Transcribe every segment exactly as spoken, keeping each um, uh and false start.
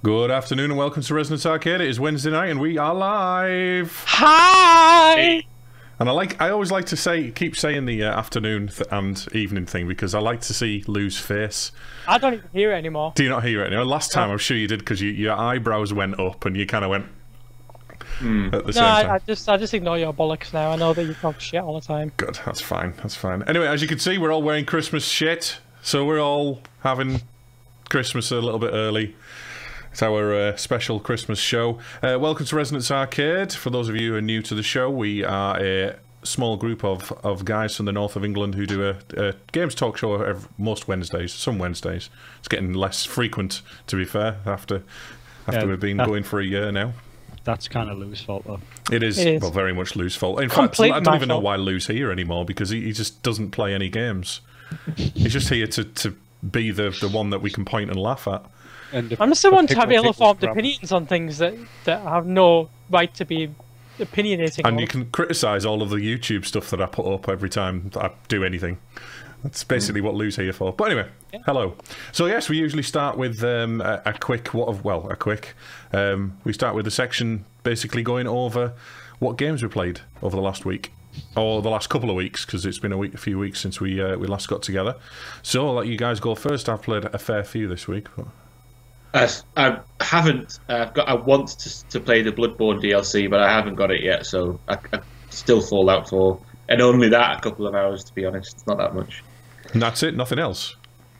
Good afternoon and welcome to Resonance Arcade. It is Wednesday night and we are live. Hi. And I like, I always like to say, keep saying the uh, afternoon th and evening thing because I like to see Lou's face. I don't even hear it anymore. Do you not hear it anymore? Last time I'm sure you did because you, your eyebrows went up and you kind of went mm. at the no, same I, time. I just, I just ignore your bollocks now. I know that you talk shit all the time. Good, that's fine, that's fine. Anyway, as you can see, we're all wearing Christmas shit, so we're all having Christmas a little bit early. It's our uh, special Christmas show. Uh, welcome to Resonance Arcade. For those of you who are new to the show, we are a small group of, of guys from the north of England who do a, a games talk show every, most Wednesdays, some Wednesdays. It's getting less frequent, to be fair, after after yeah, we've been that, going for a year now. That's kind of Lou's fault, though. It is, it is. well, very much Lou's fault. In Complete fact, I don't even know fault. why Lou's here anymore, because he, he just doesn't play any games. He's just here to, to be the, the one that we can point and laugh at. And I'm just the one to have particular ill-informed thing was opinions on things that, that have no right to be opinionating And on. you can criticise all of the YouTube stuff that I put up every time I do anything. That's basically what Lou's here for. But anyway, Yeah. hello. So yes, we usually start with um, a, a quick, what of, well, a quick. Um, we start with a section basically going over what games we played over the last week. Or the last couple of weeks, because it's been a week, a few weeks since we uh, we last got together. So I'll let you guys go first. I've played a fair few this week. But... Uh, I haven't. Uh, I've got. I want to to play the Bloodborne D L C, but I haven't got it yet. So I, I still Fallout four, and only that a couple of hours. To be honest, it's not that much. And that's it. Nothing else.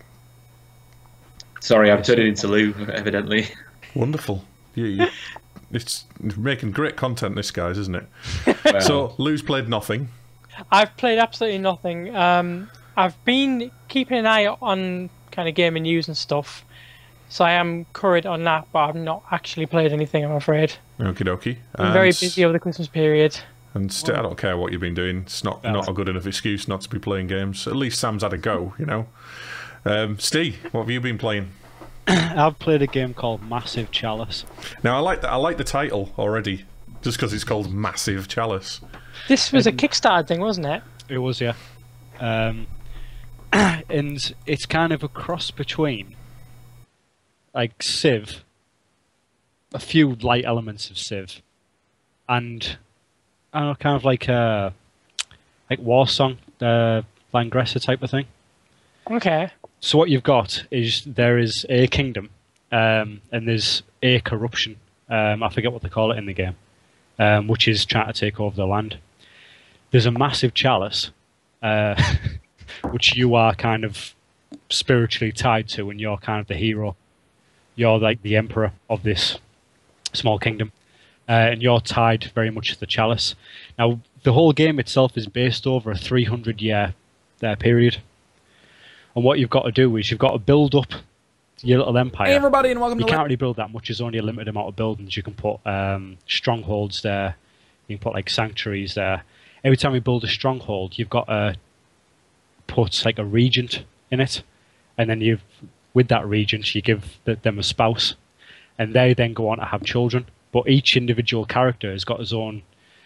Sorry, I'm turning into Lou. Evidently. Wonderful. You, you, it's making great content, this guys, isn't it? Well, So Lou's played nothing. I've played absolutely nothing. Um, I've been keeping an eye on kind of gaming news and stuff, so I am current on that, but I've not actually played anything, I'm afraid. Okie dokie. I'm very busy over the Christmas period. And st I don't care what you've been doing. It's not No. not a good enough excuse not to be playing games. At least Sam's had a go, you know. Um, Steve, what have you been playing? I've played a game called Massive Chalice. Now I like the, I like the title already, just because it's called Massive Chalice. This was a Um, Kickstarter thing, wasn't it? It was, yeah. Um, and it's kind of a cross between, like, Civ, a few light elements of Civ, and, I don't know, kind of like a, like Warsong, uh, Langresser type of thing. Okay. So what you've got is there is a kingdom, um, and there's a corruption. Um, I forget what they call it in the game, um, which is trying to take over the land. There's a massive chalice, uh, which you are kind of spiritually tied to, and you're kind of the hero. You're like the emperor of this small kingdom, uh, and you're tied very much to the chalice. Now, the whole game itself is based over a three hundred year uh, period. And what you've got to do is you've got to build up your little empire. Hey everybody, and welcome You to can't really build that much. There's only a limited amount of buildings. You can put um, strongholds there. You can put like sanctuaries there. Every time you build a stronghold, you've got to put like a regent in it, and then you've with that regent you give the, them a spouse, and they then go on to have children. But each individual character has got his own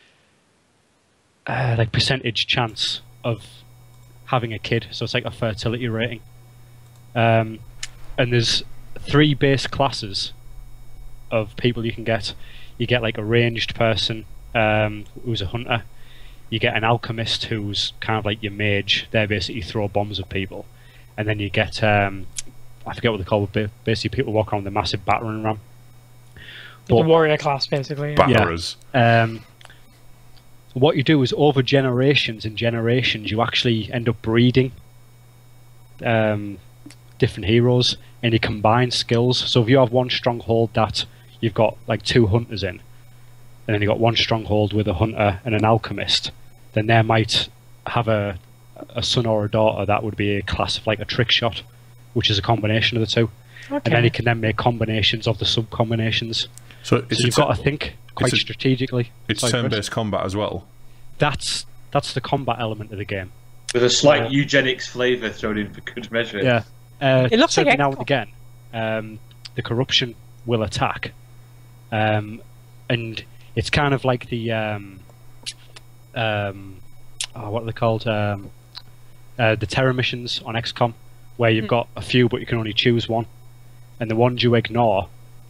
uh, like percentage chance of having a kid, so it's like a fertility rating. Um, and there's three base classes of people you can get. You get like a ranged person um, who's a hunter. You get an alchemist who's kind of like your mage. They basically throw bombs at people. And then you get, um, I forget what they call it, basically people walk around with a massive battering ram. The But- warrior class, basically. Ba- Yeah. Batterers. Um, what you do is over generations and generations, you actually end up breeding um, different heroes, and you combine skills. So if you have one stronghold that you've got like two hunters in, and then you've got one stronghold with a hunter and an alchemist, then they might have a, a son or a daughter that would be a class of like a trick shot, which is a combination of the two. And then Okay. you can then make combinations of the sub combinations. So So it's you've a, got to think quite a- strategically. it's Sorry, Chris. turn-based combat as well. That's that's the combat element of the game. with a slight Uh, eugenics flavour thrown in for good measure. Yeah. Uh, It looks so like every now and X COM. again, um, the corruption will attack, um, and it's kind of like the um, um, oh, what are they called? Um, uh, the terror missions on X COM, where you've Hmm. got a few, but you can only choose one, and the ones you ignore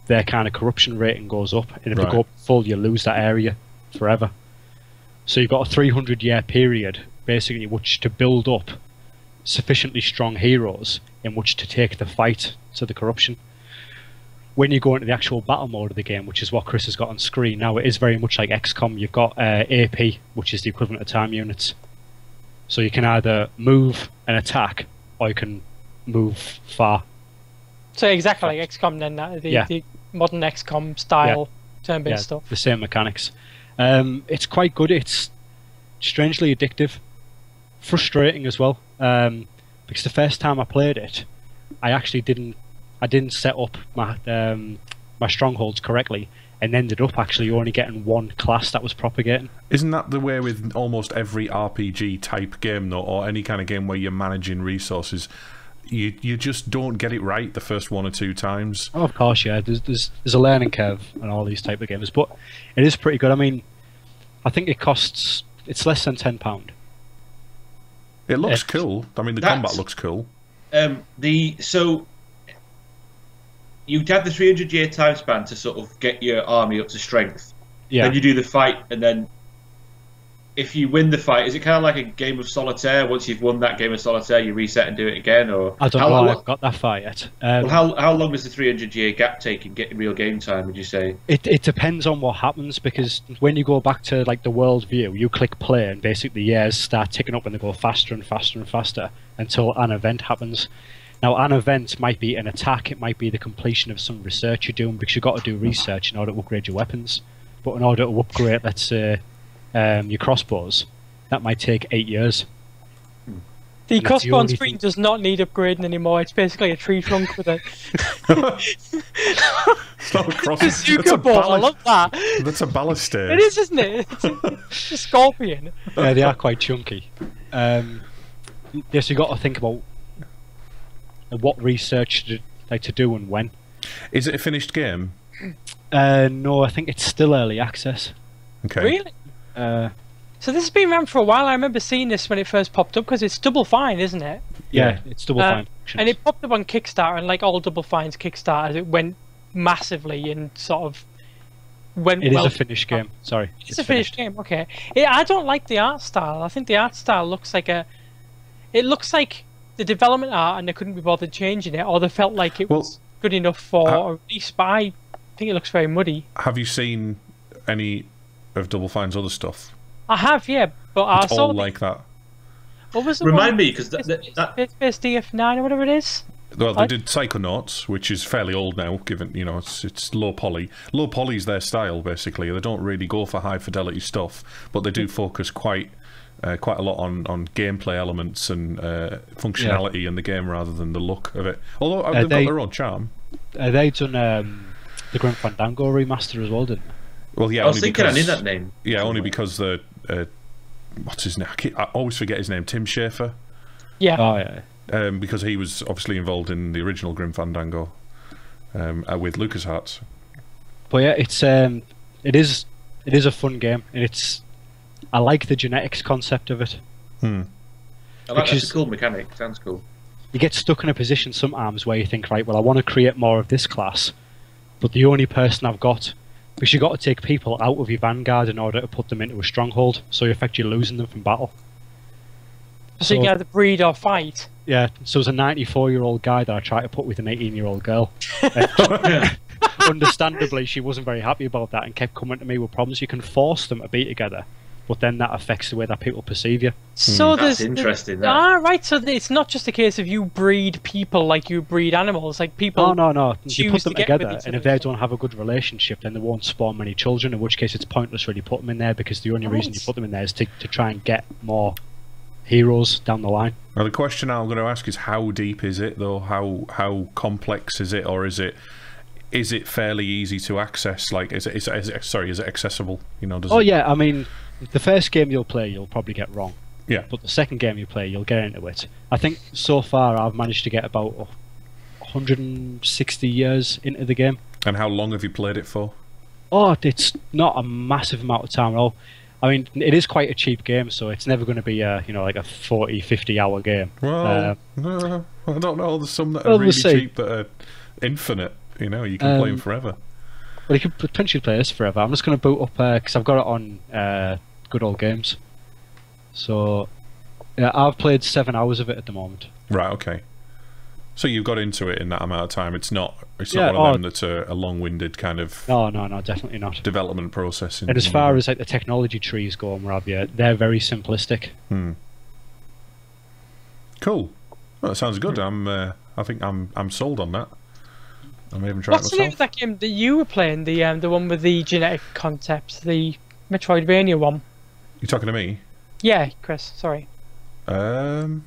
their kind of corruption rating goes up, and if Right. they go up full, you lose that area forever. So you've got a three hundred year period, basically, which to build up sufficiently strong heroes in which to take the fight to the corruption. When you go into the actual battle mode of the game, which is what Chris has got on screen now, it is very much like X COM. You've got uh, A P, which is the equivalent of time units. So you can either move and attack, or you can move far. So exactly like X COM then, that, the, Yeah. the modern X COM style turn-based Yeah, stuff. the same mechanics. Um, it's quite good. It's strangely addictive, frustrating as well. Um, because the first time I played it, I actually didn't, I didn't set up my um, my strongholds correctly, and ended up actually only getting one class that was propagating. Isn't that the way with almost every R P G type game, though, or any kind of game where you're managing resources? You you just don't get it right the first one or two times. Oh, of course, yeah. There's there's there's a learning curve on all these type of games, but it is pretty good. I mean, I think it costs it's less than ten pound. It looks It's- cool. I mean, the That's- combat looks cool. Um, the so you'd have the three hundred year time span to sort of get your army up to strength. Yeah. Then you do the fight, and then if you win the fight, is it kind of like a game of solitaire? Once you've won that game of solitaire, you reset and do it again, or I don't how, know. long- I've got that far yet. Um, well, how how long does the three hundred year gap take in getting real game time? Would you say? It it depends on what happens, because when you go back to like the world view, you click play and basically years start ticking up and they go faster and faster and faster until an event happens. Now an event might be an attack, it might be the completion of some research you're doing, because you've got to do research in order to upgrade your weapons. But in order to upgrade, let's say, um, your crossbows, that might take eight years. The that's the crossbow on only screen thing- does not need upgrading anymore. It's basically a tree trunk with a It's not a cross. That's bazooka a ball. I ballast. love that. That's a baluster. It is, isn't it? It's a, it's a scorpion. Yeah, they are quite chunky. Um, yes, you got to think about what research to, like to do and when. Is it a finished game? Uh, no, I think it's still early access. Okay. Really? Uh, So this has been around for a while. I remember seeing this when it first popped up because it's Double Fine, isn't it? yeah, it's double Uh, fine. And it popped up on Kickstarter, and like all Double Fine's Kickstarters, it went massively and sort of went It is well. a finished game. Sorry, It's a finished game. Okay. Yeah, I don't like the art style. I think the art style looks like a. It looks like the development art, and they couldn't be bothered changing it, or they felt like it Well, was good enough for uh, a release. But I think it looks very muddy. Have you seen any of Double Fine's other stuff? I have, yeah, but I It's saw all the- like that. what was the Remind one? me, because that, that, that Space Space D F nine or whatever it is. Well, they I- did Psychonauts, which is fairly old now, given, you know, it's it's low poly. Low poly is their style, basically. They don't really go for high fidelity stuff, but they do focus quite uh, quite a lot on, on gameplay elements and uh, functionality in the game rather than the look of it. Although uh, Uh, they've they- got their own charm. Uh, they done um, the Grim Fandango remaster as well, didn't they? Well, yeah, I was only thinking I because, knew that name. Yeah, only because the uh, what's his name? I, keep, I always forget his name. Tim Schafer. Yeah. Oh yeah. Um, because he was obviously involved in the original Grim Fandango um, uh, with LucasArts. But yeah, it's um, it is it is a fun game, and it's I like the genetics concept of it. Hmm. I like Which that's is- a cool mechanic. Sounds cool. You get stuck in a position sometimes where you think, right, well, I want to create more of this class, but the only person I've got, because you've got to take people out of your vanguard in order to put them into a stronghold, so you effect you're losing them from battle. So you can either breed or fight. Yeah, so there's a ninety-four-year-old guy that I tried to put with an eighteen-year-old girl. And understandably, she wasn't very happy about that and kept coming to me with problems. You can force them to be together, but then that affects the way that people perceive you. So That's there's interesting, the- that. ah, right. So it's not just a case of you breed people like you breed animals. Like people. Oh, no, no. You choose put to them get with together, each and if other. they don't have a good relationship, then they won't spawn many children, in which case it's pointless really put them in there, because the only reason you Right. put them in there is to, to try and get more heroes down the line. Now the question I'm going to ask is, how deep is it though? How how complex is it, or is it is it fairly easy to access? Like, is it, is it, is it sorry, is it accessible? You know, does Oh it, yeah, I mean, the first game you'll play, you'll probably get wrong. yeah. But the second game you play, you'll get into it. I think so far I've managed to get about one hundred sixty years into the game. And how long have you played it for? Oh, it's not a massive amount of time at all. I mean, it is quite a cheap game, so it's never going to be a, you know, like a forty, fifty hour game. Well, Uh, uh, I don't know. There's some that are well, we'll really see. cheap that are infinite. You know, you can Um, play them forever. Well, you could potentially play this forever. I'm just going to boot up because I've got it on uh, Good Old Games. So, yeah, I've played seven hours of it at the moment. Right. Okay. So you've got into it in that amount of time. It's not. It's Yeah, not one of oh, them that's a, a long-winded kind of No, no, no, definitely not. development process. In, And as in- far as like the technology trees go on Rabia, they're very simplistic. Hmm. Cool. Well, that sounds good. Hmm. I'm. Uh, I think I'm. I'm sold on that. I may even try What's it the name of myself. that game that you were playing? The um, the one with the genetic concepts, the Metroidvania one. You talking to me? Yeah, Chris. Sorry, Um.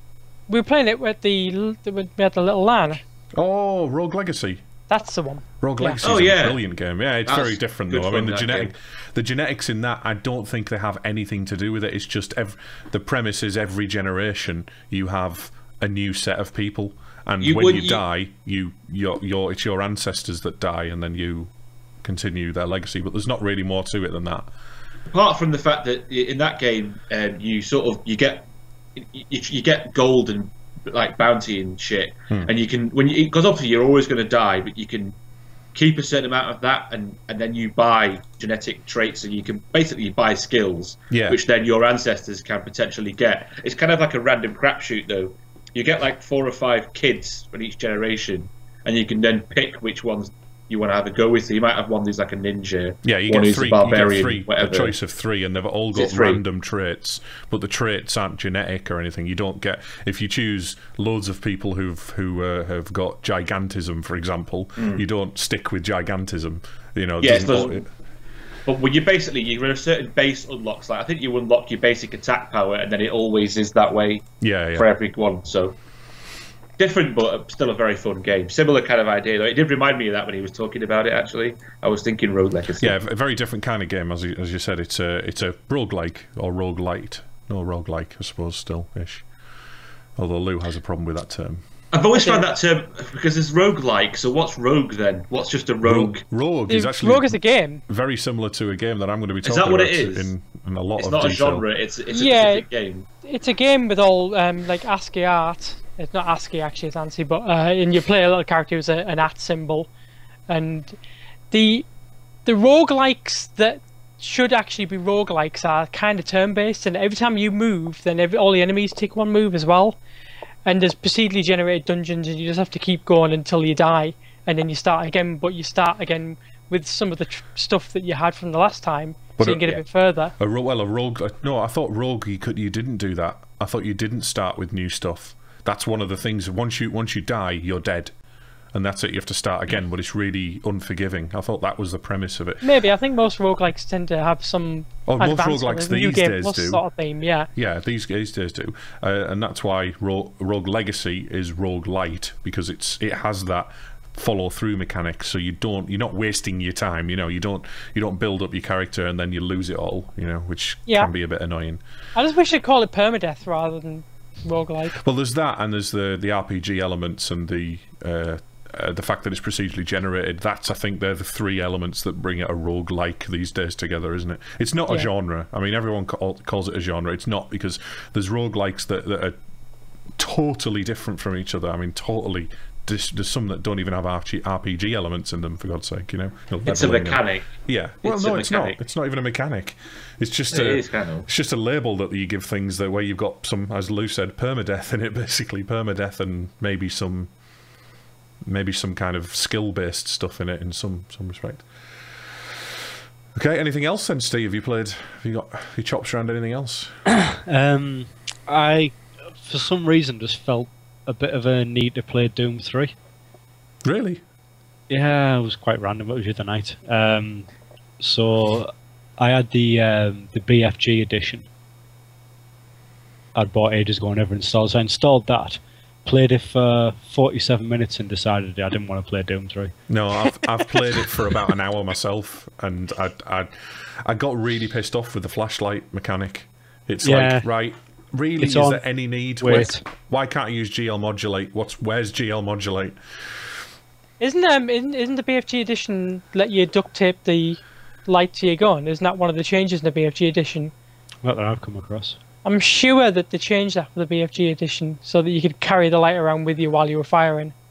we were playing it with the l- we had the little LAN. Oh, Rogue Legacy. That's the one. Rogue Yeah. Legacy Oh, is yeah. a brilliant game. Yeah, it's That's very different good though. I mean, fun, the that genetic, game. the genetics in that, I don't think they have anything to do with it. It's just ev- the premise is every generation you have a new set of people, and You when would- you you- die, you your your it's your ancestors that die, and then you continue their legacy. But there's not really more to it than that. Apart from the fact that i- in that game, um, you sort of you get you, you get gold and like bounty and shit, Hmm. and you can when you because obviously you're always going to die, but you can keep a certain amount of that, and and then you buy genetic traits, and you can basically buy skills, Yeah. which then your ancestors can potentially get. It's kind of like a random crapshoot though. You get like four or five kids from each generation, and you can then pick which ones you want to have a go with. So you might have one who's like a ninja, Yeah, you one get who's three. a barbarian, you get three. whatever. A choice of three, and they've all Is got it three? random traits. But the traits aren't genetic or anything. You don't get if you choose loads of people who've who uh, have got gigantism, for example. You don't stick with gigantism. You know. it Hmm. Yeah, it's doesn't- those- But when you basically you're in a certain base unlocks, like I think you unlock your basic attack power, and then it always is that way yeah, yeah. for everyone. So different, but still a very fun game. Similar kind of idea. Though. It did remind me of that when he was talking about it. Actually, I was thinking Rogue Legacy. Yeah, a very different kind of game, as you, as you said. It's a it's a roguelike or roguelite. No, roguelike, I suppose, still ish. Although Lou has a problem with that term. I've always found that term because it's roguelike. So what's rogue then? What's just a rogue? Rogue is The actually Rogue is a game. very similar to a game that I'm going to be talking Is that what about it is? in, in a lot It's of not a detail. genre. It's it's a Yeah. specific game. It's a game with all um, like ASCII art. It's not ASCII actually, it's ANSI, but uh, and you play a little character who's a, an at symbol, and the the roguelikes that should actually be roguelikes are kind of turn-based, and every time you move, then every, all the enemies take one move as well. And there's procedurally generated dungeons, and you just have to keep going until you die, and then you start again. But you start again with some of the tr- stuff that you had from the last time, But so you it- can get yeah. a bit further. A ro- well, a rogue. uh, No, I thought rogue. You could. You didn't do that. I thought you didn't start with new stuff. That's one of the things. Once you once you die, you're dead, and that's it. You have to start again. But it's really unforgiving. I thought that was the premise of it. Maybe I think most roguelikes tend to have some Oh, most advanced roguelikes new these game days plus do. sort of theme. Yeah, Yeah, these these days do, uh, and that's why Ro- Rogue Legacy is Rogue Light, because it's it has that follow through mechanic. So you don't you're not wasting your time. You know, you don't you don't build up your character and then you lose it all. You know, which Yeah. can be a bit annoying. I just wish they'd call it permadeath rather than roguelike. Well, there's that, and there's the the R P G elements and the. Uh, Uh, the fact that it's procedurally generated, that's, I think, they're the three elements that bring it a roguelike these days together, isn't it? It's not a Yeah. genre. I mean, everyone call, calls it a genre. It's not, because there's roguelikes that, that are totally different from each other. I mean, totally. There's, there's some that don't even have R P G elements in them, for God's sake, you know? You'll It's a leveling them. mechanic. Yeah. Well, It's no, a it's mechanic. not. It's not even a mechanic. It's just It a, is kind of. it's just a label that you give things that where you've got some, as Lou said, permadeath in it, basically. Permadeath and maybe some maybe some kind of skill-based stuff in it in some some respect. Okay, anything else then, Steve? Have you played, have you got your chops around anything else? Um, I, for some reason, just felt a bit of a need to play Doom three. Really? Yeah, it was quite random. It was the other night. Um, so I had the um, the B F G edition. I'd bought ages ago and never installed. So I installed that, played it for forty-seven minutes, and decided I didn't want to play Doom three. No, I've I've played it for about an hour myself, and I I I got really pissed off with the flashlight mechanic. It's Yeah. like, right, really, It's is on- there any need? Wait. Why, why can't I use G L modulate? What's where's G L modulate? Isn't um isn't, isn't the B F G edition let you duct tape the light to your gun? Isn't that one of the changes in the B F G edition? Not that I've come across. I'm sure that they changed that for the B F G edition so that you could carry the light around with you while you were firing.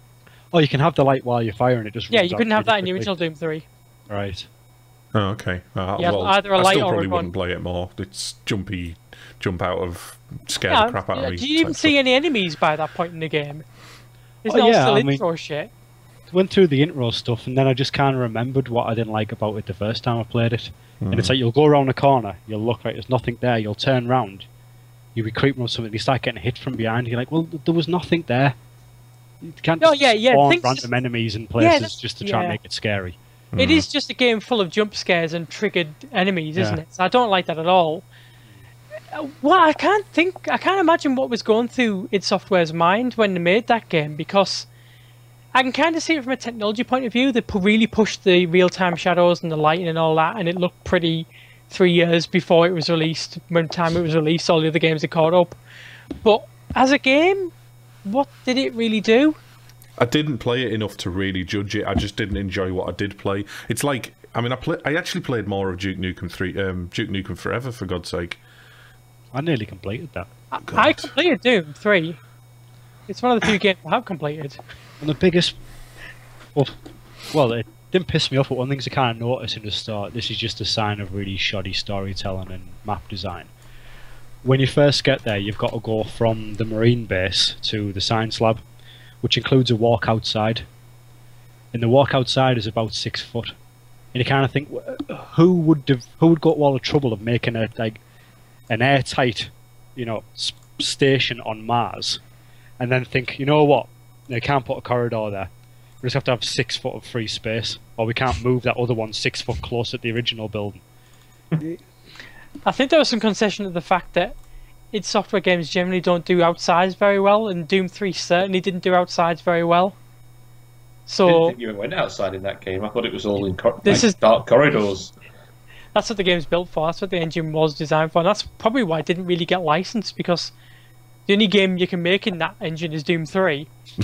Oh, you can have the light while you're firing. It just Yeah, runs you out couldn't have really that in the quickly. original Doom three. Right. Oh, okay. Uh, You have well, either a I light still or a probably gun. wouldn't play it more. It's jumpy, jump out of, scare Yeah, the crap out yeah, of me. did you even type see stuff. any enemies by that point in the game? Isn't Oh, it all yeah, still I mean- intro shit? Went through the intro stuff, and then I just kind of remembered what I didn't like about it the first time I played it. And it's like you'll go around the corner, you'll look right, there's nothing there, you'll turn round, you'll be creeping on something, you start getting hit from behind, you're like, well, th- there was nothing there. You can't No, just yeah, yeah, spawn things random just- enemies in Yeah, places that's- just to try and yeah. make it scary. It is just a game full of jump scares and triggered enemies, isn't Yeah. it? So I don't like that at all. Uh, Well, I can't think, I can't imagine what was going through id Software's mind when they made that game, because I can kind of see it from a technology point of view. They pu- really pushed the real-time shadows and the lighting and all that, and it looked pretty three years before it was released. When time it was released, all the other games had caught up. But as a game, what did it really do? I didn't play it enough to really judge it. I just didn't enjoy what I did play. It's like, I mean, I play, I actually played more of Duke Nukem three, um, Duke Nukem Forever, for God's sake. I nearly completed that. I, God. I completed Doom three. It's one of the few games I have completed. And the biggest... Well, well, it didn't piss me off, but one of the things I kind of noticed in the start, this is just a sign of really shoddy storytelling and map design. When you first get there, you've got to go from the marine base to the science lab, which includes a walk outside. And the walk outside is about six foot. And you kind of think, wh- who would have, who would go to all the trouble of making a like an airtight, you know, s- station on Mars, and then think, you know what, they can't put a corridor there. We just have to have six foot of free space, or we can't move that other one six foot close at the original building. I think there was some concession to the fact that id Software games generally don't do outsides very well, and Doom three certainly didn't do outsides very well. I didn't So think you even went outside in that game. I thought it was all in cor- This like is- dark corridors. that's what the game's built for. That's what the engine was designed for. And that's probably why it didn't really get licensed, because the only game you can make in that engine is Doom three.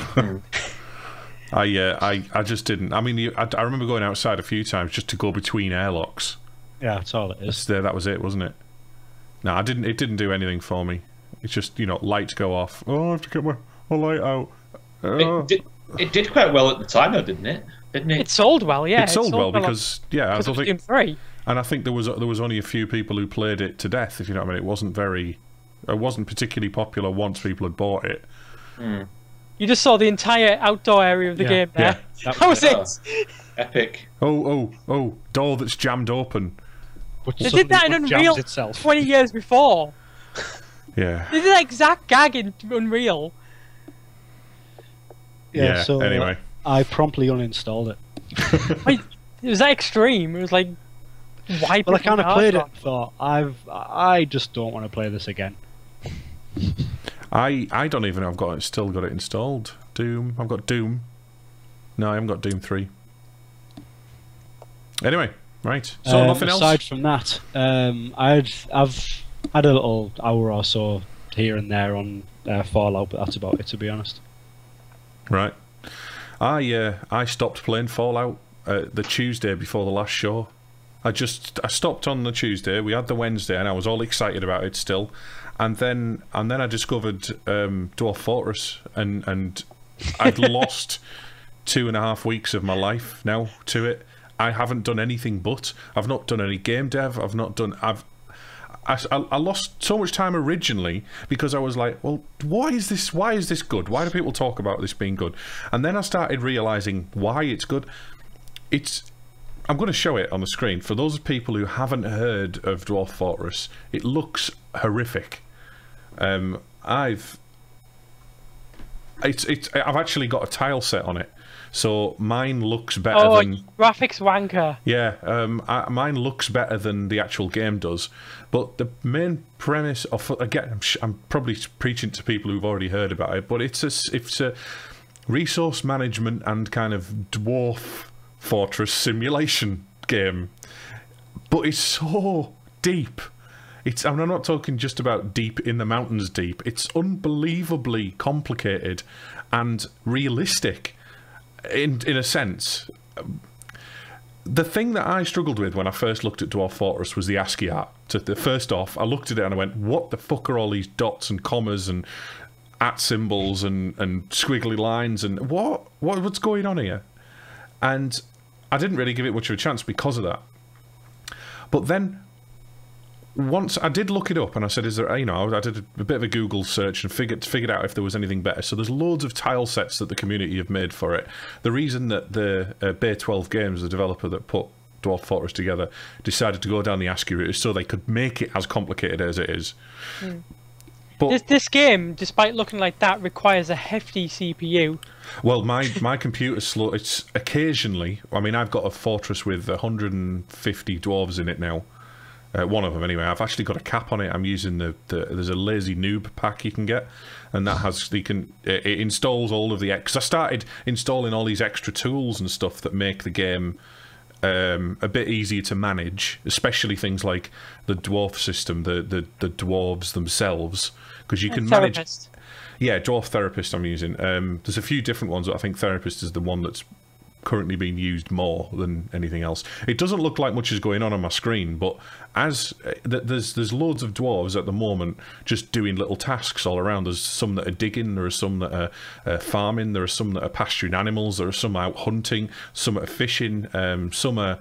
I, uh, I, I just didn't. I mean, you, I, I remember going outside a few times just to go between airlocks. Yeah, that's all it is. That's there. That was it, wasn't it? No, I didn't. It didn't do anything for me. It's just, you know, lights go off. Oh, I have to get my, my light out. Oh. It did, it did quite well at the time, though, didn't it? Didn't it? It sold well, yeah. it sold well on- because yeah, I because don't of think, Doom three. and I think there was there was only a few people who played it to death. If you know what I mean, it wasn't very, it wasn't particularly popular once people had bought it. You just saw the entire outdoor area of the Yeah. game there. Yeah. That was Oh. it. Epic. Oh, oh, oh! Door that's jammed open. But They did that in suddenly Unreal jams itself. twenty years before. Yeah. They did that exact gag in Unreal. Yeah, so anyway. uh, I promptly uninstalled it. Like, it was that extreme. It was like, why? Well, I kind of played it and thought, I've, I just don't want to play this again. I I don't even know. I've got it. Still got it installed. Doom. I've got Doom. No, I haven't got Doom three. Anyway, right. So Um, nothing aside else. from that, um, I'd, I've had a little hour or so here and there on uh, Fallout, but that's about it, to be honest. Right. I uh, I stopped playing Fallout uh, the Tuesday before the last show. I just I stopped on the Tuesday. We had the Wednesday, and I was all excited about it still. And then and then I discovered um, Dwarf Fortress, and and I'd lost two and a half weeks of my life now to it. I haven't done anything but. I've not done any game dev. I've not done. I've. I, I lost so much time originally because I was like, well, why is this? Why is this good? Why do people talk about this being good? And then I started realizing why it's good. It's. I'm going to show it on the screen for those people who haven't heard of Dwarf Fortress. It looks horrific. Um, I've. It's it's. I've actually got a tile set on it, so mine looks better Oh, than. graphics wanker. Yeah, um, I, mine looks better than the actual game does. But the main premise of again, I'm, sh I'm probably preaching to people who've already heard about it, but it's a it's a resource management and kind of dwarf fortress simulation game. But it's so deep. It's I mean, I'm not talking just about deep in the mountains deep. It's unbelievably complicated and realistic in in a sense. The thing that I struggled with when I first looked at Dwarf Fortress was the ASCII art. So the first off, I looked at it and I went, "What the fuck are all these dots and commas?" And at symbols and, and squiggly lines and what what what's going on here? And I didn't really give it much of a chance because of that. But then once I did look it up and I said, is there, you know, I did a bit of a Google search and figured figured out if there was anything better. So there's loads of tile sets that the community have made for it. The reason that the uh, Bay twelve Games, the developer that put Dwarf Fortress together, decided to go down the ASCII route is so they could make it as complicated as it is. Mm. But this, this game, despite looking like that, requires a hefty C P U. Well, my my computer's slow. It's occasionally. I mean, I've got a fortress with one hundred fifty dwarves in it now. Uh, one of them, anyway. I've actually got a cap on it. I'm using the, the there's a lazy noob pack you can get, and that has you can it, it installs all of the. Because I started installing all these extra tools and stuff that make the game Um, a bit easier to manage, especially things like the dwarf system, the the, the dwarves themselves, because you can manage. Yeah, dwarf therapist I'm using. Um, there's a few different ones, but I think therapist is the one that's currently being used more than anything else. It doesn't look like much is going on on my screen, but as uh, there's there's loads of dwarves at the moment just doing little tasks all around. There's some that are digging, there are some that are uh, farming, there are some that are pasturing animals, there are some out hunting, some are fishing, um, some are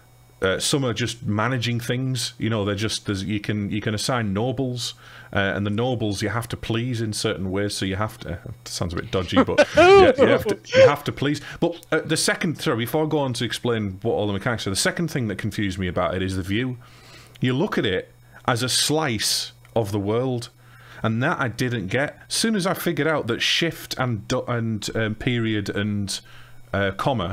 uh, some are just managing things. You know, they're just there's you can you can assign nobles. Uh, and the nobles you have to please in certain ways, so you have to. It sounds a bit dodgy, but yeah, you have to. You have to please. But uh, the second, sorry, before I go on to explain what all the mechanics are, the second thing that confused me about it is the view. You look at it as a slice of the world, and that I didn't get. As soon as I figured out that shift and and um, period and uh, comma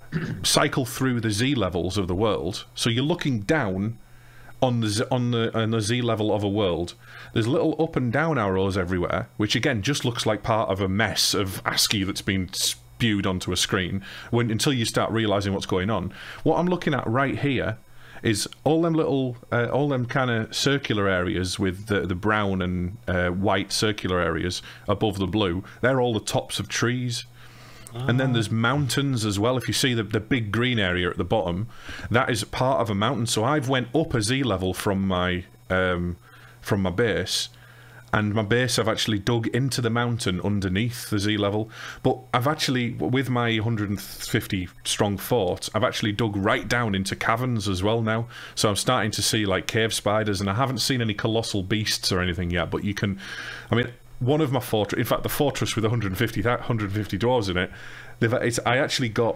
cycle through the Z levels of the world, so you're looking down on the Z, on the on the Z level of a world. There's little up and down arrows everywhere, which again just looks like part of a mess of ASCII that's been spewed onto a screen. When until you start realizing what's going on, what I'm looking at right here is all them little, uh, all them kind of circular areas with the the brown and uh, white circular areas above the blue. They're all the tops of trees. And then there's mountains as well. If you see the, the big green area at the bottom, that is part of a mountain. So I've went up a Z level from my um, from my base, and my base I've actually dug into the mountain underneath the Z level. But I've actually, with my one hundred fifty strong fort, I've actually dug right down into caverns as well now. So I'm starting to see like cave spiders, and I haven't seen any colossal beasts or anything yet. But you can, I mean. One of my fortress, in fact, the fortress with one hundred fifty, one hundred fifty dwarves in it. They've, it's, I actually got,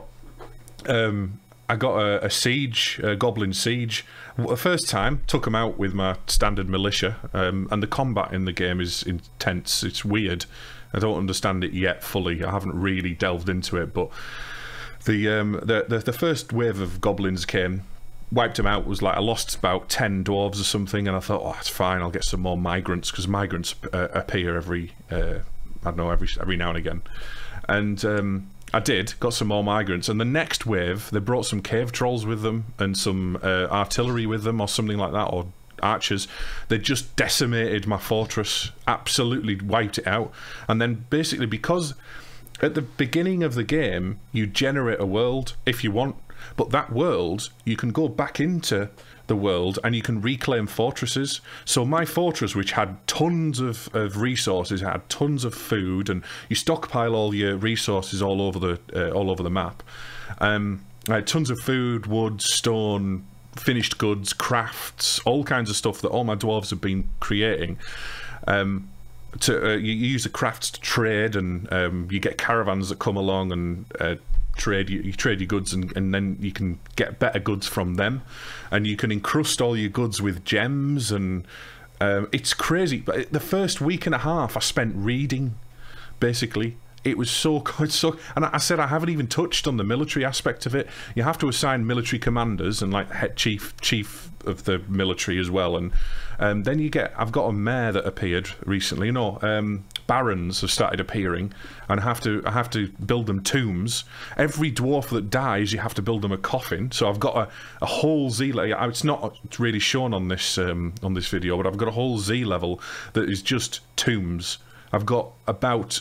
um, I got a, a siege, a goblin siege. The first time, took them out with my standard militia, um, and the combat in the game is intense. It's weird. I don't understand it yet fully. I haven't really delved into it, but the um, the, the the first wave of goblins came. Wiped them out. Was like I lost about ten dwarves or something, and I thought, oh, that's fine. I'll get some more migrants because migrants uh, appear every uh, I don't know every every now and again, and um, I did got some more migrants. And the next wave, they brought some cave trolls with them and some uh, artillery with them or something like that, or archers. They just decimated my fortress, absolutely wiped it out. And then basically because at the beginning of the game you generate a world if you want. But that world, you can go back into the world and you can reclaim fortresses. So my fortress, which had tons of, of resources, had tons of food, and you stockpile all your resources all over the uh, all over the map. Um, I had tons of food, wood, stone, finished goods, crafts, all kinds of stuff that all my dwarves have been creating. Um, to uh, you use the crafts to trade, and um, you get caravans that come along and uh, trade you, you trade your goods, and, and then you can get better goods from them, and you can encrust all your goods with gems, and um, it's crazy. But the first week and a half I spent reading, basically. It was so good, so, and I said I haven't even touched on the military aspect of it. You have to assign military commanders and like head chief, chief of the military as well, and um, then you get. I've got a mayor that appeared recently. You know, um, barons have started appearing, and I have to I have to build them tombs. Every dwarf that dies, you have to build them a coffin. So I've got a, a whole Z level. It's not really shown on this um, on this video, but I've got a whole Z level that is just tombs. I've got about.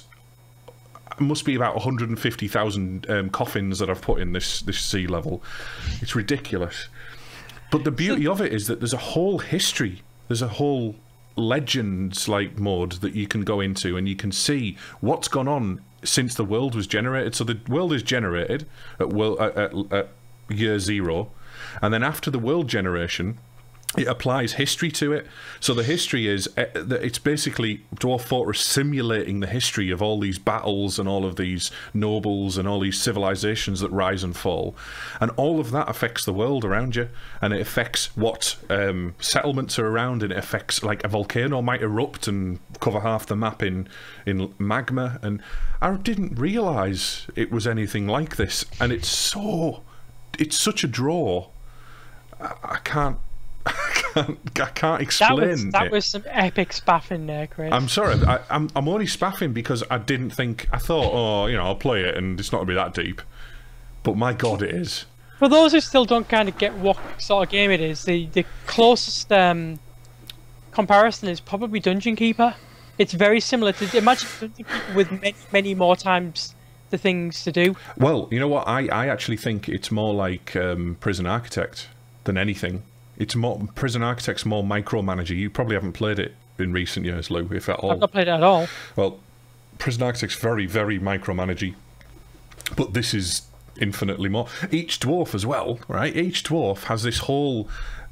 It must be about one hundred fifty thousand um, coffins that I've put in this this sea level. It's ridiculous. But the beauty of it is that there's a whole history. There's a whole legends like mode that you can go into, and you can see what's gone on since the world was generated. So the world is generated at, world, at, at, at year zero, and then after the world generation, it applies history to it. So the history is, it's basically Dwarf Fortress simulating the history of all these battles and all of these nobles and all these civilizations that rise and fall. And all of that affects the world around you. And it affects what um, settlements are around, and it affects, like, a volcano might erupt and cover half the map in, in magma. And I didn't realise it was anything like this. And it's so... It's such a draw. I, I can't... I can't, I can't explain that was, that it. was some epic spaffing there, Chris. I'm sorry, I, I'm I'm only spaffing because I didn't think. I thought, oh, you know, I'll play it and it's not gonna be that deep. But my God, it is. For those who still don't kind of get what sort of game it is, the the closest um, comparison is probably Dungeon Keeper. It's very similar to imagine Dungeon Keeper with many many more times the things to do. Well, you know what? I I actually think it's more like um, Prison Architect than anything. It's more Prison Architect's more micromanager. You probably haven't played it in recent years, Lou, if at all. I've not played it at all. Well, Prison Architect's very, very micromanagey, but this is infinitely more. Each dwarf as well, right? Each dwarf has this whole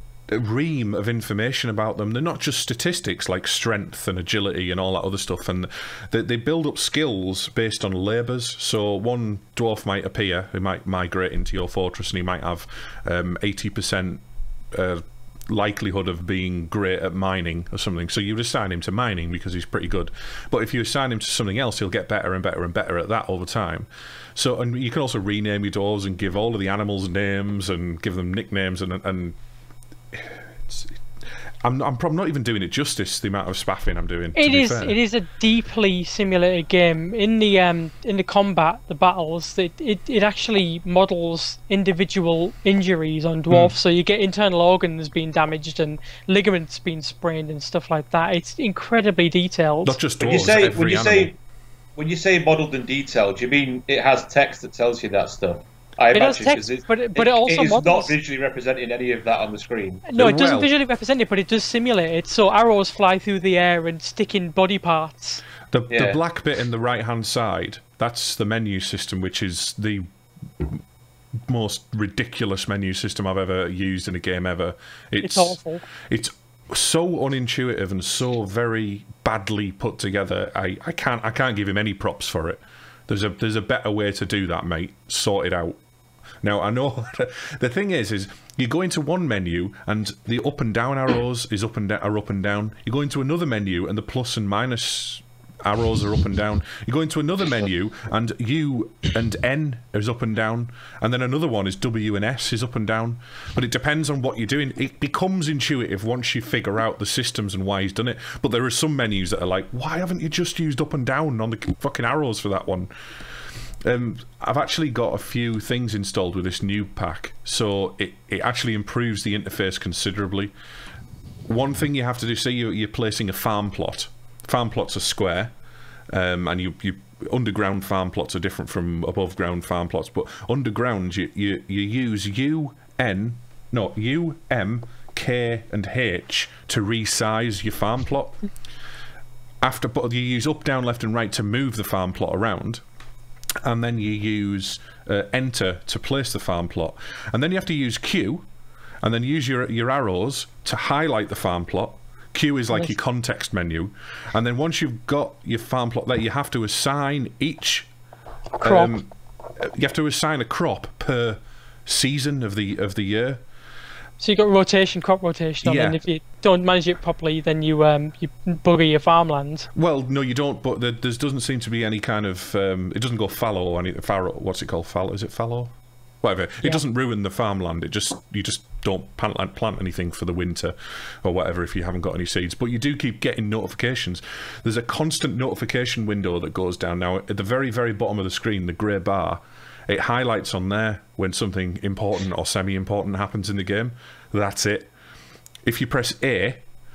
ream of information about them. They're not just statistics like strength and agility and all that other stuff, and they, they build up skills based on labours. So one dwarf might appear, who might migrate into your fortress, and he might have um, eighty percent Uh, likelihood of being great at mining or something, so you'd assign him to mining because he's pretty good. But if you assign him to something else, he'll get better and better and better at that all the time. So, and you can also rename your dwarves and give all of the animals names and give them nicknames, and and it's, I'm I'm probably not even doing it justice, the amount of spaffing I'm doing. It is fair. It is a deeply simulated game. In the um in the combat, the battles, it it, it actually models individual injuries on dwarfs. Mm. So you get internal organs being damaged and ligaments being sprained and stuff like that. It's incredibly detailed. Not just dwarves, when you say every when you animal. say when you say modelled and detailed, do you mean it has text that tells you that stuff? I it imagine, has text, it, but it, but it, it also it is models. not visually representing any of that on the screen. No, it doesn't well, visually represent it, but it does simulate it. So arrows fly through the air and stick in body parts. The, yeah. the black bit in the right-hand side, that's the menu system, which is the most ridiculous menu system I've ever used in a game ever. It's, it's awful. It's so unintuitive and so very badly put together. I, I can't I can't give him any props for it. There's a there's a better way to do that, mate. Sort it out. Now, I know the thing is, is you go into one menu and the up and down arrows is up and down, are up and down. You go into another menu and the plus and minus arrows are up and down. You go into another menu and U and N is up and down, and then another one is W and S is up and down. But it depends on what you're doing. It becomes intuitive once you figure out the systems and why he's done it. But there are some menus that are like, why haven't you just used up and down on the fucking arrows for that one? Um, I've actually got a few things installed with this new pack, so it, it actually improves the interface considerably. One thing you have to do, say you, you're placing a farm plot. Farm plots are square, um, and you, you underground farm plots are different from above ground farm plots. But underground, you you, you use U N, no U M K and H to resize your farm plot. After, but you use up, down, left, and right to move the farm plot around, and then you use uh, Enter to place the farm plot, and then you have to use Q, and then use your your arrows to highlight the farm plot. Q is like your context menu, and then once you've got your farm plot there, you have to assign each crop. Um, you have to assign a crop per season of the of the year. So you got rotation, crop rotation, Yeah. and if you don't manage it properly, then you um you bugger your farmland. Well, no, you don't. But there, there doesn't seem to be any kind of. Um, it doesn't go fallow or any farrow. What's it called? Fallow? Is it fallow? Whatever. It Yeah. doesn't ruin the farmland. It just you just don't plant, plant anything for the winter or whatever if you haven't got any seeds. But you do keep getting notifications. There's a constant notification window that goes down now at the very very bottom of the screen. The grey bar. It highlights on there when something important or semi-important happens in the game. That's it. If you press A,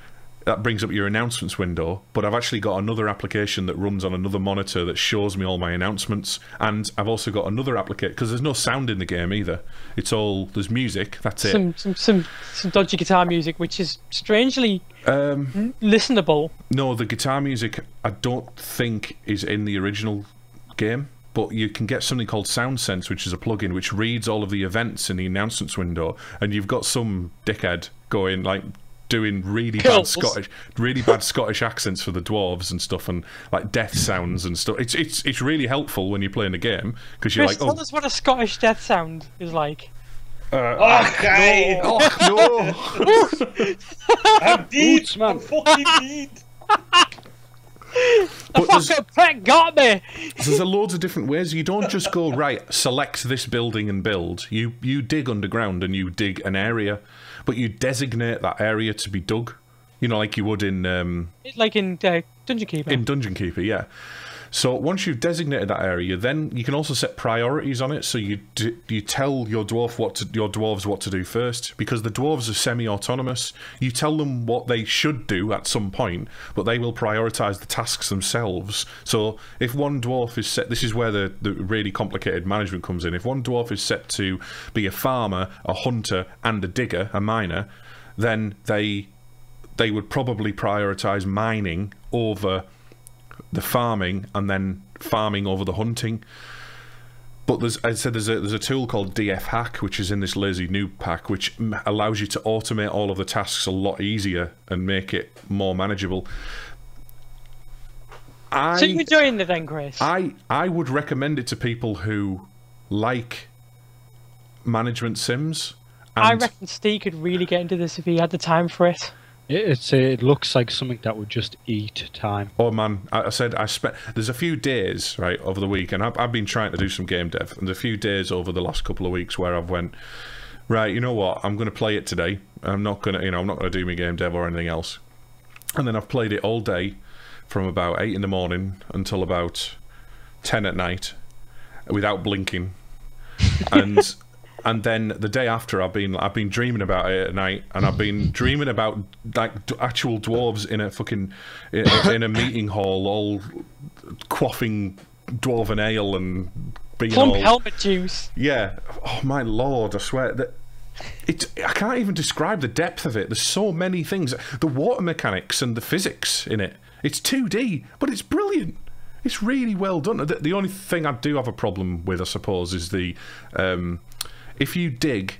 that brings up your announcements window, but I've actually got another application that runs on another monitor that shows me all my announcements, and I've also got another application, because there's no sound in the game either. It's all, there's music, that's it. Some, some, some, some dodgy guitar music, which is strangely um, listenable. No, the guitar music I don't think is in the original game. But you can get something called SoundSense, which is a plugin which reads all of the events in the announcements window, and you've got some dickhead going like doing really Kills. bad Scottish, really bad Scottish accents for the dwarves and stuff, and like death sounds and stuff. It's it's it's really helpful when you're playing a game because you're Chris, like, tell oh, us what a Scottish death sound is like. uh, Okay. oh no, I'm deed, Boots, man. I'm fucking deed. The But there's- fucking prick got me! There's a loads of different ways. You don't just go, right, select this building and build. You you dig underground and you dig an area, but you designate that area to be dug. You know, like you would in um, Like in uh, Dungeon Keeper. in Dungeon Keeper, yeah. So once you've designated that area, then you can also set priorities on it. So you d you tell your dwarf what to, your dwarves what to do first, because the dwarves are semi-autonomous. You tell them what they should do at some point, but they will prioritize the tasks themselves. So if one dwarf is set, this is where the the really complicated management comes in. If one dwarf is set to be a farmer, a hunter, and a digger, a miner, then they they would probably prioritize mining over the farming, and then farming over the hunting. But there's, I said, there's a there's a tool called D F Hack, which is in this lazy noob pack, which m allows you to automate all of the tasks a lot easier and make it more manageable. I, So you're enjoying it then, Chris? I I would recommend it to people who like management sims. And I reckon Steve could really get into this if he had the time for it. It, it's it looks like something that would just eat time. Oh man, I, I said I spent. There's a few days right over the week, and I've, I've been trying to do some game dev, and there's a few days over the last couple of weeks where I've went, right, you know what, I'm going to play it today. I'm not gonna, you know, I'm not going to do my game dev or anything else. And then I've played it all day, from about eight in the morning until about ten at night, without blinking, and. And then the day after, I've been I've been dreaming about it at night, and I've been dreaming about like d actual dwarves in a fucking in, in a meeting hall, all quaffing dwarven ale and being Plump all helmet juice. yeah. Oh my lord! I swear that it. I can't even describe the depth of it. There's so many things. The water mechanics and the physics in it. It's two D, but it's brilliant. It's really well done. The, the only thing I do have a problem with, I suppose, is the. Um, If you dig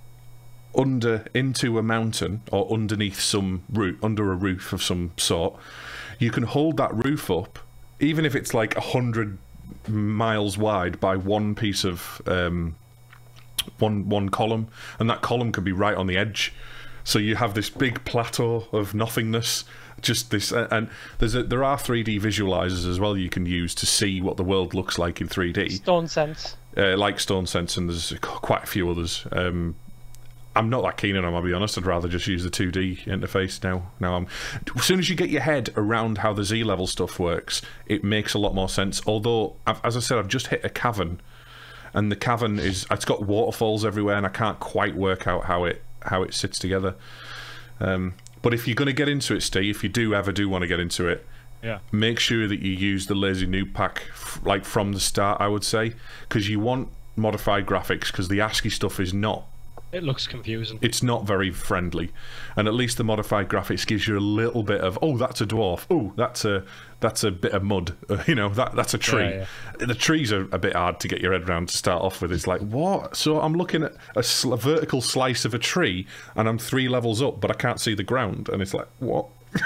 under into a mountain or underneath some roof, under a roof of some sort, you can hold that roof up, even if it's like a hundred miles wide by one piece of um, one one column, and that column could be right on the edge. So you have this big plateau of nothingness. Just this, and there's a, there are three D visualizers as well you can use to see what the world looks like in three D. Stone Sense. Uh, like Stone Sense, and there's quite a few others. Um, I'm not that keen on them, I'll be honest. I'd rather just use the two D interface now. Now, I'm, as soon as you get your head around how the Z level stuff works, it makes a lot more sense. Although, I've, as I said, I've just hit a cavern, and the cavern is it's got waterfalls everywhere, and I can't quite work out how it how it sits together. Um, but if you're going to get into it, Steve, if you do ever do want to get into it, Yeah. make sure that you use the lazy noob pack f like from the start, I would say, because you want modified graphics, because the ASCII stuff is not It looks confusing. it's not very friendly, and at least the modified graphics gives you a little bit of, oh, that's a dwarf, oh, that's a that's a bit of mud, uh, you know, that that's a tree. Yeah, The trees are a bit hard to get your head around to start off with. It's like, what? So I'm looking at a, sl a vertical slice of a tree, and I'm three levels up, but I can't see the ground, and it's like, what?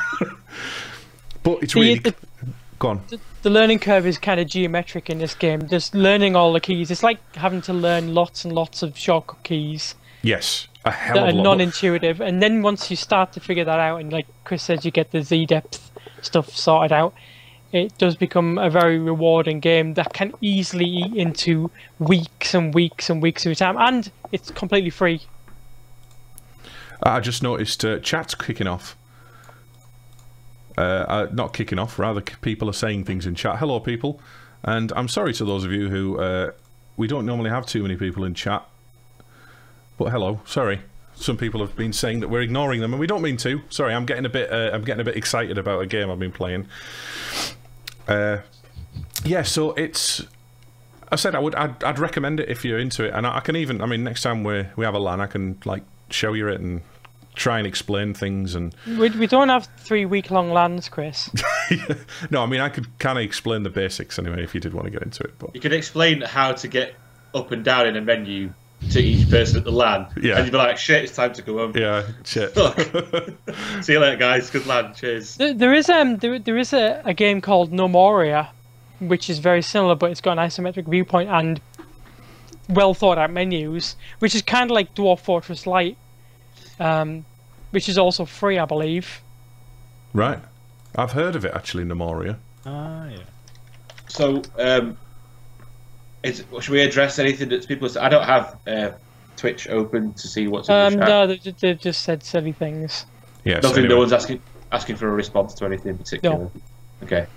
But it's The- really the- go on. The, the learning curve is kind of geometric in this game. Just learning all the keys. It's like having to learn lots and lots of shortcut keys Yes, a hell that of a are lot. non-intuitive. And then once you start to figure that out, and like Chris says, you get the Z-depth stuff sorted out, it does become a very rewarding game that can easily eat into weeks and weeks and weeks of your time. And it's completely free. I just noticed uh, chat's kicking off. Uh, uh, not kicking off, rather people are saying things in chat. Hello, people. And I'm sorry to those of you who... Uh, we don't normally have too many people in chat. But hello, sorry. some people have been saying that we're ignoring them, and we don't mean to. Sorry, I'm getting a bit. Uh, I'm getting a bit excited about a game I've been playing. Uh, yeah, so it's. I said I would. I'd, I'd recommend it if you're into it, and I, I can even. I mean, next time we we have a LAN, I can like show you it and try and explain things. And we we don't have three week long LANs, Chris. No, I mean I could kind of explain the basics anyway if you did want to get into it. But you could explain how to get up and down in a menu to each person at the LAN. Yeah. And you'd be like, shit, it's time to go home. Yeah, shit. Fuck. See you later, guys. Good LAN. Cheers. There, there is um there there is a, a game called Nomoria, which is very similar, but it's got an isometric viewpoint and well thought out menus, which is kind of like Dwarf Fortress Lite, um, which is also free, I believe. Right. I've heard of it actually, Nomoria. Ah, yeah. So, um, is, should we address anything that people say? I don't have uh, Twitch open to see what's in Um, the chat. no, they, they just said silly things. Yes. Nothing. Anyway. No one's asking asking for a response to anything in particular. No. Okay.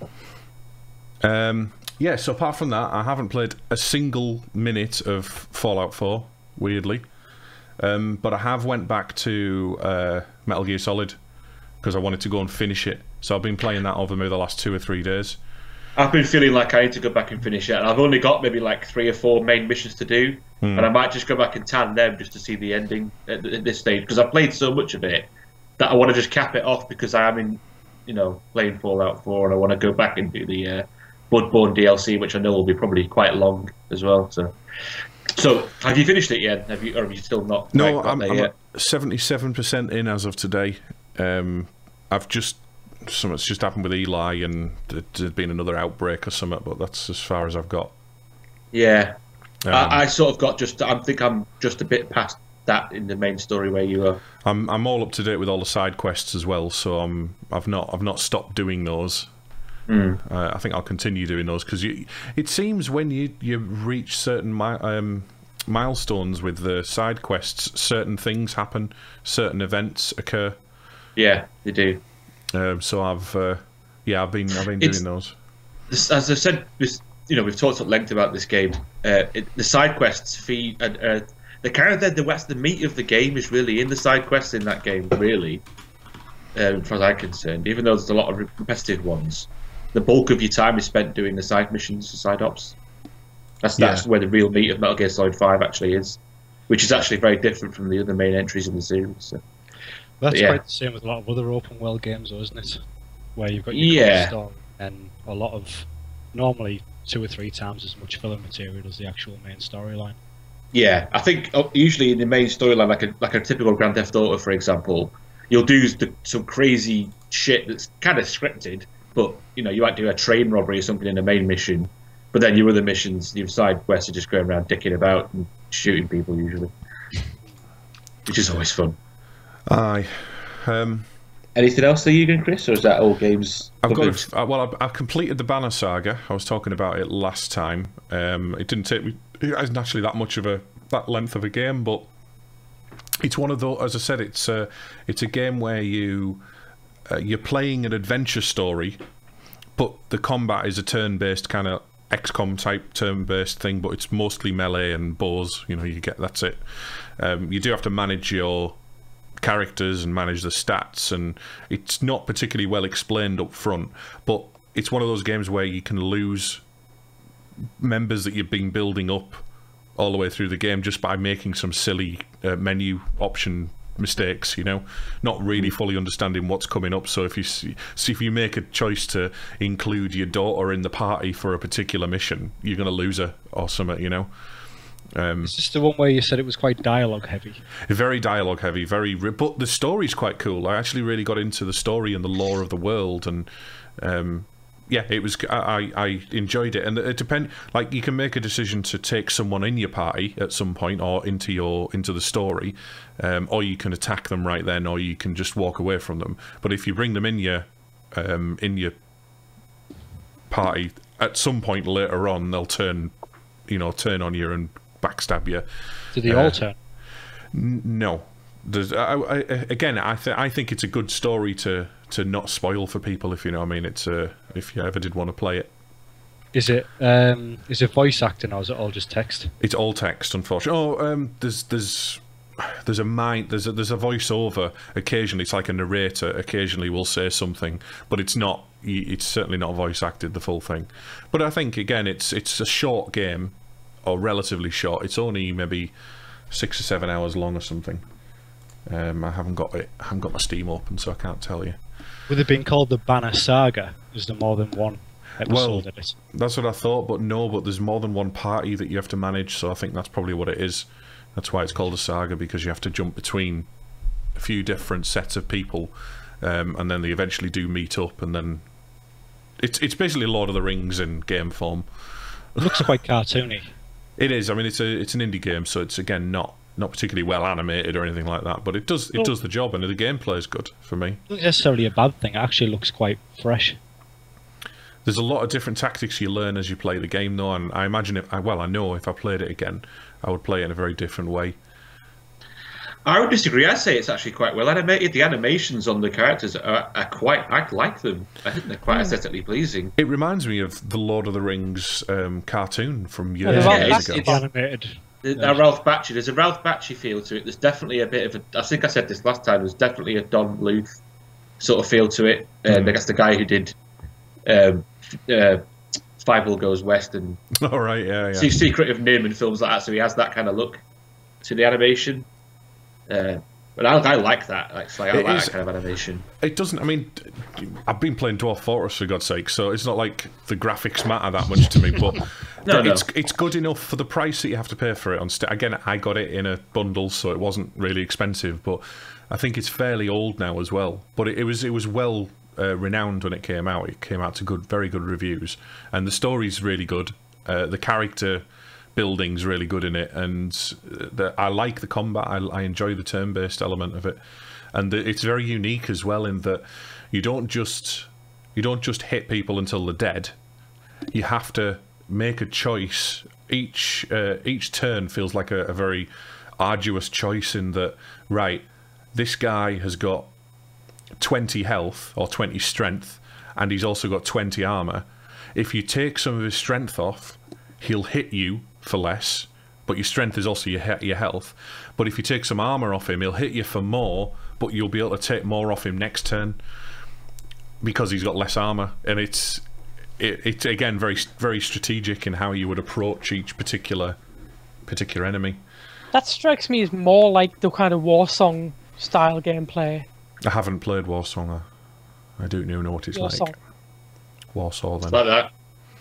Um, yeah, so apart from that, I haven't played a single minute of Fallout four, weirdly. Um, but I have went back to uh, Metal Gear Solid because I wanted to go and finish it. So I've been playing that over maybe the last two or three days. I've been feeling like I need to go back and finish it, and I've only got maybe like three or four main missions to do, Hmm. and I might just go back and tan them just to see the ending at, at this stage, because I've played so much of it that I want to just cap it off, because I am in, you know, playing Fallout four, and I want to go back and do the uh, Bloodborne D L C, which I know will be probably quite long as well. So, so have you finished it yet? Have you, or have you still not? No, quite got I'm, there I'm yet? seventy-seven percent in as of today. Um, I've just something's just happened with Eli, and there's been another outbreak or something, but that's as far as I've got. Yeah, Um, I, I sort of got just. I think I'm just a bit past that in the main story where you are. I'm I'm all up to date with all the side quests as well, so I'm I've not I've not stopped doing those. Mm. Uh, I think I'll continue doing those because it seems when you you reach certain mi um, milestones with the side quests, certain things happen, certain events occur. Yeah, they do. Um, so I've uh, yeah I've been I've been doing It's- those. This, as I said, this, you know, we've talked at length about this game. Uh, it, the side quests feed, uh, uh, the kind of the, the what's the meat of the game is really in the side quests in that game. Really, um, as far as I'm concerned, even though there's a lot of repetitive ones, the bulk of your time is spent doing the side missions, the side ops. That's that's Yeah. where the real meat of Metal Gear Solid five actually is, which is actually very different from the other main entries in the series. So. That's yeah. quite the same with a lot of other open world games, though, isn't it? Where you've got your Yeah. core story and a lot of, normally two or three times as much filler material as the actual main storyline. Yeah, I think uh, usually in the main storyline, like a like a typical Grand Theft Auto, for example, you'll do the, some crazy shit that's kind of scripted, but you know you might do a train robbery or something in the main mission, but then your other missions, your side quests, are just going around dicking about and shooting people usually, which is always fun. Aye. Um, Anything else that you can, Chris, or is that all games? I've got covered? a, uh, well, I've, I've completed the Banner Saga. I was talking about it last time. Um, it didn't take me. It isn't actually that much of a that length of a game, but it's one of those. As I said, it's a it's a game where you uh, you're playing an adventure story, but the combat is a turn-based kind of X COM type turn-based thing, but it's mostly melee and bows. You know, you get that's it. Um, you do have to manage your characters and manage the stats, and it's not particularly well explained up front, but it's one of those games where you can lose members that you've been building up all the way through the game just by making some silly uh, menu option mistakes, you know, not really fully understanding what's coming up. So if you see, so if you make a choice to include your daughter in the party for a particular mission, you're going to lose her or something, you know. Um, Is this the one where you said it was quite dialogue heavy? Very dialogue heavy, very, but the story's quite cool. I actually really got into the story and the lore of the world, and um, yeah, it was. I, I enjoyed it, and it depend. Like you can make a decision to take someone in your party at some point, or into your into the story, um, or you can attack them right then, or you can just walk away from them. But if you bring them in your um, in your party, at some point later on, they'll turn, you know, turn on you and backstab you. Did they Uh, all turn? N- no. There's, I, I, again, I, th I think it's a good story to, to not spoil for people, if you know what I mean. It's uh, if you ever did want to play it. Is it um, is it voice acting or is it all just text? It's all text, unfortunately. Oh, um, there's there's there's a mind there's a, there's a voiceover occasionally. It's like a narrator occasionally will say something, but it's not it's certainly not voice acted the full thing. But I think again it's it's a short game, or relatively short. It's only maybe six or seven hours long or something. um, I haven't got it I haven't got my Steam open, so I can't tell you. With it being called the Banner Saga, is there more than one episode Well, of it? that's what I thought, but no, but there's more than one party that you have to manage, so I think that's probably what it is. That's why it's called a saga, because you have to jump between a few different sets of people, um, and then they eventually do meet up, and then it's it's basically Lord of the Rings in game form. It looks quite cartoony. It is. I mean, it's a it's an indie game, so it's again not not particularly well animated or anything like that, but it does it Well, does the job, and the gameplay is good for me. Not necessarily a bad thing. It actually looks quite fresh. There's a lot of different tactics you learn as you play the game, though, and I imagine if I well, I know if I played it again, I would play it in a very different way. I would disagree. I'd say it's actually quite well animated. The animations on the characters are, are quite. I like them. I think they're quite aesthetically pleasing. It reminds me of the Lord of the Rings um, cartoon from Yeah, years, the years Ralph ago. It's animated. The, the Ralph Bakshi. There's a Ralph Bakshi feel to it. There's definitely a bit of a. I think I said this last time. There's definitely a Don Bluth sort of feel to it. Um, I guess the guy who did um, uh, Five Will Goes West and All right, yeah, yeah. See Secret of Nim and films like that. So he has that kind of look to the animation. Uh, but I, I like that. Actually, I It like is- that kind of animation. It doesn't. I mean, I've been playing Dwarf Fortress for God's sake, so it's not like the graphics matter that much to me. But No, no. it's it's good enough for the price that you have to pay for it on Steam. Again, I got it in a bundle, so it wasn't really expensive. But I think it's fairly old now as well. But it, it was it was well uh, renowned when it came out. It came out to good, very good reviews, and the story's really good. Uh, the character building's really good in it, and the, I like the combat. I, I enjoy the turn-based element of it, and the, it's very unique as well in that you don't just you don't just hit people until they're dead. You have to make a choice. Each uh, each turn feels like a, a very arduous choice in that, right, this guy has got twenty health or twenty strength, and he's also got twenty armor. If you take some of his strength off, he'll hit you for less, but your strength is also your he- your health. But if you take some armor off him, he'll hit you for more, but you'll be able to take more off him next turn because he's got less armor. And it's it, it's again very very strategic in how you would approach each particular particular enemy. That strikes me as more like the kind of Warsong style gameplay. I haven't played Warsong. I, I don't even know what it's Warsong. like. Warsaw then. Like that.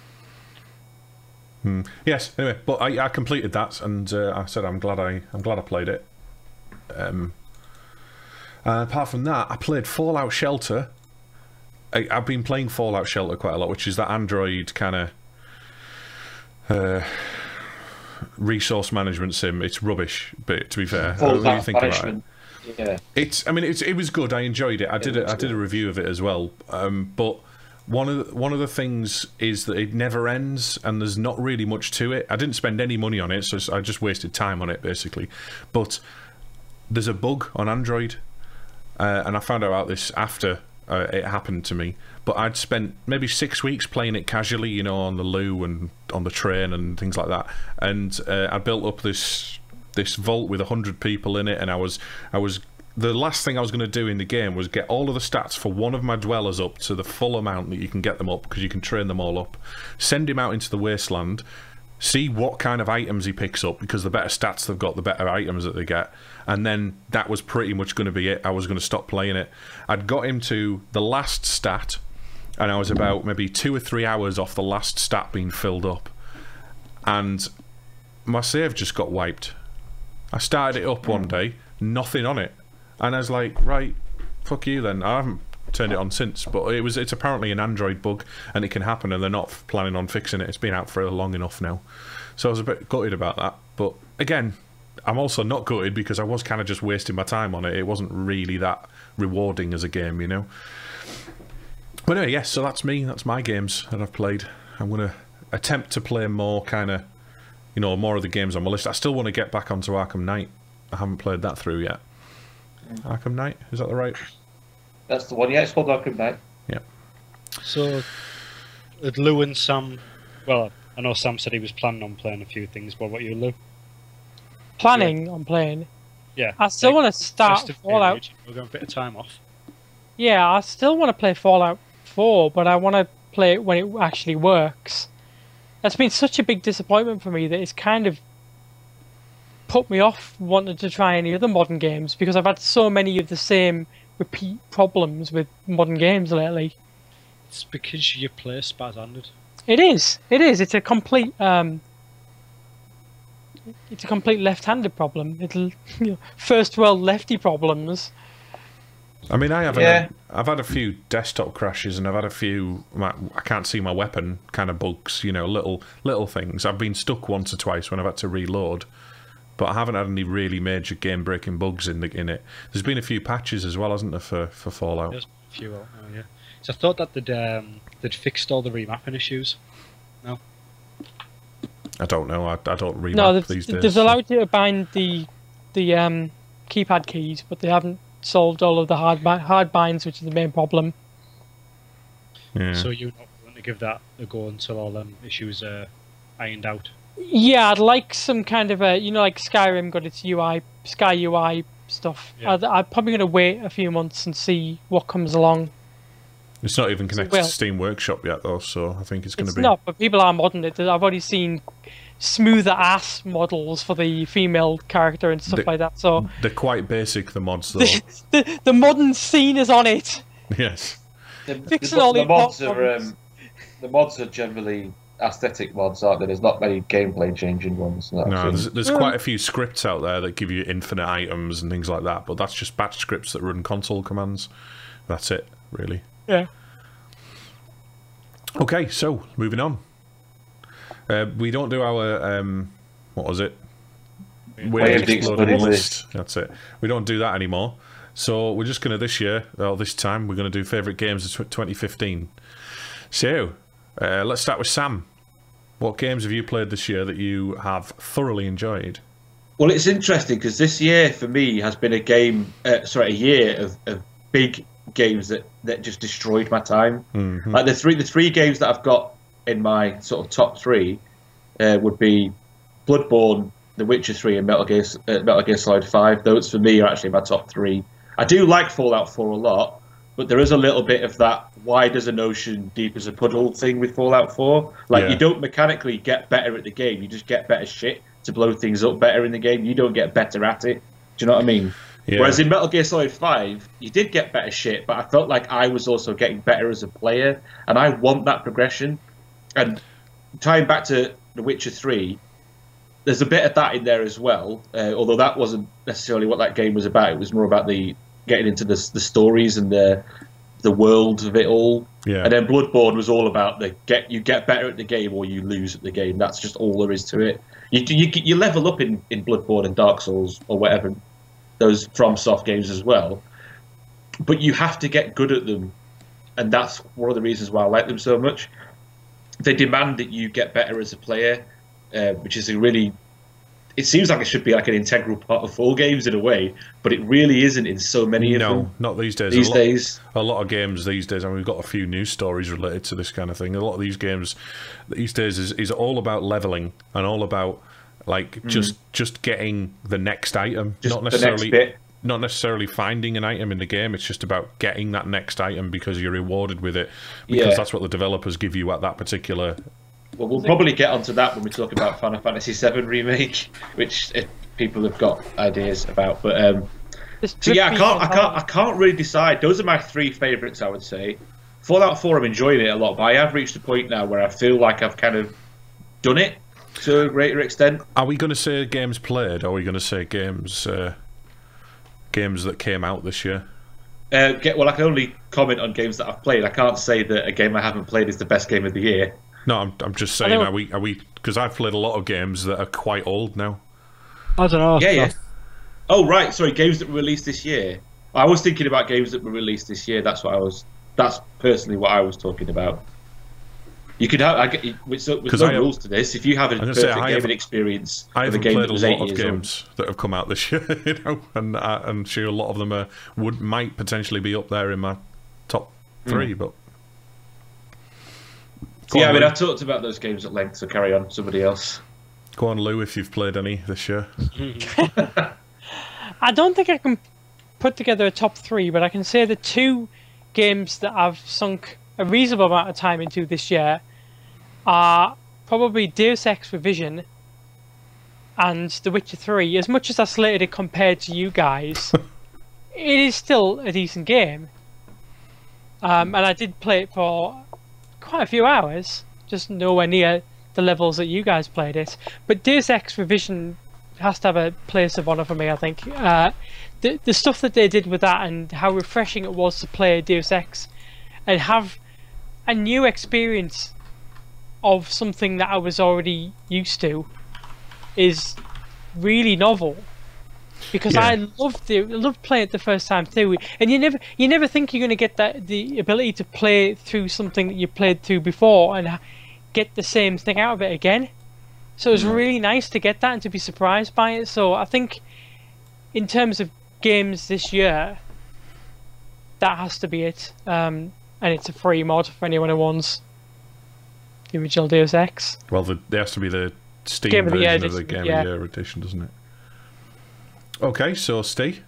Hmm. Yes. Anyway, but I, I completed that, and uh, I said I'm glad I I'm glad I played it. Um. Uh, apart from that, I played Fallout Shelter. I, I've been playing Fallout Shelter quite a lot, which is that Android kind of uh, resource management sim. It's rubbish, but to be fair, Full when you think about it, punishment. Yeah. it's. I mean, it's. It was good. I enjoyed it. I did. A, was I did a good. review of it as well. Um, but one of the, one of the things is that it never ends, and there's not really much to it. I didn't spend any money on it, so I just wasted time on it basically. But there's a bug on Android, uh, and I found out about this after uh, it happened to me. But I'd spent maybe six weeks playing it casually, you know, on the loo and on the train and things like that. And uh, I built up this this vault with a hundred people in it, and I was I was the last thing I was going to do in the game was get all of the stats for one of my dwellers up to the full amount that you can get them up, because you can train them all up, send him out into the wasteland, see what kind of items he picks up, because the better stats they've got, the better items that they get. And then that was pretty much going to be it. I was going to stop playing it. I'd got him to the last stat, and I was about maybe two or three hours off the last stat being filled up, and my save just got wiped. I started it up one day, nothing on it, and I was like, right, fuck you then. I haven't turned it on since, but it was it's apparently an Android bug, and it can happen, and they're not planning on fixing it. It's been out for long enough now, so I was a bit gutted about that. But again, I'm also not gutted because I was kind of just wasting my time on it. It wasn't really that rewarding as a game, you know. But anyway, yes, so that's me. That's my games that I've played. I'm going to attempt to play more kind of, you know, more of the games on my list. I still want to get back onto Arkham Knight. I haven't played that through yet. Arkham Knight, is that the right? That's the one. Yeah, it's called Arkham Knight. Yeah. So, did Lou and Sam... Well, I know Sam said he was planning on playing a few things. What about you, Lou? Planning on playing. Yeah. I still like, want to start festive Fallout. period, we'll get a bit of time off. Yeah, I still want to play Fallout four, but I want to play it when it actually works. That's been such a big disappointment for me that it's kind of put me off wanting to try any other modern games because I've had so many of the same repeat problems with modern games lately. It's because you play spaz-handed. It is. It is. It's a complete. Um, it's a complete left-handed problem. It'll you know, first world lefty problems. I mean, I haven't. Yeah. Had, I've had a few desktop crashes, and I've had a few. My, I can't see my weapon kind of bugs. You know, little little things. I've been stuck once or twice when I've had to reload, but I haven't had any really major game-breaking bugs in the in it. There's been a few patches as well, hasn't there, for for Fallout? There's a few, oh, yeah. So I thought that they'd um, they'd fixed all the remapping issues. No. I don't know. I, I don't remap No, they've, these days. they've so- allowed you to bind the the um, keypad keys, but they haven't solved all of the hard bi- hard binds, which is the main problem. Yeah. So you're not going to give that a go until all them issues are ironed out. Yeah, I'd like some kind of a, you know, like Skyrim got its U I, Sky U I stuff. Yeah. I'd, I'm probably going to wait a few months and see what comes along. It's not even connected Well- to Steam Workshop yet, though, so I think it's going to It's be. not, but people are modding it. I've already seen smoother ass models for the female character and stuff The- like that. So They're quite basic, the mods, though. the, the the modern scene is on it. Yes. The, Fixing the, all the these mods pop are problems. um, the mods are generally aesthetic mods, aren't there? There's not many gameplay changing ones. that I've No, seen. there's, there's Yeah. quite a few scripts out there that give you infinite items and things like that, but that's just batch scripts that run console commands. That's it, really. Yeah. Okay, so moving on. Uh, we don't do our um, what was it? Weird Weird exploding exploding list. list. That's it. We don't do that anymore. So we're just going to this year, or this time, we're going to do favourite games of tw- twenty fifteen. So uh, let's start with Sam. What games have you played this year that you have thoroughly enjoyed? Well, it's interesting because this year for me has been a game, uh, sorry, a year of, of big games that, that just destroyed my time. Mhm. Like the three the three games that I've got in my sort of top three uh, would be Bloodborne, The Witcher three, and Metal Gear uh, Metal Gear Solid five. Those for me are actually my top three. I do like Fallout four a lot, but there is a little bit of that wide as an ocean, deep as a puddle thing with Fallout four. Like Yeah. you don't mechanically get better at the game; you just get better shit to blow things up better in the game. You don't get better at it. Do you know what I mean? Yeah. Whereas in Metal Gear Solid five, you did get better shit, but I felt like I was also getting better as a player, and I want that progression. And tying back to The Witcher three, there's a bit of that in there as well, uh, although that wasn't necessarily what that game was about. It was more about the getting into the, the stories and the the world of it all. Yeah. And then Bloodborne was all about the get you get better at the game or you lose at the game. That's just all there is to it. You you, you level up in, in Bloodborne and Dark Souls or whatever, those FromSoft games as well, but you have to get good at them, and that's one of the reasons why I like them so much. They demand that you get better as a player, uh, which is a really, it seems like it should be like an integral part of all games in a way, but it really isn't in so many of No, them not these days. these a lot, days. A lot of games these days, and we've got a few news stories related to this kind of thing. A lot of these games these days is, is all about leveling and all about like just just getting the next item, Just not the next necessarily bit. not necessarily finding an item in the game. It's just about getting that next item because you're rewarded with it because Yeah. that's what the developers give you at that particular. Well, we'll probably get onto that when we talk about Final Fantasy seven remake, which uh, people have got ideas about. But um, This so yeah, I drippy can't, I and can't, I can't really decide. Those are my three favourites, I would say. Fallout four, I'm enjoying it a lot, but I have reached a point now where I feel like I've kind of done it to a greater extent. Are we going to say games played, or are we going to say games uh, games that came out this year? Uh, get well, I can only comment on games that I've played. I can't say that a game I haven't played is the best game of the year. No, I'm I'm just saying. don't- Are we are we because I've played a lot of games that are quite old now. I don't know. Yeah, yeah. Oh, right. Sorry, games that were released this year. I was thinking about games that were released this year. That's what I was. That's personally what I was talking about. You could have. I get with, so, with 'Cause no I have- rules to this. If you have a gonna perfect say, I gaming haven't- experience I of a haven't game played that a was lot eight of years old, games that have come out this year, you know, and I, I'm sure a lot of them are, would might potentially be up there in my top three. But Go yeah, on, I mean, Lou. I've talked about those games at length. So carry on. Somebody else. Go on, Lou, if you've played any this year. I don't think I can put together a top three, but I can say the two games that I've sunk a reasonable amount of time into this year are probably Deus Ex Revision and The Witcher three. As much as I slated it compared to you guys, it is still a decent game. Um, and I did play it for quite a few hours, just nowhere near the levels that you guys played it. But Deus Ex Revision has to have a place of honour for me, I think. Uh, the, the stuff that they did with that and how refreshing it was to play Deus Ex and have a new experience of something that I was already used to is really novel. Because yeah. I loved the loved playing it the first time through, and you never you never think you're going to get that the ability to play through something that you played through before and get the same thing out of it again. So it was really nice to get that and to be surprised by it. So I think, in terms of games this year, that has to be it. Um, and it's a free mod for anyone who wants the original Deus Ex. Well, the, there has to be the Steam Game of the version Year of the Game yeah. of the Year edition, doesn't it? Okay, so Ste.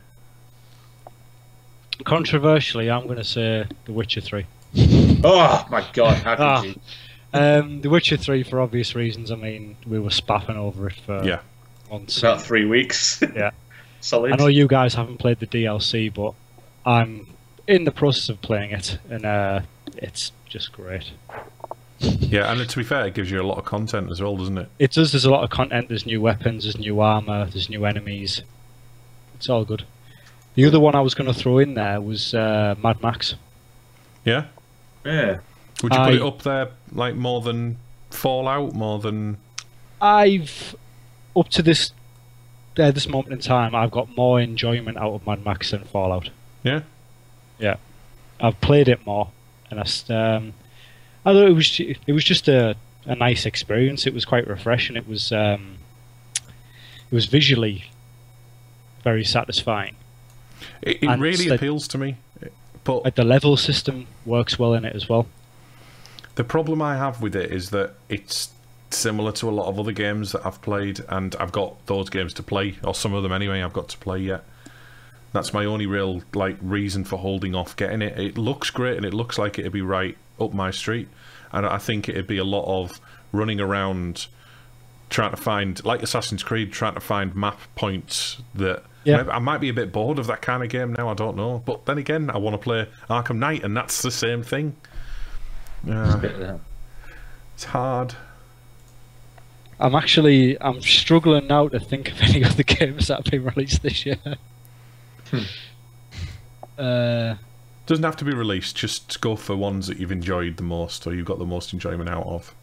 Controversially, I'm going to say The Witcher three. Oh my god, how could ah, you? Um, The Witcher three for obvious reasons. I mean, we were spaffing over it for yeah. months. About three weeks. Yeah. Solid. I know you guys haven't played the D L C, but I'm in the process of playing it, and uh, it's just great. Yeah, and to be fair, it gives you a lot of content as well, doesn't it? It does. There's a lot of content. There's new weapons, there's new armour, there's new enemies. It's all good. The other one I was going to throw in there was uh, Mad Max. Yeah? Yeah. Would you I, put it up there, like, more than Fallout, more than... I've, up to this uh, this moment in time, I've got more enjoyment out of Mad Max than Fallout. Yeah? Yeah. I've played it more, and I, um, I thought it was, it was just a, a nice experience. It was quite refreshing. It was, um, it was visually very satisfying. It, it really the, appeals to me. But like the level system works well in it as well. The problem I have with it is that it's similar to a lot of other games that I've played, and I've got those games to play, or some of them anyway, I've got to play yet. That's my only real like reason for holding off getting it. It looks great, and it looks like it'd be right up my street, and I think it'd be a lot of running around trying to find, like Assassin's Creed, trying to find map points that... Yeah. I might be a bit bored of that kind of game now, I don't know. But then again, I want to play Arkham Knight, and that's the same thing. Uh, it's hard. I'm actually, I'm struggling now to think of any other games that have been released this year. Hmm. uh, Doesn't have to be released, just go for ones that you've enjoyed the most, or you've got the most enjoyment out of.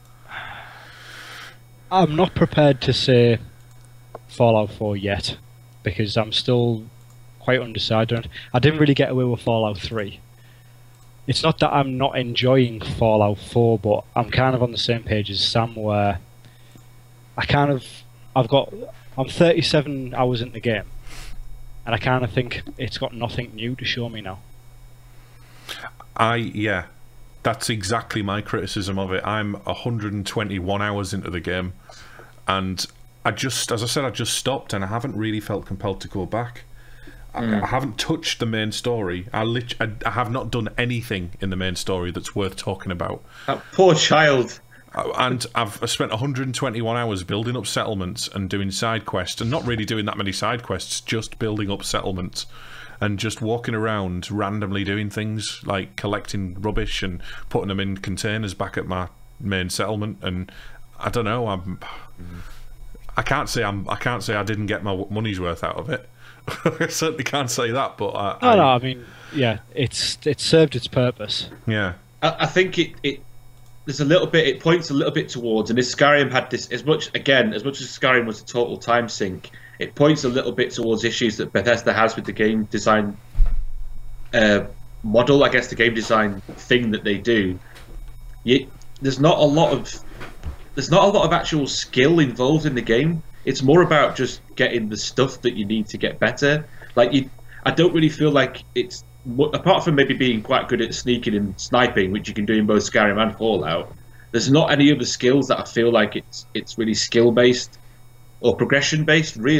I'm not prepared to say Fallout four yet, because I'm still quite undecided. I didn't really get away with Fallout three. It's not that I'm not enjoying Fallout four, but I'm kind of on the same page as Sam, where I kind of, I've got, I'm thirty-seven hours in the game, and I kind of think it's got nothing new to show me now. I, yeah, that's exactly my criticism of it. I'm one hundred twenty-one hours into the game, and I just, as I said, I just stopped, and I haven't really felt compelled to go back. Mm. I, I haven't touched the main story. I, lit I, I have not done anything in the main story that's worth talking about. That poor child. And I've spent one hundred twenty-one hours building up settlements and doing side quests, and not really doing that many side quests, just building up settlements and just walking around randomly doing things like collecting rubbish and putting them in containers back at my main settlement. And I don't know, I'm mm. I can't say I'm I can't say I didn't get my money's worth out of it. I certainly can't say that, but I, no, I, no, I mean, yeah, it's it served its purpose. Yeah, I, I think it, it there's a little bit. It points a little bit towards, and this Skyrim had this as much again as much as Skyrim was a total time sink. It points a little bit towards issues that Bethesda has with the game design uh, model. I guess the game design thing that they do. You, there's not a lot of there's not a lot of actual skill involved in the game. It's more about just getting the stuff that you need to get better. Like you, I don't really feel like it's apart from maybe being quite good at sneaking and sniping, which you can do in both Skyrim and Fallout. There's not any other skills that I feel like it's it's really skill based or progression based. Really,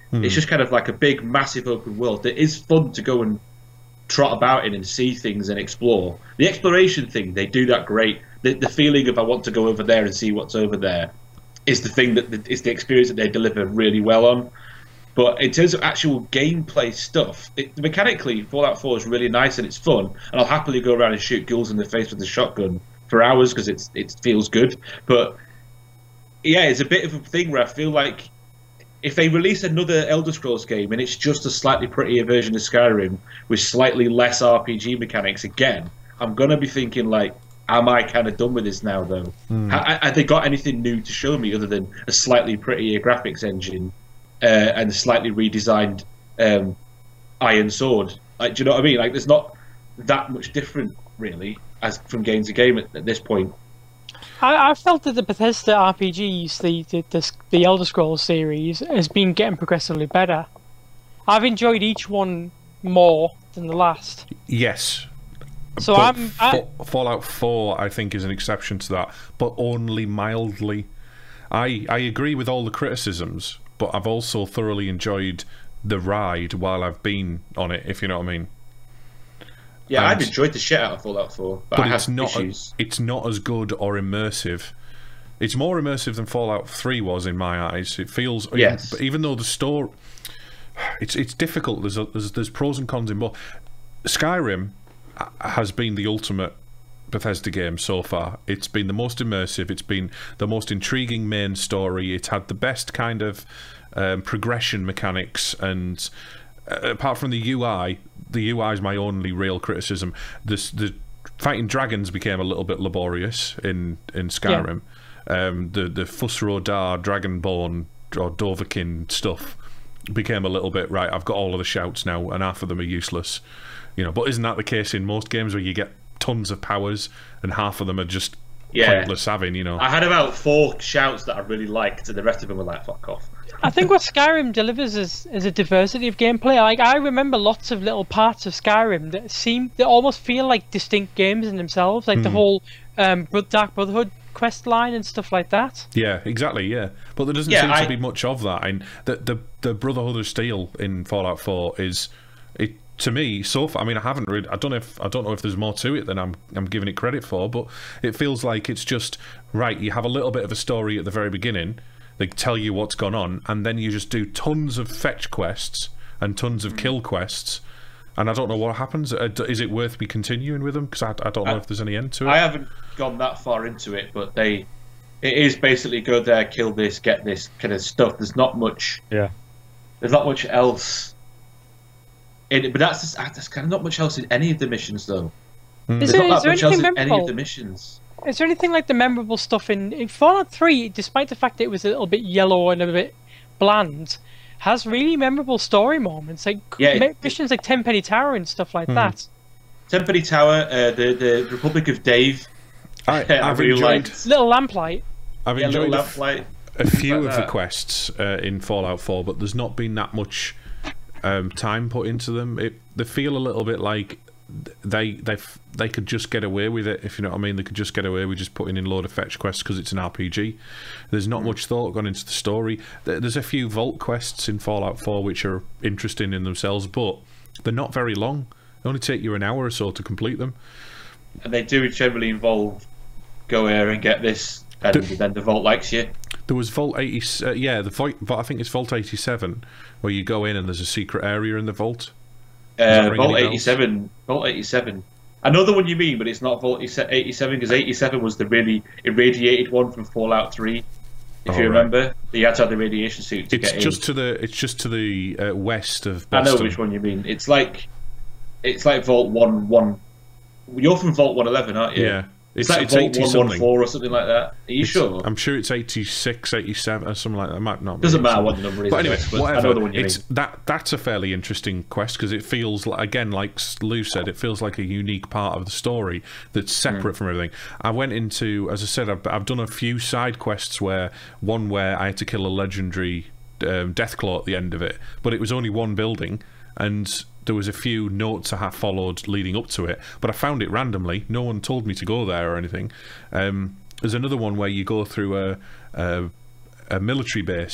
Hmm. It's just kind of like a big, massive open world that is fun to go and trot about in and see things and explore. The exploration thing, they do that great. The, the feeling of I want to go over there and see what's over there is the thing that is the experience that they deliver really well on. But in terms of actual gameplay stuff, it, mechanically, Fallout four is really nice and it's fun. And I'll happily go around and shoot ghouls in the face with a shotgun for hours because it's it feels good. But yeah, it's a bit of a thing where I feel like if they release another Elder Scrolls game and it's just a slightly prettier version of Skyrim with slightly less R P G mechanics again, I'm gonna be thinking like, am I kind of done with this now though? Mm. Ha- have they got anything new to show me other than a slightly prettier graphics engine uh, and a slightly redesigned um, Iron Sword? Like, do you know what I mean? Like, there's not that much different really as from game to game at, at this point. I, I felt that the Bethesda R P Gs, the, the the the Elder Scrolls series, has been getting progressively better. I've enjoyed each one more than the last. Yes. So but I'm I, Fallout four, I think, is an exception to that, but only mildly. I I agree with all the criticisms, but I've also thoroughly enjoyed the ride while I've been on it, if you know what I mean. Yeah, And, I've enjoyed the shit out of Fallout four, but, but I it's have not issues. it's not as good or immersive. It's more immersive than Fallout three was in my eyes. It feels Yes. even, even though the story, it's it's difficult. There's a, there's there's pros and cons in both. Skyrim has been the ultimate Bethesda game so far. It's been the most immersive. It's been the most intriguing main story. It's had the best kind of um, progression mechanics, and uh, apart from the U I, the U I is my only real criticism. This the fighting dragons became a little bit laborious in in Skyrim. Yeah. Um, the the Fusrodar Dragonborn or Dovahkiin stuff became a little bit right. I've got all of the shouts now, and half of them are useless. You know, but isn't that the case in most games where you get tons of powers and half of them are just Yeah. pointless having, you know? I had about four shouts that I really liked, and the rest of them were like, fuck off. I think what Skyrim delivers is, is a diversity of gameplay. Like, I remember lots of little parts of Skyrim that seem that almost feel like distinct games in themselves, like the whole um, Dark Brotherhood quest line and stuff like that. Yeah, exactly. Yeah, but there doesn't Yeah, seem I- to be much of that. And the the the Brotherhood of Steel in Fallout four is it to me so far. I mean, I haven't read. I don't know if I don't know if there's more to it than I'm I'm giving it credit for, but it feels like it's just right. You have a little bit of a story at the very beginning. They tell you what's gone on, and then you just do tons of fetch quests and tons of kill quests. And I don't know what happens. Uh, d- Is it worth me continuing with them? Because I, I don't know I- if there's any end to it. I haven't gone that far into it, but they, it is basically go there, kill this, get this kind of stuff. There's not much. Yeah. There's not much else. In it, but that's just, that's kind of not much else in any of the missions, though. Is There's there, not is that there much else anything in any of memorable? the missions. Is there anything like the memorable stuff in, in Fallout three, despite the fact that it was a little bit yellow and a bit bland, has really memorable story moments, like Yeah, mi- it- missions like Tenpenny Tower and stuff like that. Tenpenny Tower, uh, the the Republic of Dave. I, I I've really enjoyed. liked. Little Lamplight. I've Yeah, enjoyed little a, lamp light. a few like of the that. quests uh, in Fallout four, but there's not been that much um, time put into them. It, they feel a little bit like they they they could just get away with it, if you know what I mean. They could just get away with just putting in a load of fetch quests because it's an R P G. There's not much thought gone into the story. There- There's a few vault quests in Fallout four which are interesting in themselves, but they're not very long. They only take you an hour or so to complete them. And they do generally involve go here and get this, and Do- then the vault likes you. There was Vault eighty, uh, yeah, the Vault, I think it's Vault eighty-seven, where you go in and there's a secret area in the vault. that Uh, ring Vault any bells? eighty-seven. Vault eighty-seven. I know the one you mean, but it's not Vault eighty-seven because eighty-seven was the really irradiated one from Fallout three. If Oh, you right. remember, you had to have the radiation suit to It's get just in. to the it's just to the uh, west of I Boston. know which one you mean. It's like, it's like Vault one one. You're from Vault one eleven, aren't you? Yeah, It's, it's, like it's Vault eighty one something. fourteen or something like that. Are you It's- sure? I'm sure it's eighty-six, eighty-seven, or something like that. It might not. be Doesn't matter eighty-seven. what the number is. But anyway, I guess, but I whatever. know the one you It's mean. that that's a fairly interesting quest because it feels like, again, like Lou said, it feels like a unique part of the story that's separate Mm. from everything. I went into, as I said, I've, I've done a few side quests where one where I had to kill a legendary um, Deathclaw at the end of it, but it was only one building and there was a few notes I have followed leading up to it, but I found it randomly. No one told me to go there or anything. Um, there's another one where you go through a, a, a military base,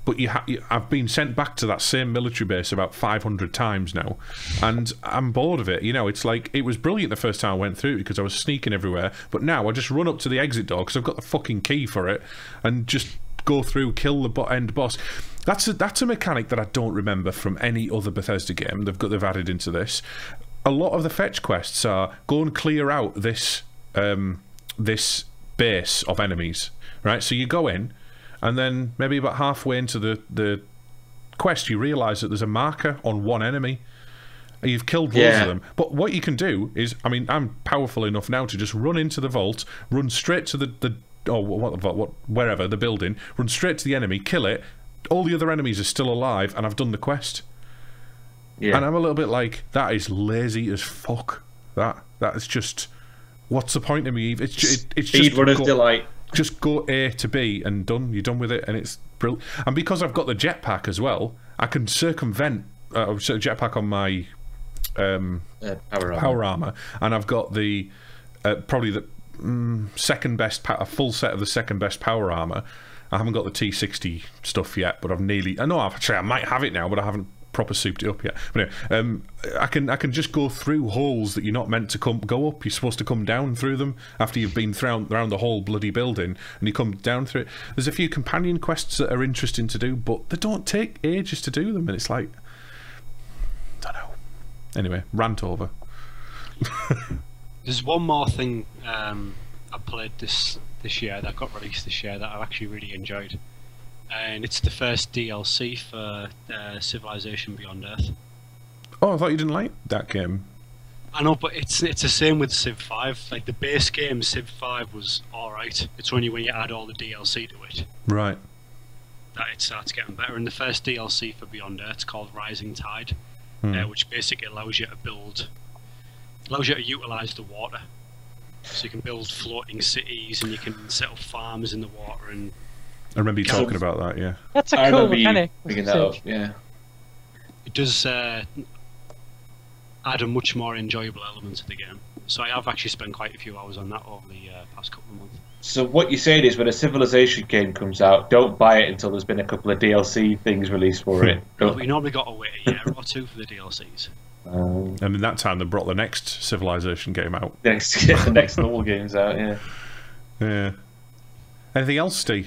but you, ha you I've been sent back to that same military base about five hundred times now, and I'm bored of it. You know, it's like, it was brilliant the first time I went through it because I was sneaking everywhere, but now I just run up to the exit door because I've got the fucking key for it, and just go through, kill the bo end boss. That's a, that's a mechanic that I don't remember from any other Bethesda game. They've got they've added into this. A lot of the fetch quests are go and clear out this um, this base of enemies, right? So you go in, and then maybe about halfway into the the quest, you realise that there's a marker on one enemy. You've killed loads yeah. of them. But what you can do is, I mean, I'm powerful enough now to just run into the vault, run straight to the the oh what what, what wherever the building, run straight to the enemy, kill it. All the other enemies are still alive, and I've done the quest. Yeah. And I'm a little bit like, that is lazy as fuck. That that is just, what's the point of me? It's just, it, it's Speed just runner's go, delight. Just go A to B and done. You're done with it, and it's brilliant. And because I've got the jetpack as well, I can circumvent uh, jetpack on my um, uh, power, armor. power armor, and I've got the uh, probably the mm, second best, a full set of the second best power armor. I haven't got the T sixty stuff yet, but I've nearly. I know actually I might have it now, but I haven't proper souped it up yet. But anyway, um, I can I can just go through holes that you're not meant to come go up. You're supposed to come down through them after you've been through around the whole bloody building, and you come down through it. There's a few companion quests that are interesting to do, but they don't take ages to do them, and it's like, I don't know. Anyway, rant over. There's one more thing um, I played this this year that got released this year that I've actually really enjoyed. And it's the first D L C for uh, Civilization Beyond Earth. Oh, I thought you didn't like that game. I know, but it's it's the same with Civ five. Like, the base game, Civ five, was alright. It's only when you add all the D L C to it Right. that it starts getting better. And the first D L C for Beyond Earth is called Rising Tide, Hmm. uh, which basically allows you to build, allows you to utilise the water. So you can build floating cities, and you can set up farms in the water, and I remember you talking about that, yeah. That's a I cool remember you mechanic. bringing that up, yeah. it does uh, add a much more enjoyable element to the game. So I have actually spent quite a few hours on that over the uh, past couple of months. So what you're saying is, when a Civilization game comes out, don't buy it until there's been a couple of D L C things released for it. Well, we normally got to wait a year or two for the D L Cs. Um, And in that time, they brought the next Civilization game out. next, the next normal game's out, yeah. Yeah. Anything else, Steve?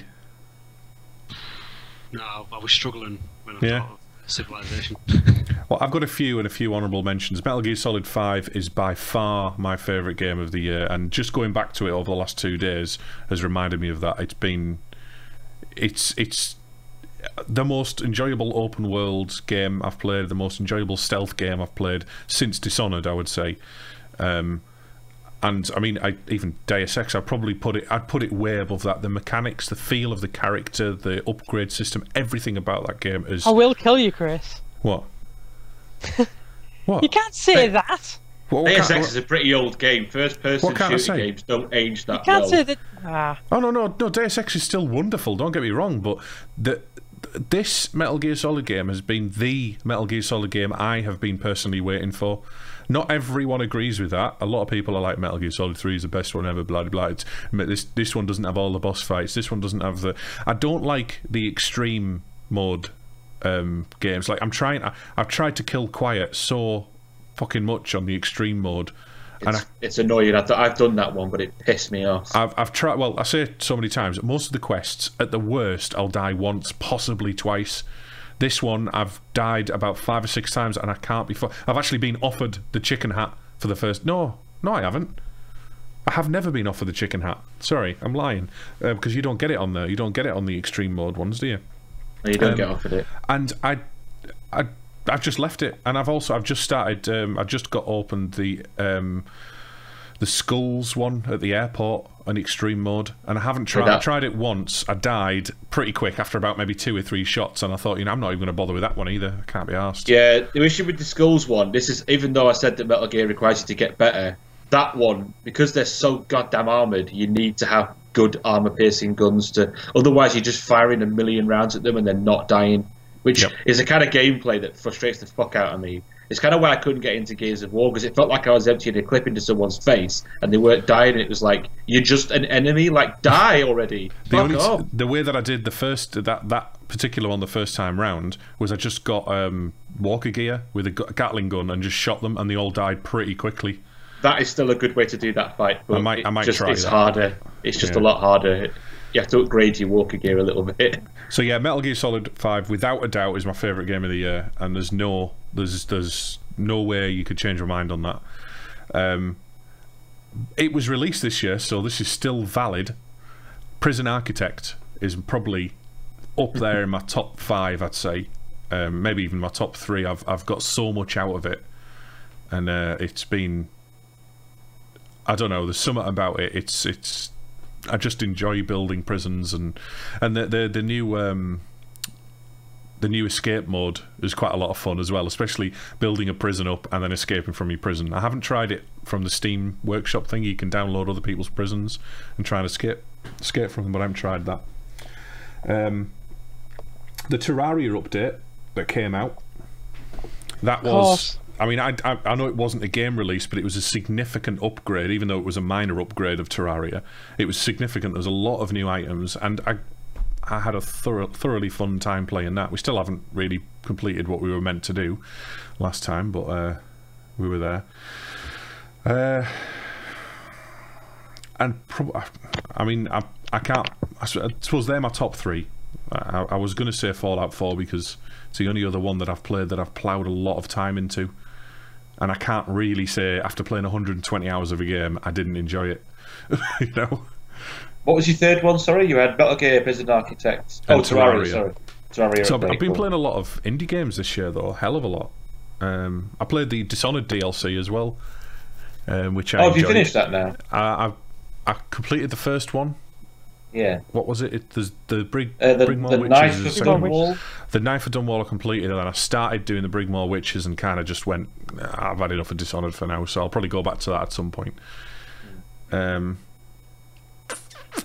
No, I was struggling when I Yeah. thought of Civilization. Well, I've got a few and a few honourable mentions. Metal Gear Solid five is by far my favourite game of the year, and just going back to it over the last two days has reminded me of that. It's been... It's... it's the most enjoyable open world game I've played, the most enjoyable stealth game I've played since Dishonored, I would say. Um, and I mean, I even Deus Ex, I'd probably put it, I'd put it way above that. The mechanics, the feel of the character, the upgrade system, everything about that game is. I will kill you, Chris. What? What? You can't say Hey. that. What, what Deus can't- Ex is a pretty old game. First-person What can't I shooting say? games don't age that You can't well. say that. Ah. Oh no, no, no! Deus Ex is still wonderful. Don't get me wrong, but the this Metal Gear Solid game has been the Metal Gear Solid game I have been personally waiting for. Not everyone agrees with that. A lot of people are like, Metal Gear Solid three is the best one ever, blah blah blah. It's, this this one doesn't have all the boss fights. This one doesn't have the. I don't like the extreme mode um, games. Like I'm trying. I, I've tried to kill Quiet so fucking much on the extreme mode. And It's, I, it's annoying. I've, I've done that one, but it pissed me off. I've I've tried. Well, I say it so many times. Most of the quests, at the worst, I'll die once, possibly twice. This one, I've died about five or six times, and I can't be. Fu I've actually been offered the chicken hat for the first. No, no, I haven't. I have never been offered the chicken hat. Sorry, I'm lying, uh, because you don't get it on there. You don't get it on the extreme mode ones, do you? No, you don't um, get offered it. And I, I, I've just left it, and I've also I've just started. Um, I just got opened the um, the Skulls one at the airport on extreme mode, and I haven't tried. I tried it once. I died pretty quick after about maybe two or three shots, and I thought, you know, I'm not even going to bother with that one either. I can't be arsed. Yeah, the issue with the Skulls one, this is, even though I said that Metal Gear requires you to get better, that one, because they're so goddamn armoured, you need to have good armour-piercing guns to. Otherwise, you're just firing a million rounds at them and they're not dying, which Yep. is a kind of gameplay that frustrates the fuck out of me. It's kind of why I couldn't get into Gears of War, because it felt like I was emptying a clip into someone's face and they weren't dying. And it was like, you're just an enemy, like, die already. The, Fuck only off. the way that I did the first that that particular one the first time round was I just got um, walker gear with a gu- Gatling gun and just shot them, and they all died pretty quickly. That is still a good way to do that fight, but I might, I might just, try it's that. harder. It's just Yeah. a lot harder. You have to upgrade your walker gear a little bit. So yeah, Metal Gear Solid five, without a doubt, is my favourite game of the year, and there's no, there's, there's no way you could change your mind on that. Um, it was released this year, so this is still valid. Prison Architect is probably up there in my top five, I'd say. Um, maybe even my top three. I've I've got so much out of it, and uh, it's been. I don't know. There's something about it. It's it's. I just enjoy building prisons, and and the the the new um, the new escape mode is quite a lot of fun as well. Especially building a prison up and then escaping from your prison. I haven't tried it from the Steam Workshop thing. You can download other people's prisons and try and escape escape from them, but I haven't tried that. Um, the Terraria update that came out. That was. I mean, I, I I know it wasn't a game release, but it was a significant upgrade, even though it was a minor upgrade of Terraria. It was significant. There's a lot of new items, and I I had a thorough, thoroughly fun time playing that. We still haven't really completed what we were meant to do last time, but uh, we were there. Uh, and prob- I mean, I I can't. I suppose they're my top three. I, I was going to say Fallout four because it's the only other one that I've played that I've ploughed a lot of time into. And I can't really say after playing one hundred twenty hours of a game I didn't enjoy it. You know. What was your third one? Sorry, you had Metal Gear, Prison Architect. Oh, And Terraria. Terraria. Sorry, Terraria. So I've, okay, I've been cool. playing a lot of indie games this year, though. Hell of a lot. Um, I played the Dishonored D L C as well, um, which I Oh, have you enjoyed. finished that now? I, I I completed the first one. Yeah. What was it? It the the Brig Uh, the Brigmore the Witches. Knife is the of second one. Dunwall. The Knife of Dunwall I completed, and then I started doing the Brigmore Witches and kind of just went, "Ah, I've had enough of Dishonored for now, so I'll probably go back to that at some point. Um, there's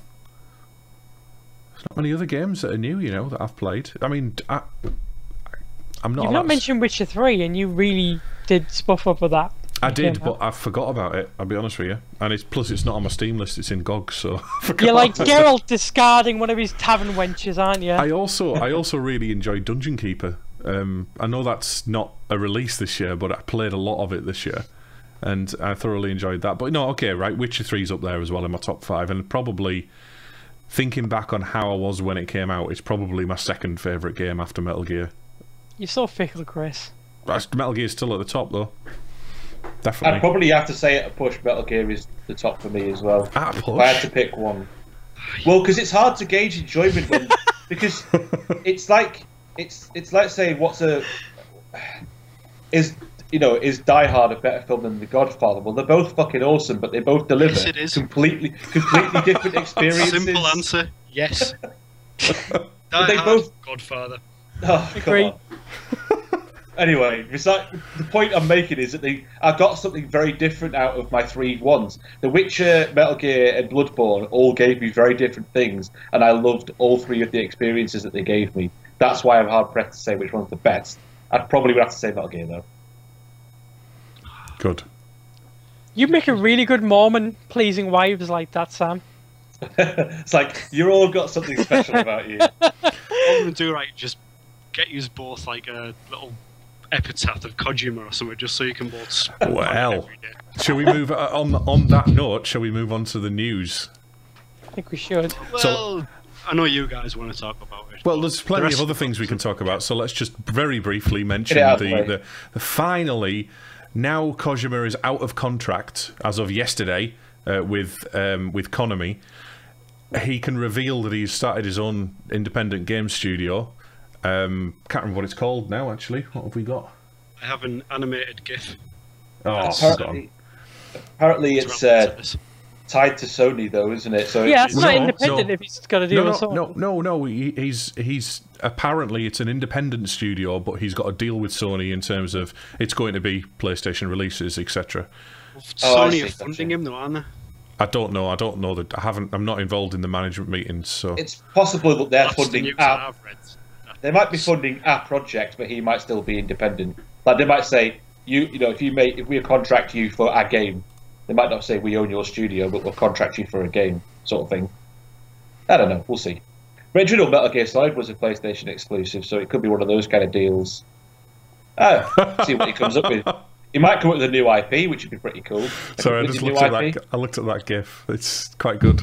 not many other games that are new, you know, that I've played. I mean, I, I'm not. You've allowed not to- mentioned Witcher three, and you really did spuff up with that. I did, came but out. I forgot about it. I'll be honest with you. And it's plus it's not on my Steam list. It's in G O G, so I forgot. You're like Geralt discarding one of his tavern wenches, aren't you? I also I also really enjoyed Dungeon Keeper. Um, I know that's not a release this year, but I played a lot of it this year, and I thoroughly enjoyed that. But no, okay, right. Witcher three's up there as well in my top five, and probably thinking back on how I was when it came out, it's probably my second favourite game after Metal Gear. You're so fickle, Chris. That's- Metal Gear's still at the top though. I'd Definitely. probably have to say at a push, Metal Gear is the top for me as well. At a If I had push. to pick one. Well, because it's hard to gauge enjoyment when, because it's like it's it's like saying what's a is you know is Die Hard a better film than The Godfather? Well, they're both fucking awesome, but they both deliver Yes, it is. completely completely different experiences. Simple answer, yes. But Die they Hard, both- Godfather. Oh, come Agree. on. Anyway, besides, the point I'm making is that they, I got something very different out of my three ones. The Witcher, Metal Gear, and Bloodborne all gave me very different things, and I loved all three of the experiences that they gave me. That's why I'm hard pressed to say which one's the best. I'd probably would have to say Metal Gear though. Good. You make a really good Mormon pleasing wives like that, Sam. It's like you all got something special about you. What I'm gonna do, right, just get you both like a little epitaph of Kojima or something, just so you can both spam on it Well. every day. Shall we move uh, on? On that note, shall we move on to the news? I think we should. Well, I know you guys want to talk about it. Well, there's plenty rest of other of things we can talk about, so let's just very briefly mention Get it out the, of the way. the, the finally, now Kojima is out of contract as of yesterday uh, with um, with Konami. He can reveal that he's started his own independent game studio. Um, can't remember what it's called now. Actually, what have we got? I have an animated GIF. Oh, That's- hold on. Apparently, apparently it's relevant to uh, this. tied to Sony though, isn't it? So Yeah, it's, it's No, not independent no. if he's got to do No, with no, Sony. no, no, no. He, he's he's apparently it's an independent studio, but he's got a deal with Sony in terms of it's going to be PlayStation releases, et cetera. Oh, I Sony see, are funding gotcha. him, though, aren't they? I don't know. I don't know that. I haven't. I'm not involved in the management meetings, so it's possible that they're That's the funding news that a, I've read. they might be funding a project, but he might still be independent. Like they might say, you you know, if you make if we contract you for a game, they might not say we own your studio, but we'll contract you for a game, sort of thing. I don't know. We'll see. Original Metal Gear Solid was a PlayStation exclusive, so it could be one of those kind of deals. Oh, see what he comes up with. He might come up with a new I P, which would be pretty cool. Sorry, I just looked at that. I looked at that GIF. It's quite good.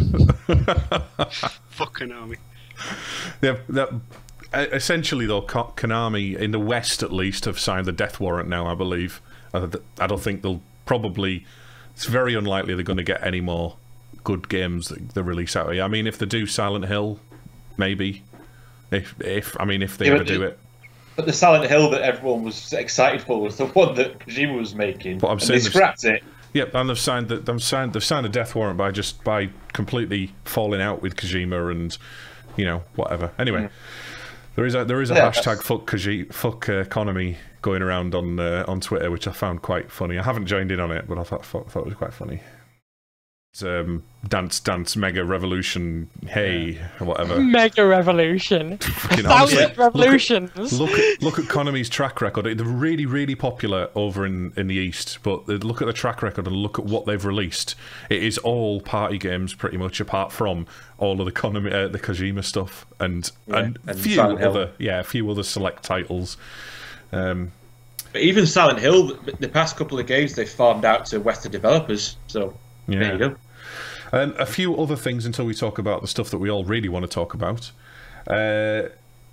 Fucking Konami. Yeah, that. Essentially, though, Konami in the West at least have signed the death warrant now. I believe. I don't think they'll probably. It's very unlikely they're going to get any more good games that they release out here. I mean, if they do Silent Hill, maybe. If if I mean, if they yeah, ever do it. But the Silent Hill that everyone was excited for was the one that Kojima was making, but I'm and they scrapped it. Yep, and they've signed the, they've signed they've signed a death warrant by just by completely falling out with Kojima and you know whatever. Anyway, mm. there is a there is a yeah, hashtag fuck Kojima, fuck uh, Konami going around on uh, on Twitter, which I found quite funny. I haven't joined in on it, but I thought thought, thought it was quite funny. It's, um, dance, dance, mega revolution, hey, yeah. or whatever. Mega revolution. Fucking thousand revolutions. Look at, look at look at Konami's track record. They're really, really popular over in, in the East, but look at the track record and look at what they've released. It is all party games, pretty much, apart from all of the Konami, uh, the Kojima stuff, and yeah, and, and few other, yeah, a few other select titles. Um, but even Silent Hill, the past couple of games they've farmed out to Western developers, so. Yeah. There you go. And a few other things until we talk about the stuff that we all really want to talk about. Uh,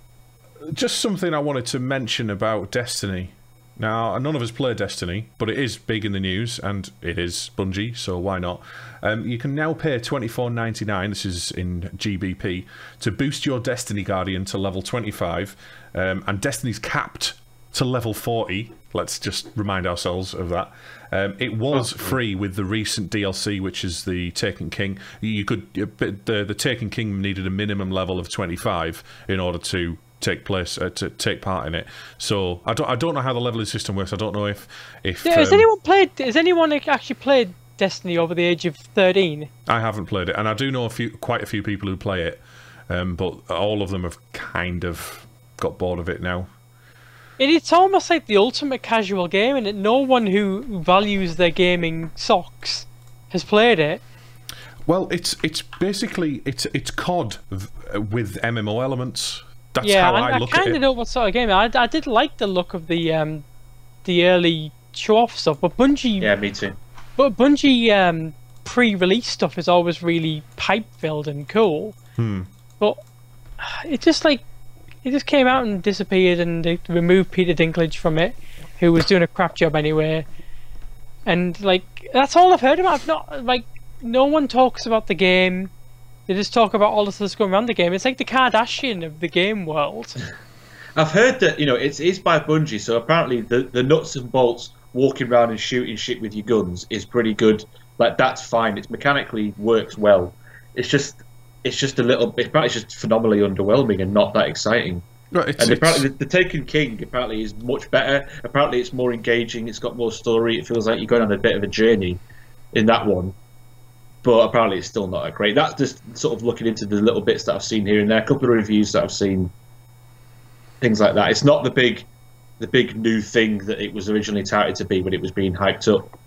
just something I wanted to mention about Destiny. Now, none of us play Destiny, but it is big in the news, and it is Bungie, so why not? Um, you can now pay twenty-four ninety-nine, this is in G B P, to boost your Destiny Guardian to level twenty-five, um, and Destiny's capped to level forty. Let's just remind ourselves of that. Um, it was oh, free with the recent D L C, which is the Taken King. You could the the Taken King needed a minimum level of twenty-five in order to take place uh, to take part in it. So I don't I don't know how the leveling system works. I don't know if if yeah, has um, anyone played? Has anyone actually played Destiny over the age of thirteen? I haven't played it, and I do know a few, quite a few people who play it, um, but all of them have kind of got bored of it now. It's almost like the ultimate casual game, and that no one who values their gaming socks has played it. Well, it's it's basically it's it's C O D with M M O elements. That's yeah, how I, I look at it. I kind of know what sort of game. I, I did like the look of the um the early show-off stuff, but Bungie. Yeah, me too. But Bungie um pre-release stuff is always really pipe-filled and cool. Hmm. But it just like. It just came out and disappeared, and they removed Peter Dinklage from it, who was doing a crap job anyway. And like that's all I've heard about. I've not like no one talks about the game. They just talk about all the stuff that's going around the game. It's like the Kardashian of the game world. I've heard that you know it's it's by Bungie, so apparently the the nuts and bolts walking around and shooting shit with your guns is pretty good. Like that's fine. It mechanically works well. It's just. It's just a little bit. It's just phenomenally underwhelming and not that exciting. Right, it's, and it's... apparently, the, the Taken King apparently is much better. Apparently, it's more engaging. It's got more story. It feels like you're going on a bit of a journey in that one. But apparently, it's still not that great. That's just sort of looking into the little bits that I've seen here and there. A couple of reviews that I've seen, things like that. It's not the big, the big new thing that it was originally touted to be when it was being hyped up.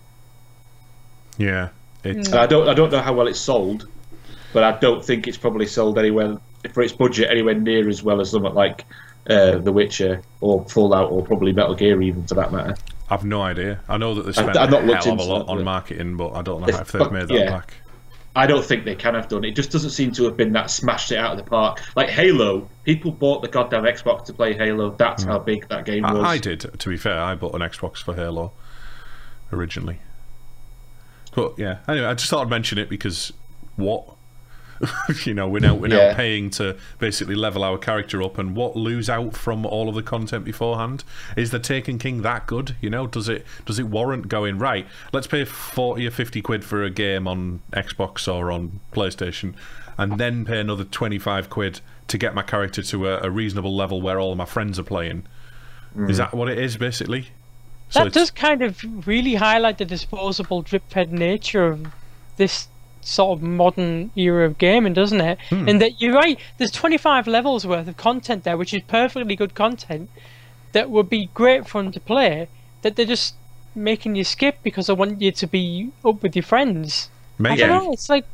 Yeah, it. I don't. I don't know how well it's sold. But I don't think it's probably sold anywhere for its budget anywhere near as well as something like uh, The Witcher or Fallout or probably Metal Gear, even for that matter. I've no idea. I know that they spent I've not a looked hell of a into lot that, on marketing, but I don't know if they've made that yeah. back. I don't think they can have done it. It just doesn't seem to have been that smashed it out of the park. Like Halo, people bought the goddamn Xbox to play Halo. That's mm. how big that game was. I, I did, to be fair. I bought an Xbox for Halo originally. But yeah, anyway, I just thought I'd mention it because what? you know, we're now we're now yeah. paying to basically level our character up, and what lose out from all of the content beforehand? Is the Taken King that good? You know, does it does it warrant going right? Let's pay forty or fifty quid for a game on Xbox or on PlayStation, and then pay another twenty-five quid to get my character to a, a reasonable level where all of my friends are playing. Mm. Is that what it is, basically? That so does kind of really highlight the disposable, drip-fed nature of this sort of modern era of gaming, doesn't it? Hmm. And that you're right, there's twenty-five levels worth of content there, which is perfectly good content that would be great fun to play, that they're just making you skip because I want you to be up with your friends. Maybe. I don't know, it's like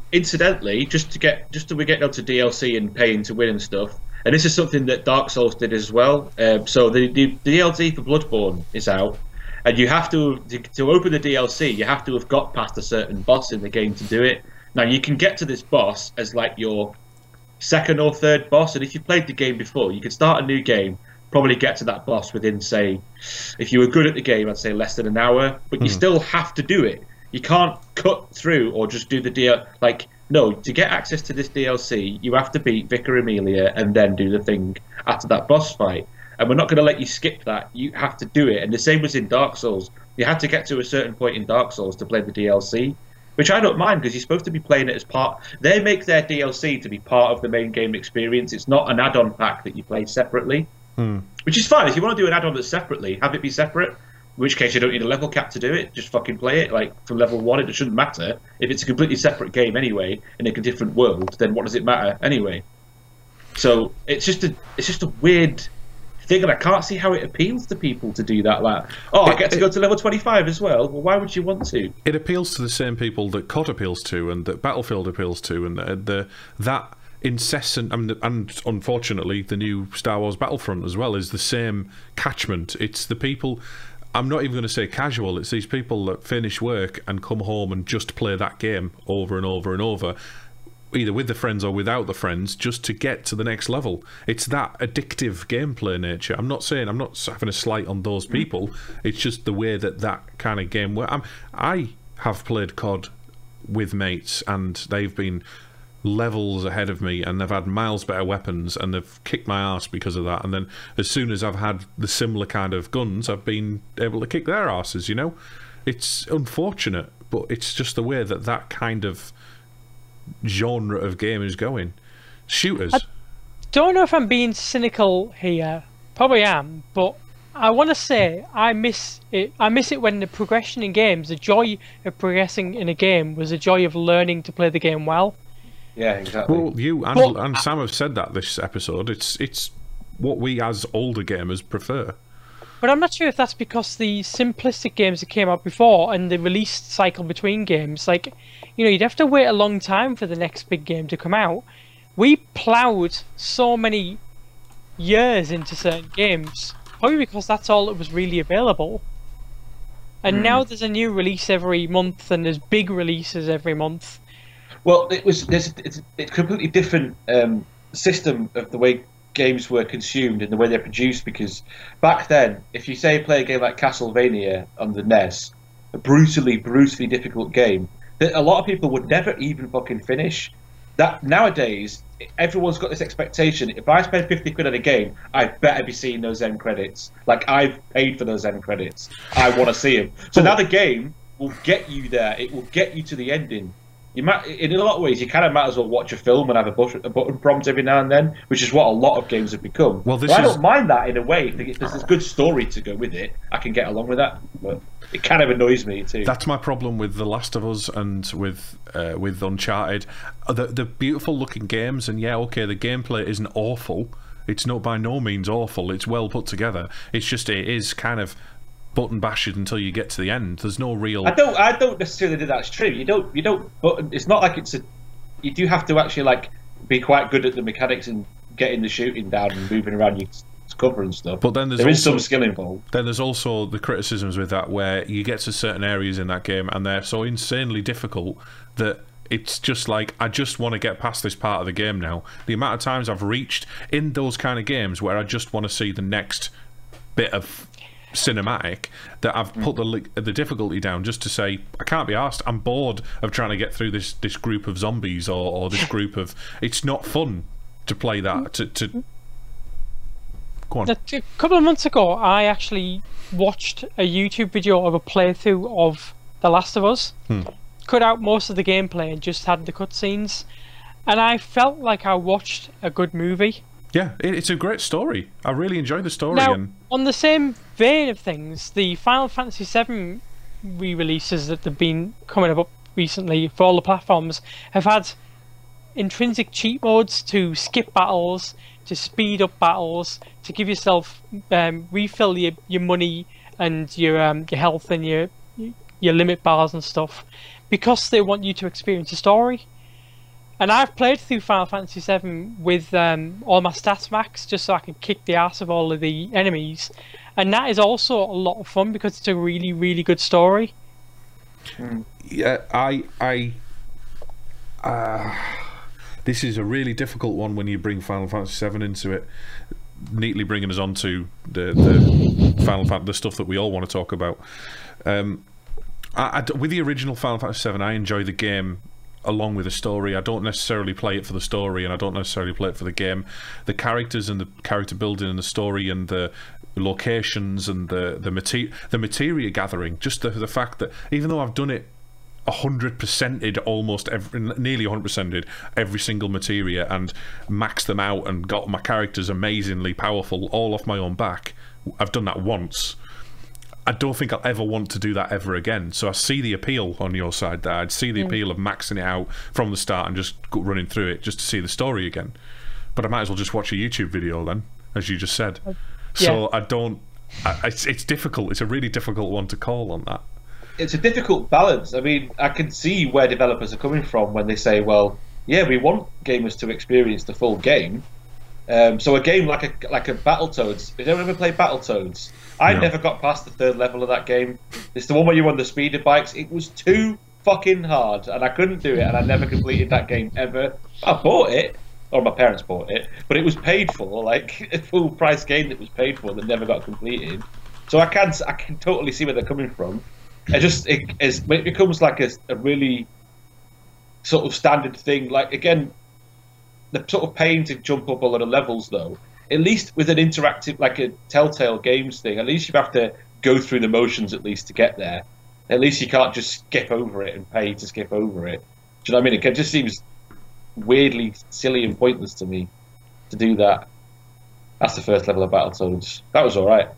incidentally, just to get just to we get onto D L C and paying to win and stuff, and this is something that Dark Souls did as well. Um, so the, the the D L C for Bloodborne is out, and you have to, to to open the D L C, you have to have got past a certain boss in the game to do it. Now you can get to this boss as like your second or third boss, and if you played the game before, you could start a new game, probably get to that boss within, say, if you were good at the game, I'd say less than an hour, but you mm. still have to do it. You can't cut through or just do the D L C. Like, no, to get access to this D L C, you have to beat Vicar Amelia and then do the thing after that boss fight. And we're not going to let you skip that. You have to do it. And the same was in Dark Souls. You had to get to a certain point in Dark Souls to play the D L C, which I don't mind because you're supposed to be playing it as part. They make their D L C to be part of the main game experience. It's not an add-on pack that you play separately, hmm. which is fine. If you want to do an add-on that's separately, have it be separate. In which case you don't need a level cap to do it. Just fucking play it like from level one. It shouldn't matter if it's a completely separate game anyway in a different world. Then what does it matter anyway? So it's just a it's just a weird thing, and I can't see how it appeals to people to do that. Like, oh, it, I get to it, go to level twenty-five as well. Well, why would you want to? It appeals to the same people that C O D appeals to, and that Battlefield appeals to, and the, the that incessant. I mean, and unfortunately, the new Star Wars Battlefront as well is the same catchment. It's the people. I'm not even going to say casual. It's these people that finish work and come home and just play that game over and over and over, either with the friends or without the friends, just to get to the next level. It's that addictive gameplay nature. I'm not saying, I'm not having a slight on those people. It's just the way that that kind of game works. I have played C O D with mates, and they've been levels ahead of me, and they've had miles better weapons, and they've kicked my ass because of that. And then as soon as I've had the similar kind of guns, I've been able to kick their asses, you know? It's unfortunate, but it's just the way that that kind of genre of game is going. Shooters. I don't know if I'm being cynical here. Probably am, but I want to say I miss it. I miss it when the progression in games, the joy of progressing in a game, was the joy of learning to play the game well. Yeah, exactly. Well, you and, but, and Sam have said that this episode. It's it's what we as older gamers prefer. But I'm not sure if that's because the simplistic games that came out before and the release cycle between games, like, you know, you'd have to wait a long time for the next big game to come out. We ploughed so many years into certain games, probably because that's all that was really available. And mm. now there's a new release every month, and there's big releases every month. Well, it was there's it's a completely different um, system of the way games were consumed and the way they're produced, because back then, if you say play a game like Castlevania on the N E S, a brutally, brutally difficult game that a lot of people would never even fucking finish. That nowadays, everyone's got this expectation. If I spend fifty quid on a game, I better be seeing those end credits. Like, I've paid for those end credits. I want to see them. So now the game will get you there. It will get you to the ending. You might, in a lot of ways, you kind of might as well watch a film and have a button, a button prompt every now and then, which is what a lot of games have become. Well, this well, I is... don't mind that in a way. If there's a good story to go with it, I can get along with that. But it kind of annoys me too. That's my problem with The Last of Us and with uh, with Uncharted. The the beautiful looking games, and yeah, okay, the gameplay isn't awful. It's not by no means awful. It's well put together. It's just it is kind of button bash it until you get to the end. There's no real. I don't. I don't necessarily think that's true. You don't. You don't. But it's not like it's a. You do have to actually like be quite good at the mechanics and getting the shooting down and moving around your cover and stuff. But then there's there also, is some skill involved. Then there's also the criticisms with that, where you get to certain areas in that game and they're so insanely difficult that it's just like, I just want to get past this part of the game now. The amount of times I've reached in those kind of games where I just want to see the next bit of cinematic, that I've put the the difficulty down just to say I can't be arsed. I'm bored of trying to get through this this group of zombies or, or this group of. It's not fun to play that. To, to... Go on. A couple of months ago, I actually watched a YouTube video of a playthrough of The Last of Us. Hmm. Cut out most of the gameplay and just had the cutscenes, and I felt like I watched a good movie. Yeah, it's a great story. I really enjoyed the story. Now, and... on the same vein of things, the Final Fantasy seven re-releases that have been coming up recently for all the platforms have had intrinsic cheat modes to skip battles, to speed up battles, to give yourself um, refill your your money and your um, your health and your your limit bars and stuff, because they want you to experience a story. And I've played through Final Fantasy seven with um, all my stats max, just so I can kick the ass of all of the enemies. And that is also a lot of fun because it's a really, really good story. Yeah, I, I, uh, this is a really difficult one when you bring Final Fantasy seven into it. Neatly bringing us on to the, the Final Fantasy, the stuff that we all want to talk about. Um, I, I, with the original Final Fantasy seven, I enjoy the game along with the story. I don't necessarily play it for the story, and I don't necessarily play it for the game. The characters and the character building and the story and the locations and the the mater the materia gathering, just the the fact that even though I've done it a hundred percented almost every, nearly a hundred percented every single materia and maxed them out and got my characters amazingly powerful all off my own back, I've done that once. I don't think I'll ever want to do that ever again. So I see the appeal on your side there. I'd see the mm. appeal of maxing it out from the start and just running through it just to see the story again. But I might as well just watch a YouTube video then, as you just said. Uh, yeah. So I don't... I, it's, it's difficult. It's a really difficult one to call on that. It's a difficult balance. I mean, I can see where developers are coming from when they say, well, yeah, we want gamers to experience the full game. Um, so a game like a like a Battletoads, have you ever played Battletoads? I no. never got past the third level of that game. It's the one where you're on the speeder bikes. It was too fucking hard, and I couldn't do it, and I never completed that game ever. I bought it, or my parents bought it, but it was paid for, like a full price game that was paid for that never got completed. So I can I can totally see where they're coming from. It just it, it becomes like a, a really sort of standard thing. Like again, the sort of paying to jump up a lot of levels though. At least with an interactive, like a Telltale Games thing, at least you have to go through the motions at least to get there. At least you can't just skip over it and pay to skip over it. Do you know what I mean? It just seems weirdly silly and pointless to me to do that. That's the first level of Battletoads. That was all right.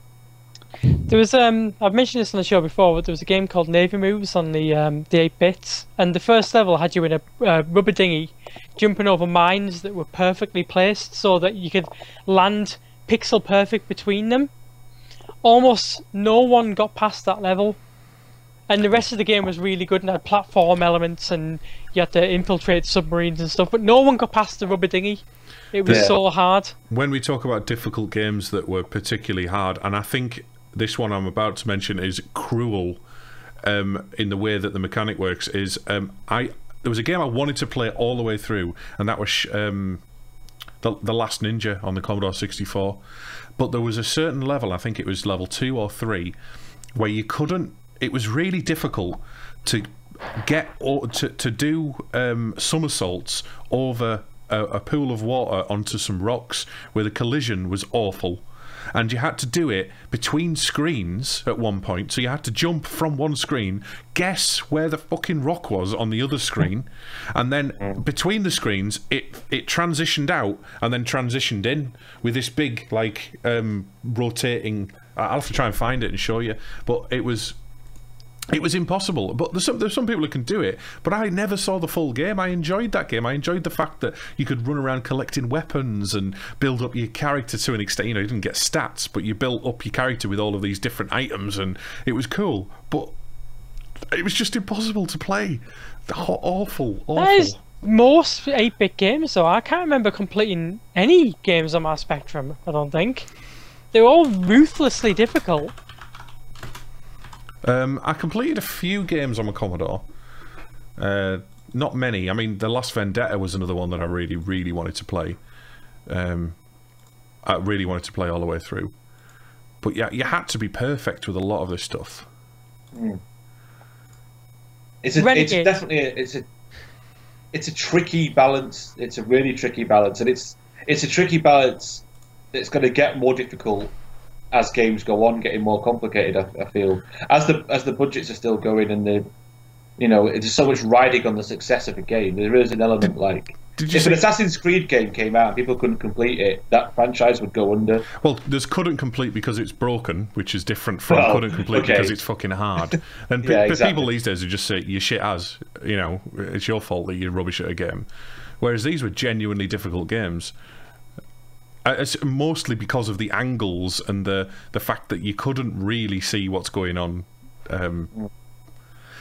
There was um I've mentioned this on the show before, but there was a game called Navy Moves on the um the eight bits, and the first level had you in a uh, rubber dinghy jumping over mines that were perfectly placed so that you could land pixel perfect between them. Almost no one got past that level, and the rest of the game was really good and had platform elements and you had to infiltrate submarines and stuff, but no one got past the rubber dinghy. It was yeah. so hard. When we talk about difficult games that were particularly hard, and I think this one I'm about to mention is cruel um, in the way that the mechanic works, is um, I there was a game I wanted to play all the way through, and that was um, the, the Last Ninja on the Commodore sixty-four. But there was a certain level, I think it was level two or three, where you couldn't, it was really difficult to get, or to, to do um, somersaults over a, a pool of water onto some rocks where the collision was awful. And you had to do it between screens at one point, so you had to jump from one screen, guess where the fucking rock was on the other screen, and then between the screens it it transitioned out and then transitioned in with this big like um, rotating. I'll have to try and find it and show you, but it was it was impossible. But there's some, there's some people who can do it, but I never saw the full game. I enjoyed that game. I enjoyed the fact that you could run around collecting weapons and build up your character to an extent. You know, you didn't get stats, but you built up your character with all of these different items, and it was cool. But it was just impossible to play. Awful, awful. That is most eight bit games, though. I can't remember completing any games on my Spectrum, I don't think. They were all ruthlessly difficult. Um, I completed a few games on my Commodore. Uh, not many. I mean, The Last Vendetta was another one that I really, really wanted to play. Um, I really wanted to play all the way through. But yeah, you had to be perfect with a lot of this stuff. Mm. It's a, it's definitely a, it's a it's a tricky balance. It's a really tricky balance, and it's it's a tricky balance that's going to get more difficult as games go on, getting more complicated. I, I feel as the as the budgets are still going, and the you know there's so much riding on the success of a game. There is an element did, like did you if say, an Assassin's Creed game came out and people couldn't complete it, that franchise would go under. Well, there's couldn't complete because it's broken, which is different from well, couldn't complete okay. because it's fucking hard. And yeah, pe exactly. people these days would just say you shit as you know it's your fault that you're rubbish at a game, whereas these were genuinely difficult games. It's mostly because of the angles and the the fact that you couldn't really see what's going on. Um,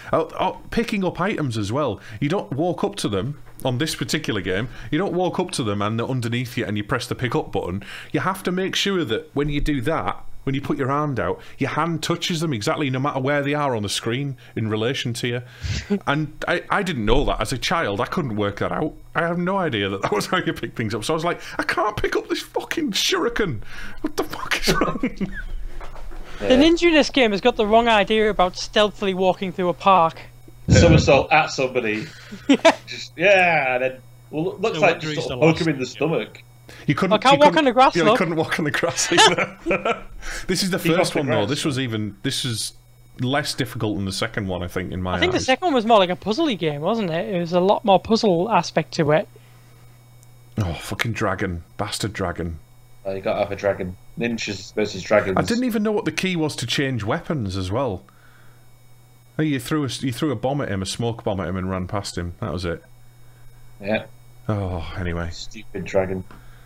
Oh, oh, picking up items as well. You don't walk up to them on this particular game. You don't walk up to them and they're underneath you and you press the pick up button. You have to make sure that when you do that, when you put your hand out, your hand touches them exactly no matter where they are on the screen in relation to you. And I, I didn't know that as a child. I couldn't work that out. I have no idea that that was how you pick things up. So I was like, I can't pick up this fucking shuriken. What the fuck is wrong? The ninja in this game has got the wrong idea about stealthily walking through a park. Somersault at somebody. Just, yeah, and then, well, it looks No like wonder just he's sort of the poke last. him in the stomach. You couldn't. I can't you walk couldn't- on the grass, Yeah, you look. couldn't walk on the grass either. This is the Keep first off the one though. grass. This was even. This was less difficult than the second one, I think. In my I think the eyes. second one was more like a puzzly game, wasn't it? It was a lot more puzzle aspect to it. Oh, fucking dragon, bastard dragon! Oh, you gotta have a dragon. Ninjas versus dragons. I didn't even know what the key was to change weapons as well. Oh, you threw a you threw a bomb at him, a smoke bomb at him, and ran past him. That was it. Yeah, Oh, anyway, stupid dragon.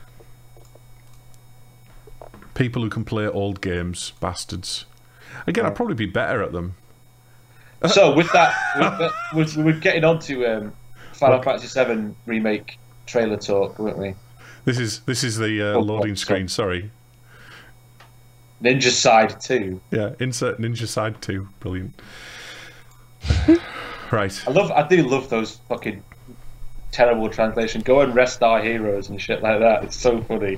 people who can play old games, bastards. Again, I'd probably be better at them. So with that, with that we're, we're getting on to um, Final Look. Fantasy seven remake trailer talk, weren't we? This is this is the uh, Oh, loading oh, screen. Sorry. Ninja Side two. Yeah, insert Ninja Side two. Brilliant. Right. I love, I do love those fucking terrible translation. Go and rest our heroes and shit like that. It's so funny.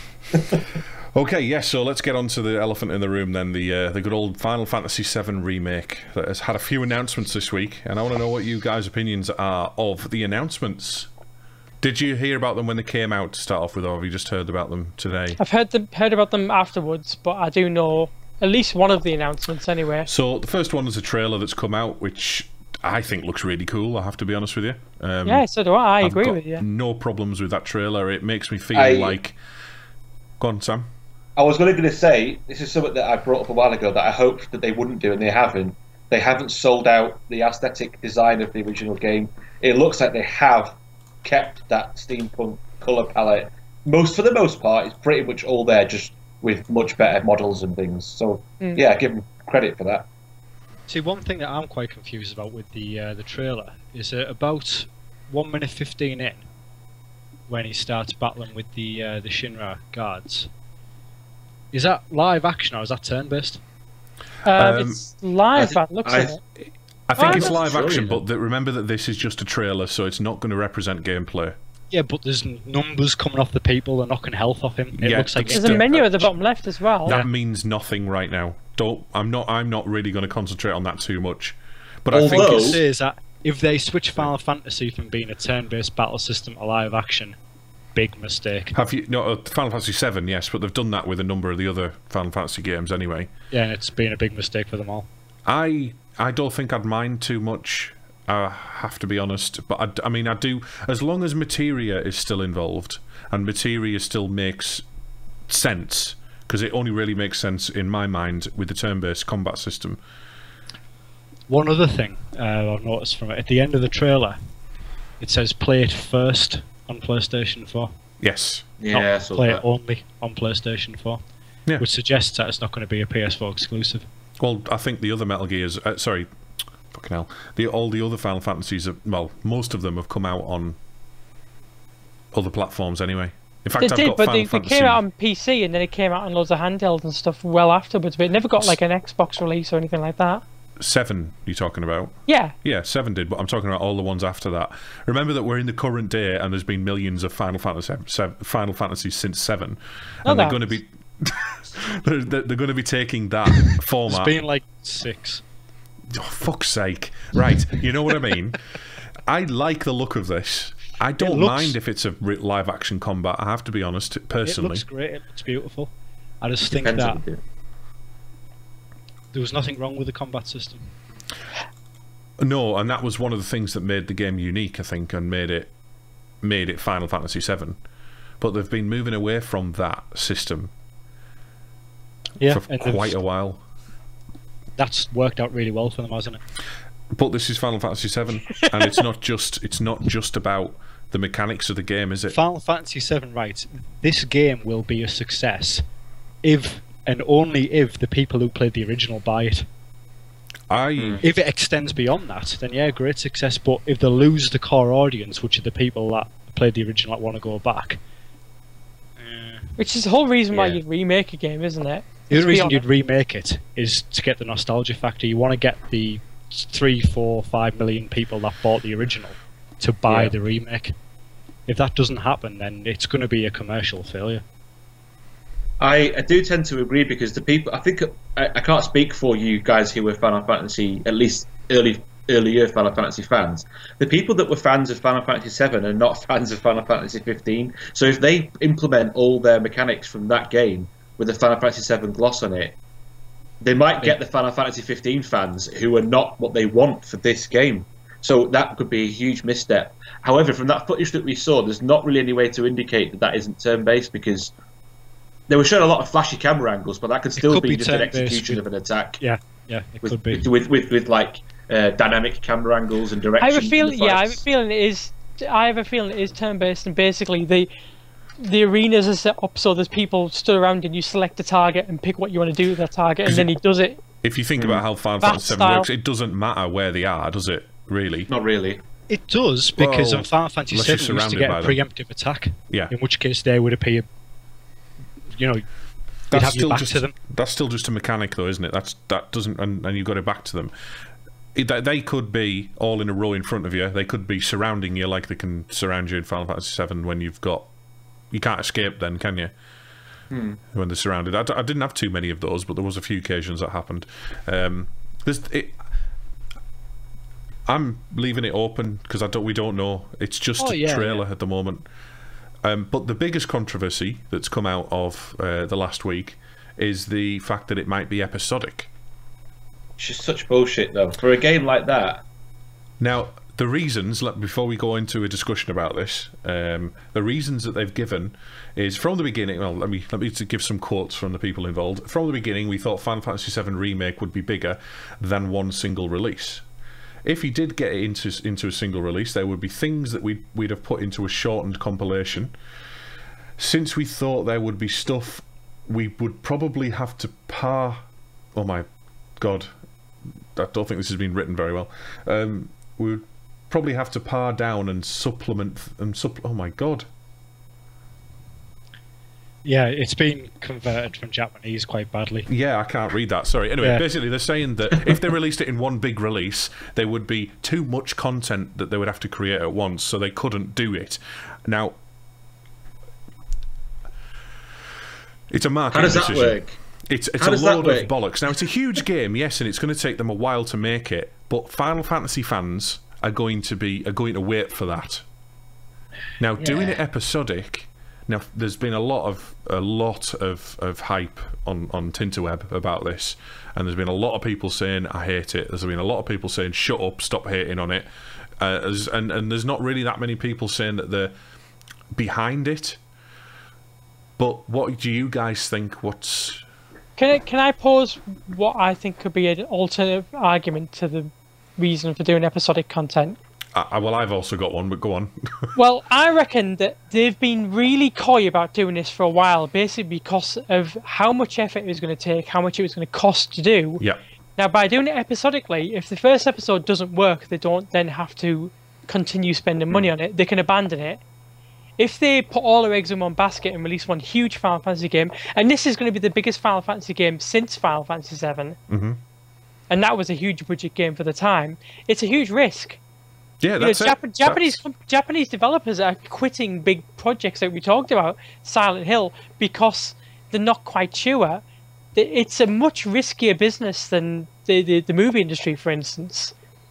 Okay, yes. So let's get on to the elephant in the room then. The uh, the good old Final Fantasy seven remake that has had a few announcements this week, and I want to know what you guys' opinions are of the announcements. Did you hear about them when they came out to start off with, or have you just heard about them today? I've heard them, heard about them afterwards, but I do know at least one of the announcements anyway. So the first one is a trailer that's come out, which I think looks really cool. I have to be honest with you. Um, Yeah, so do I. I I've agree got with you. No problems with that trailer. It makes me feel I- like. Go on, Sam. I was going to say, this is something that I brought up a while ago that I hoped that they wouldn't do, and they haven't. They haven't sold out the aesthetic design of the original game. It looks like they have kept that steampunk colour palette. Most, for the most part, it's pretty much all there, just with much better models and things. So, Mm. yeah, give them credit for that. See, one thing that I'm quite confused about with the uh, the trailer is uh, about one minute fifteen in, when he starts battling with the uh, the Shinra guards. Is that live action or is that turn-based? Um, Um, it's live, I by the looks I- of it. I think Oh, it's that's live true, action, yeah. but the, remember that this is just a trailer, so it's not going to represent gameplay. Yeah, but there's n- numbers coming off the people and knocking health off him. It Yeah, looks like but it's There's a still- menu at the bottom left as well. That means nothing right now. Don't. I'm not. I'm not really going to concentrate on that too much. But I think Although- it's, is that if they switch Final Fantasy from being a turn-based battle system to live action, big mistake. have you no uh, Final Fantasy seven? Yes, but they've done that with a number of the other Final Fantasy games anyway. Yeah, and it's been a big mistake for them all. I I don't think I'd mind too much. I have to be honest, but I, I mean I do as long as materia is still involved and materia still makes sense, because it only really makes sense in my mind with the turn-based combat system. One other thing uh, I've noticed from it, at the end of the trailer, it says play it first on PlayStation four. Yes. Yeah, I not saw play that. it only on PlayStation four. Yeah. Which suggests that it's not going to be a P S four exclusive. Well, I think the other Metal Gears, uh, sorry, fucking hell, the all the other Final Fantasies, have, well, most of them have come out on other platforms anyway. In fact, They I've did, got but Final they, they Fantasy. came out on P C and then it came out on loads of handhelds and stuff well afterwards, but it never got like an Xbox release or anything like that. Seven, you're talking about? Yeah, Yeah, seven did, but I'm talking about all the ones after that. Remember that we're in the current day, and there's been millions of Final Fantasy, seven, Final Fantasies since seven, No, and they're that- going to be they're, they're, they're going to be taking that There's format. been like six. Oh, fuck's sake! Right, you know what I mean. I like the look of this. I don't looks- mind if it's a re- live action combat. I have to be honest, It personally. looks great. It looks beautiful. I just think Depends that on the- there was nothing wrong with the combat system. No, and that was one of the things that made the game unique, I think, and made it made it Final Fantasy seven. But they've been moving away from that system Yeah, for and they've- quite a while. that's worked out really well for them, hasn't it? But this is Final Fantasy seven, and it's not just it's not just about the mechanics of the game, is it? Final Fantasy seven, right? This game will be a success if and only if the people who played the original buy it. I If it extends beyond that, then yeah, great success. But if they lose the core audience, which are the people that played the original that want to go back, uh, Which is the whole reason why Yeah. you'd remake a game, isn't it? the To only be reason you'd honest. remake it is to get the nostalgia factor. You want to get the three, four, five million people that bought the original to buy Yeah. the remake. If that doesn't happen, then it's going to be a commercial failure. I, I do tend to agree because the people I think I, I can't speak for you guys who were Final Fantasy, at least early earlier Final Fantasy fans. The people that were fans of Final Fantasy seven are not fans of Final Fantasy fifteen. So if they implement all their mechanics from that game with a Final Fantasy seven gloss on it, they might get the Final Fantasy fifteen fans who are not what they want for this game. So that could be a huge misstep. However, from that footage that we saw, there's not really any way to indicate that that isn't turn-based because they were showing a lot of flashy camera angles, but that could still could be, be just an turn-based execution with- of an attack Yeah, yeah, it with, could be. with, with, with like uh, dynamic camera angles and I direction. have a feeling, in the yeah, I have a fights. feeling it is. I have a feeling it is turn-based, and basically the the arenas are set up so there's people stood around and you select a target and pick what you want to do with that target, and then he does it. if you think about how Final That Fantasy seven style. works, it doesn't matter where they are, does it? Really? Not really. It does, because Well, in Final Fantasy unless you're seven you used to surrounded get by a them. preemptive attack, Yeah. in which case they would appear, you know, you'd That's have your still back just to them. that's still just a mechanic, though, isn't it? That's that doesn't, and, and you've got it back to them. It, they- they could be all in a row in front of you. They could be surrounding you like they can surround you in Final Fantasy seven when you've got. You can't escape then, can you? When they're surrounded. I, d- I didn't have too many of those, but there was a few occasions that happened. Um, there's, it, I'm leaving it open because I don't. We don't know. It's just Oh, a yeah, trailer yeah. at the moment. Um, but the biggest controversy that's come out of uh, the last week is the fact that it might be episodic. It's just such bullshit, though. For a game like that, Now, the reasons, let- before we go into a discussion about this, um, the reasons that they've given is from the beginning. Well, let me let me to give some quotes from the people involved. From the beginning, we thought Final Fantasy seven Remake would be bigger than one single release. If he did get it into into a single release, there would be things that we'd we'd have put into a shortened compilation. Since we thought there would be stuff, we would probably have to par. Oh my god, I don't think this has been written very well. Um, we would probably have to par down and supplement and supp. Oh my god. Yeah, it's been converted from Japanese quite badly. Yeah, I can't read that. Sorry. Anyway, Yeah. basically they're saying that if they released it in one big release, there would be too much content that they would have to create at once, so they couldn't do it. Now, it's a marketing how does that decision. work? It's it's How a does that load work? of bollocks. Now, it's a huge game, yes, and it's going to take them a while to make it, but Final Fantasy fans are going to be are going to wait for that. Now, doing it episodic. Now, there's been a lot of a lot of, of hype on on Tinterweb about this, and there's been a lot of people saying I hate it. There's been a lot of people saying shut up, stop hating on it, uh, as, and and there's not really that many people saying that they're behind it. But what do you guys think? What's Can I, can I pose what I think could be an alternative argument to the reason for doing episodic content? I, well, I've also got one, but go on. Well, I reckon that they've been really coy about doing this for a while, basically because of how much effort it was going to take, how much it was going to cost to do. Yeah. Now, by doing it episodically, if the first episode doesn't work, they don't then have to continue spending money on it. They can abandon it. If they put all their eggs in one basket and release one huge Final Fantasy game, and this is going to be the biggest Final Fantasy game since Final Fantasy seven, Mm-hmm. and that was a huge budget game for the time, it's a huge risk. Yeah, You know, that's it. Jap- Japanese That's- Japanese developers are quitting big projects that we talked about, Silent Hill, because they're not quite sure. Th- It's a much riskier business than the, the, the movie industry, for instance.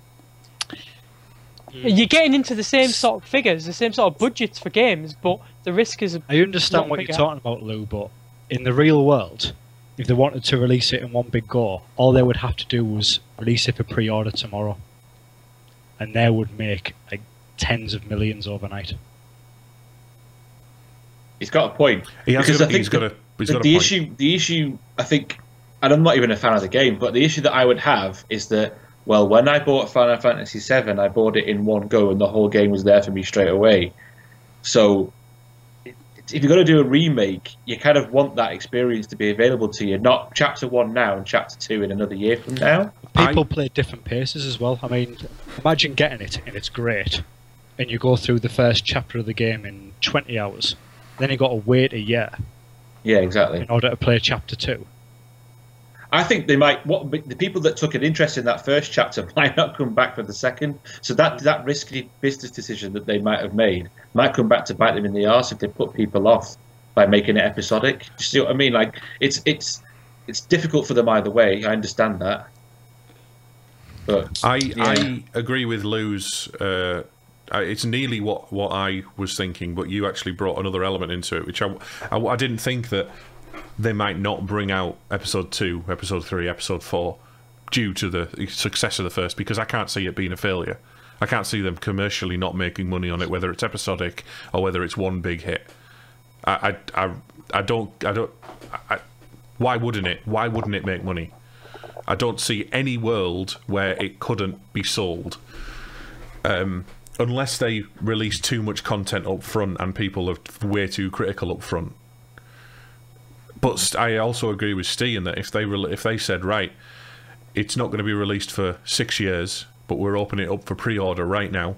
You're getting into the same sort of figures, the same sort of budgets for games, but the risk is. A I understand lot what bigger. you're talking about, Lou, but in the real world, if they wanted to release it in one big go, all they would have to do was release it for pre-order tomorrow, and they would make like tens of millions overnight. He's got a point. He has Because got, I think he's got the- a he's the, got a the point. issue, the issue, I think, and I'm not even a fan of the game, but the issue that I would have is that, well, when I bought Final Fantasy seven, I bought it in one go, and the whole game was there for me straight away. So, it, if you're going to do a remake, you kind of want that experience to be available to you, not chapter one now and chapter two in another year from now. People I... play different paces as well. I mean, imagine getting it and it's great, and you go through the first chapter of the game in twenty hours. Then you got to wait a year. Yeah, exactly. In order to play chapter two. I think they might. What the people that took an interest in that first chapter might not come back for the second. So that that risky business decision that they might have made might come back to bite them in the arse if they put people off by making it episodic. Do you see what I mean? Like it's it's it's difficult for them either way. I understand that. But I yeah. I agree with Lou's. Uh, it's nearly what what I was thinking, but you actually brought another element into it, which I I, I didn't think that. They might not bring out episode two, episode three, episode four due to the success of the first, because I can't see it being a failure. I can't see them commercially not making money on it, whether it's episodic or whether it's one big hit. I, I, I, I don't, I don't. I, why wouldn't it? Why wouldn't it make money? I don't see any world where it couldn't be sold, um, unless they release too much content up front and people are way too critical up front. But I also agree with Ste in that if they if they said, right, it's not going to be released for six years, but we're opening it up for pre-order right now,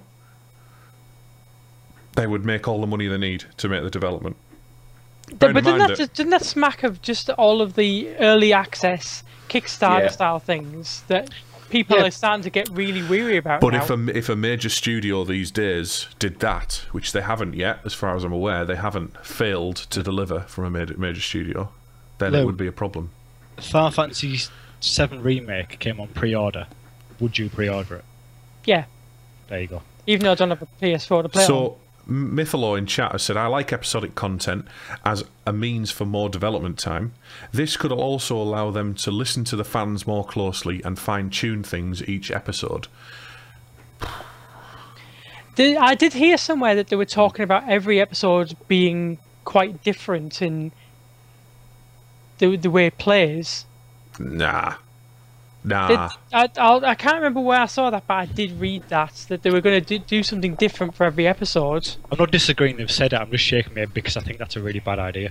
they would make all the money they need to make the development. But, but didn't, that, that, didn't that smack of just all of the early access Kickstarter yeah. style things that people yeah. are starting to get really weary about But now? if a, if a major studio these days did that, which they haven't yet, as far as I'm aware, they haven't failed to deliver from a major, major studio, then Lou, it would be a problem. Final Fantasy seven Remake came on pre-order. Would you pre-order it? Yeah. There you go. Even though I don't have a P S four to play so, on. Mytholo in chat has said, I like episodic content as a means for more development time. This could also allow them to listen to the fans more closely and fine-tune things each episode. Did, I did hear somewhere that they were talking about every episode being quite different in the, the way it plays. Nah. Nah. It, I, I'll, I can't remember where I saw that, but I did read that, that they were going to do, do something different for every episode. I'm not disagreeing they've said it, I'm just shaking my head because I think that's a really bad idea.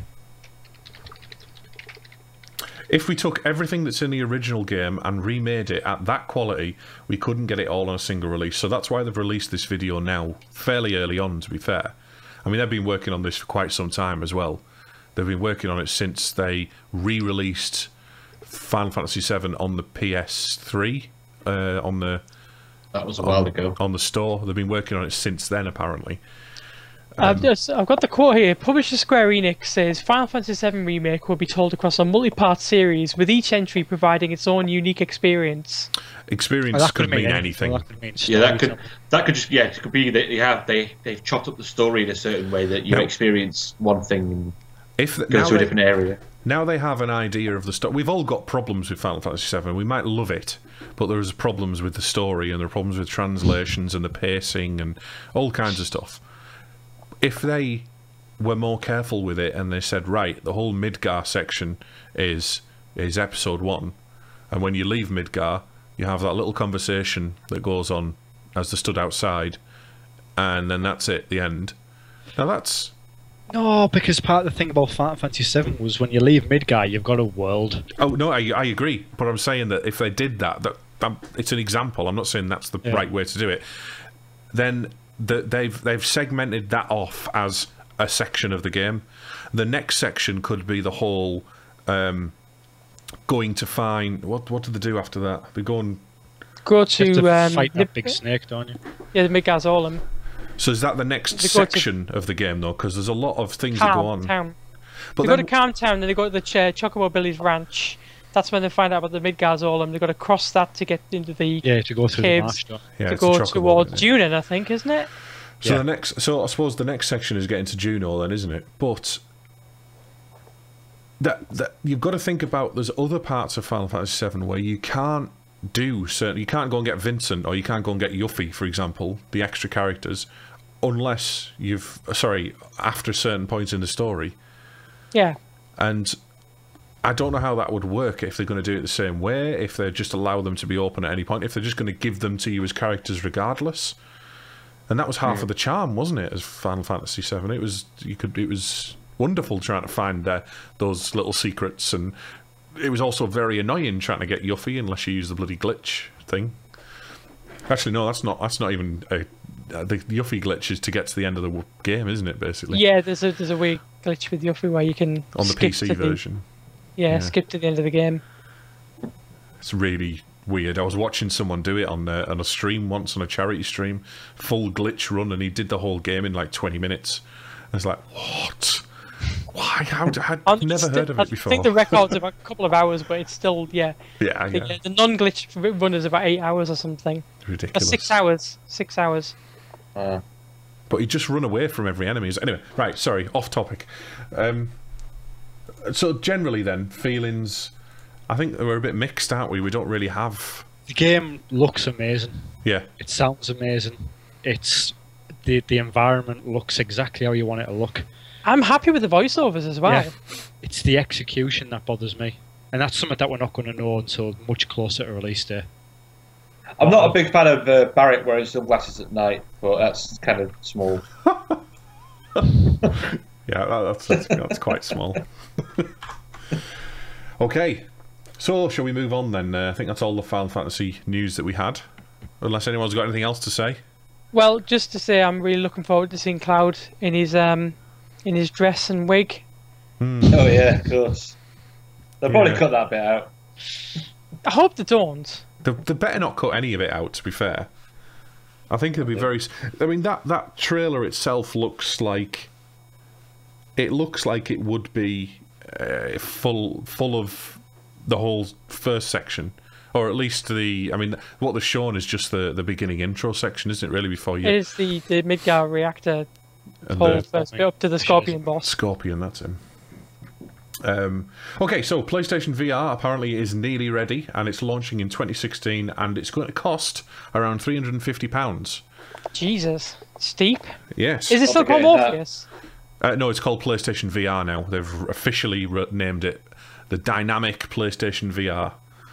If we took everything that's in the original game and remade it at that quality, we couldn't get it all on a single release. So that's why they've released this video now, fairly early on, to be fair. I mean, they've been working on this for quite some time as well. They've been working on it since they re-released Final Fantasy seven on the P S three, uh, on the that was a on, while ago on the store. They've been working on it since then, apparently. Um, I've, just, I've got the quote here. Publisher Square Enix says Final Fantasy seven Remake will be told across a multi-part series, with each entry providing its own unique experience. Experience well, could mean anything. anything. Well, that could mean yeah, that could that could just yeah, it could be that you have they they've chopped up the story in a certain way that you no. experience one thing and if the, go to they, a different area. Now they have an idea of the story. We've all got problems with Final Fantasy seven. We might love it, but there's problems with the story, and there are problems with translations and the pacing and all kinds of stuff. If they were more careful with it and they said, right, the whole Midgar section is is episode one, and when you leave Midgar, you have that little conversation that goes on as they stood outside, and then that's it, the end. Now that's... No, because part of the thing about Final Fantasy seven was when you leave Midgar, you've got a world. Oh no, I I agree, but I'm saying that if they did that, that um, it's an example. I'm not saying that's the yeah. right way to do it. Then the, they've they've segmented that off as a section of the game. The next section could be the whole um, going to find what what do they do after that? They go and go you to, have to um, fight that the, big snake, don't you? Yeah, the Midgar's Olem. So is that the next section of the game though? Because there's a lot of things Calm that go on. Town. But they then, go to Calm Town, then they go to the Ch Chocobo Billy's ranch. That's when they find out about the Midgar's Olem. They've got to cross that to get into the yeah to go through caves, the marsh. Yeah, to go towards Junon, I think, isn't it? So yeah. the next, so I suppose the next section is getting to Juno, then, isn't it? But that that you've got to think about. There's other parts of Final Fantasy seven where you can't do certain. You can't go and get Vincent, or you can't go and get Yuffie, for example, the extra characters, unless you've sorry after certain points in the story. Yeah. And I don't know how that would work if they're going to do it the same way. If they just allow them to be open at any point. If they're just going to give them to you as characters regardless. And that was half yeah. of the charm, wasn't it? As Final Fantasy seven, it was you could it was wonderful trying to find uh, those little secrets, and it was also very annoying trying to get Yuffie unless you use the bloody glitch thing. Actually, no, that's not. That's not even a. The Yuffie glitch is to get to the end of the w- game, isn't it? Basically. Yeah, there's a there's a weird glitch with Yuffie where you can on the skip P C to the- version. yeah, Yeah. skip to the end of the game. It's really weird. I was watching someone do it on uh, on a stream once, on a charity stream, full glitch run, and he did the whole game in like twenty minutes. I was like, what? Why? How? I'd Um, never still- heard of I it before. think the record's about a couple of hours, but it's still yeah. yeah, The, yeah, the non-glitch run is about eight hours or something. Or ridiculous. six hours. Six hours. Uh, But he just run away from every enemy. Anyway, right, sorry, off topic. Um, so generally then, feelings, I think we're a bit mixed, aren't we? We don't really have... The game looks amazing. Yeah, It sounds amazing. It's the the environment looks exactly how you want it to look. I'm happy with the voiceovers as well. Yeah. It's the execution that bothers me, and that's something that we're not going to know until much closer to release day. I'm not a big fan of uh, Barrett wearing sunglasses at night, but that's kind of small. yeah, that- that's, that's, that's quite small. Okay, so shall we move on then? Uh, I think that's all the Final Fantasy news that we had. Unless anyone's got anything else to say. Well, just to say, I'm really looking forward to seeing Cloud in his um in his dress and wig. Oh yeah, of course. They'll probably Yeah. cut that bit out. I hope they don't. They, they better not cut any of it out, to be fair. I think it'll be very... s- I mean, that, that trailer itself looks like... It looks like it would be uh, full full of the whole first section. Or at least the... I mean, what they're showing is just the, the beginning intro section, isn't it, really, before you... It is the, the Midgar reactor and whole the first bit up to the Scorpion boss. Scorpion, that's him. Um, okay, so PlayStation V R apparently is nearly ready, and it's launching in twenty sixteen, and it's going to cost around three hundred fifty pounds. Jesus. Steep. Yes. Is it still called Complicated, that. Morpheus? Uh, no, it's called PlayStation V R now. They've officially re- named it the Dynamic PlayStation V R.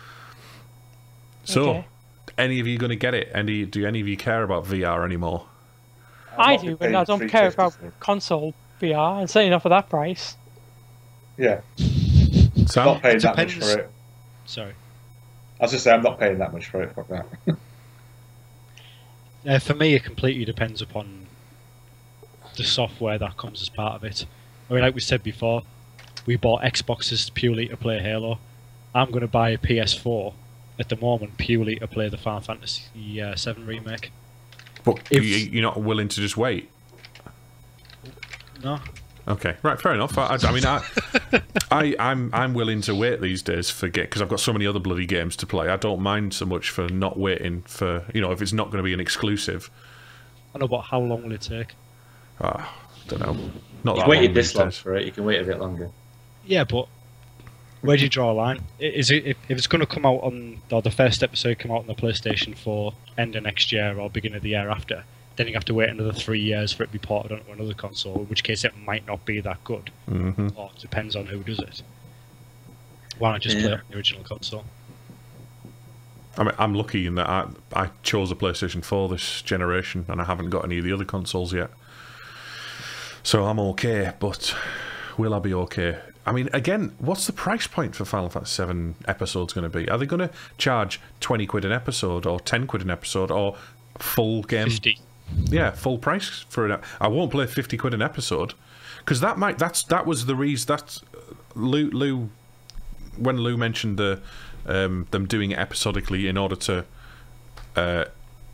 So, Okay. any of you going to get it? Any? Do any of you care about V R anymore? I not do, be but I paying don't three care fifty about for it. console V R, and certainly not for that price. Yeah, Sam? not paying that much Depends. for it. Sorry. I was just saying, I'm not paying that much for it. Fuck that. Uh, for me, it completely depends upon the software that comes as part of it. I mean, like we said before, we bought Xboxes purely to play Halo. I'm going to buy a P S four at the moment purely to play the Final Fantasy uh, seven remake. But If- you, you're not willing to just wait? No? Okay, right, fair enough. I, I, I mean, I, I, I'm, I'm willing to wait these days for get because I've got so many other bloody games to play. I don't mind so much for not waiting for you know if it's not going to be an exclusive. I know, but how long will it take? Uh, don't know. Not You've that waited long this these long days. for it. You can wait a bit longer. Yeah, but where do you draw a line? I- Is it if, if it's going to come out on, or the first episode come out on the PlayStation four end of next year or beginning of the year after, then you have to wait another three years for it to be ported onto another console, in which case it might not be that good. hmm Or it depends on who does it. Why not just play Yeah. it on the original console? I mean, I'm lucky in that I, I chose a PlayStation four this generation, and I haven't got any of the other consoles yet. So I'm okay, but will I be okay? I mean, again, what's the price point for Final Fantasy seven episodes going to be? Are they going to charge twenty quid an episode, or ten quid an episode, or full game? fifty. Yeah, full price for an. I won't play fifty quid an episode because that might. That's that was the reason. That's Lou. Lou when Lou mentioned the um, them doing it episodically in order to. Uh,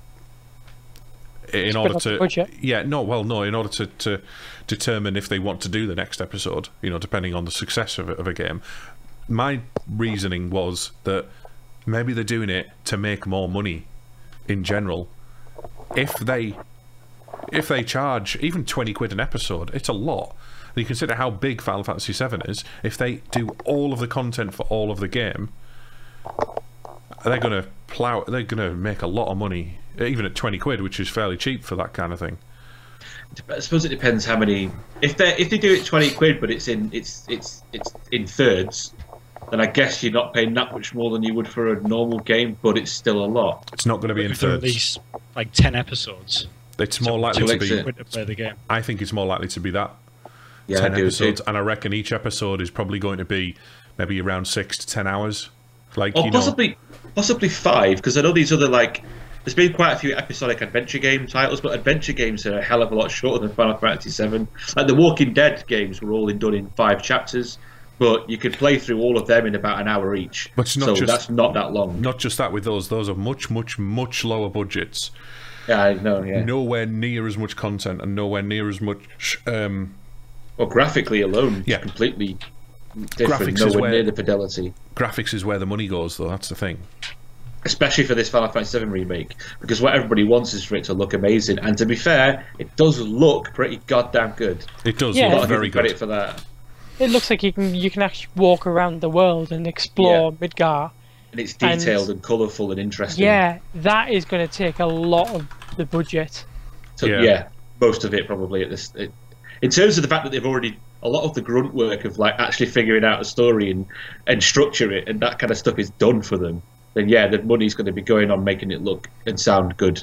in Split order up the to budget. yeah no well no in order to, to determine if they want to do the next episode, you know, depending on the success of, it, of a game. My reasoning was that maybe they're doing it to make more money in general. If they if they charge even twenty quid an episode, it's a lot. And you consider how big Final Fantasy seven is. If they do all of the content for all of the game, they're gonna plow. They're gonna make a lot of money, even at twenty quid, which is fairly cheap for that kind of thing. I suppose it depends how many. If they if they do it twenty quid, but it's in it's it's it's in thirds, then I guess you're not paying that much more than you would for a normal game, but it's still a lot. It's not going to be in If there are at thirds. least like ten episodes, It's more likely to to exit. be. quid to play the game. I think it's more likely to be that. Yeah, ten I do episodes, too. and I reckon each episode is probably going to be maybe around six to ten hours. Like, Or you know, possibly, possibly five, because I know these other, like, there's been quite a few episodic adventure game titles, but adventure games are a hell of a lot shorter than Final Fantasy seven. Like, the Walking Dead games were all in, done in five chapters, but you could play through all of them in about an hour each. But it's not so just- that's not that long. not just that with those; those are much, much, much lower budgets. Yeah, I know, yeah. Nowhere near as much content, and nowhere near as much. Um, Well, graphically alone, Yeah. it's completely different, Graphics is nowhere where- near the fidelity. graphics is where the money goes, though. That's the thing. Especially for this Final Fantasy seven remake, because what everybody wants is for it to look amazing. And to be fair, it does look pretty goddamn good. It does Yeah. A lot look of very people good. credit for that. It looks like you can you can actually walk around the world and explore Yeah. Midgar. And it's And- detailed and, colourful and interesting. Yeah, that is going to take a lot of the budget. So, Yeah. yeah. most of it probably at this. It, in terms of the fact that they've already a lot of the grunt work of like actually figuring out a story and and structure it and that kind of stuff is done for them. Then yeah, the money's going to be going on making it look and sound good.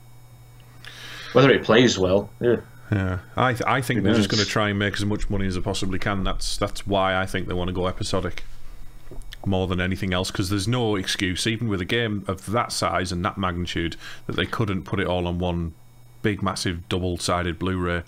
Whether it plays well, yeah. Yeah, I th- I think Who they're just knows? going to try and make as much money as they possibly can. That's that's why I think they want to go episodic more than anything else, because there's no excuse, even with a game of that size and that magnitude, that they couldn't put it all on one big, massive, double-sided Blu-ray.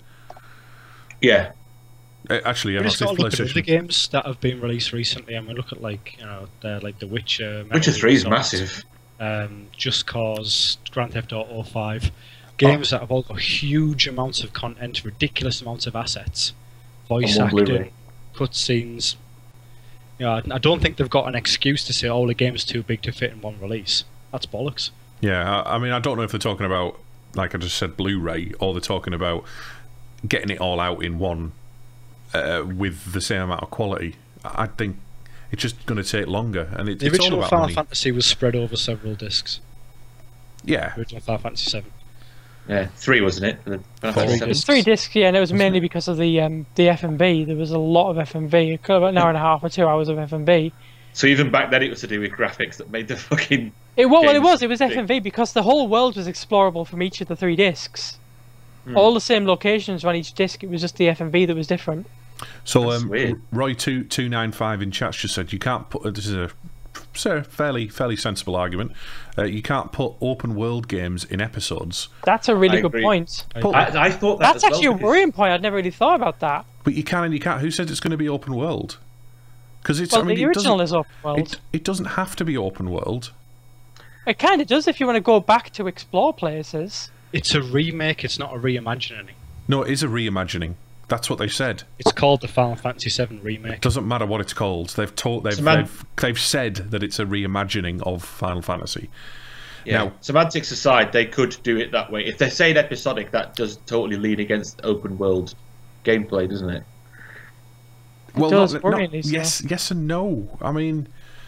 yeah. Uh, Actually, yeah, We that's just got to look at PlayStation. other games that have been released recently, and we look at like you know, they're like The Witcher, Metal Witcher Gear three is Solid, massive. um, Just Cause, Grand Theft Auto five, games that have all got huge amounts of content, ridiculous amounts of assets, voice On one acting, Blu-ray. cutscenes. You know, I I don't think they've got an excuse to say, "Oh, the game's too big to fit in one release." That's bollocks. Yeah, I, I mean, I don't know if they're talking about, like I just said, Blu-ray, or they're talking about getting it all out in one uh, with the same amount of quality. I think it's just going to take longer, and it, The it's all original about Final money. Fantasy was spread over several discs. Yeah, The original Final Fantasy seven. Yeah, three wasn't it? For the Final Four. Fantasy Three seven? discs. Three discs, yeah, and it was mainly because of the um, the F M V. There was a lot of F M V, about an hour and a half or two hours of F M V. So even back then, it was to do with graphics that made the fucking. It was, well, it Games was, it was big. F M V because the whole world was explorable from each of the three discs. Hmm. All the same locations on each disc. It was just the F M V that was different. So That's um, weird. Roy two two nine five in chat just said you can't put. This is a so fairly fairly sensible argument. Uh, you can't put open world games in episodes, That's a really I good agree. point. Put- I, I thought that. That's as well, actually a because- worrying point. I'd never really thought about that. but you can and you can't. Who said it's going to be open world? Because it's. Well, I mean, the it original doesn't. is open world. It, it doesn't have to be open world. It kind of does if you want to go back to explore places. It's a remake. It's not a reimagining. No, it is a reimagining. That's what they said. It's called the Final Fantasy seven remake. Doesn't matter what it's called. They've taught. They've, Seman- they've they've said that it's a reimagining of Final Fantasy. Yeah. Now- Semantics aside, they could do it that way. If they say episodic, that does totally lean against open world gameplay, doesn't it? Well, does not, worry not- me, so. yes, yes and no. I mean,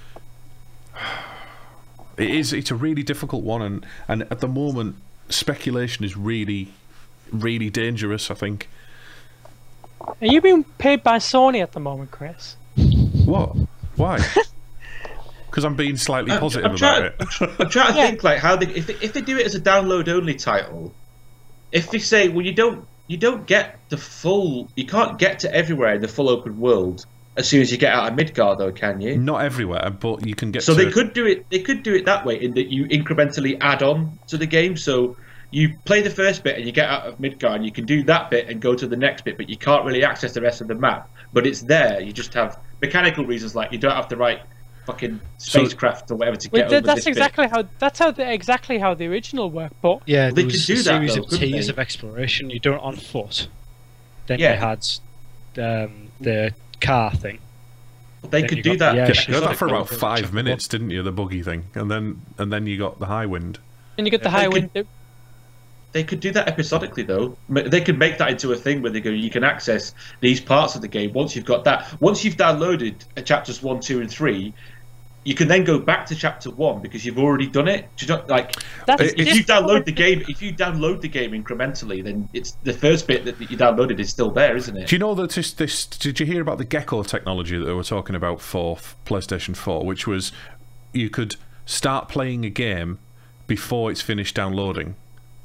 it is. It's a really difficult one, and and at the moment, speculation is really, really dangerous. I think. Are you being paid by Sony at the moment, Chris? What? Why? Because I'm being slightly I'm- positive I'm about trying- it. I'm trying to Yeah. think like how they if they, if they do it as a download only title, if they say well you don't you don't get the full you can't get to everywhere in the full open world as soon as you get out of Midgard though, can you? Not everywhere, but you can get. So to, they could do it. They could do it that way in that you incrementally add on to the game. So you play the first bit and you get out of Midgard, and you can do that bit and go to the next bit, but you can't really access the rest of the map. But it's there. You just have mechanical reasons like you don't have the right fucking So- spacecraft or whatever to Well, get th- over that's this bit. exactly how that's how the, exactly how the original worked. But Yeah, They there could was do a that, series though, of couldn't tiers they? of exploration. You do it on foot. Then Yeah. you had um, the car thing. They Then could you do got that. the Yeah, airship you got that that for go about over five Chuck minutes, didn't you? The buggy thing, and then and then you got the high wind. then you get the Yeah, high they wind. could- They could do that episodically, though. Ma- They could make that into a thing where they go, you can access these parts of the game once you've got that. Once you've downloaded uh, chapters one, two, and three, you can then go back to chapter one because you've already done it. Do you know, like That's If if you different. download the game, if you download the game incrementally, then it's the first bit that you downloaded is still there, isn't it? Do you know that this, this? Did you hear about the Gecko technology that they were talking about for PlayStation four, which was you could start playing a game before it's finished downloading.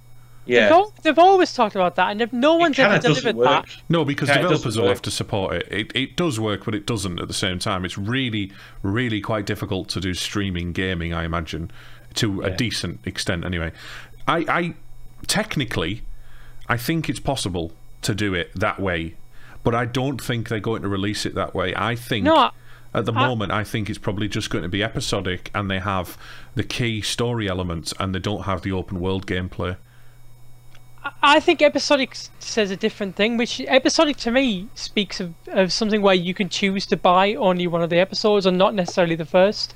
Yeah. They've, al- they've always talked about that, and if no It one's kinda ever doesn't delivered that. work. No, because Yeah, it developers doesn't will work. have to support it. it. It does work, but it doesn't at the same time. It's really, really quite difficult to do streaming gaming, I imagine, to a Yeah. decent extent anyway. I, I technically, I think it's possible to do it that way, but I don't think they're going to release it that way. I think... No, I- At the I- moment, I think it's probably just going to be episodic, and they have the key story elements, and they don't have the open world gameplay. I think episodic s- says a different thing, which episodic to me speaks of, of something where you can choose to buy only one of the episodes and not necessarily the first.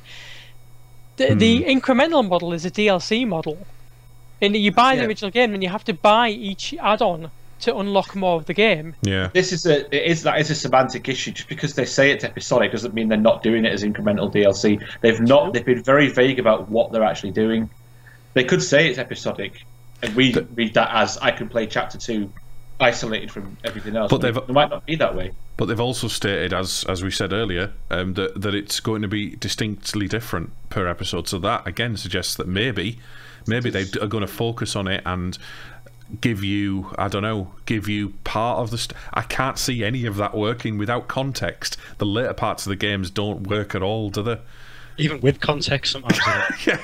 The, the incremental model is a D L C model. And you buy the Yeah. original game and you have to buy each add-on to unlock more of the game. Yeah. This is a it is that is a semantic issue. Just because they say it's episodic doesn't mean they're not doing it as incremental D L C. They've not. They've been very vague about what they're actually doing. They could say it's episodic, and we The- read that as I can play chapter two isolated from everything else. But But they've- it might not be that way. But they've also stated, as as we said earlier, um, that that it's going to be distinctly different per episode. So that again suggests that maybe, maybe they are going to focus on it and give you, I don't know, give you part of the. St- I can't see any of that working without context. The later parts of the games don't work at all, do they? Even with context, sometimes. they don't.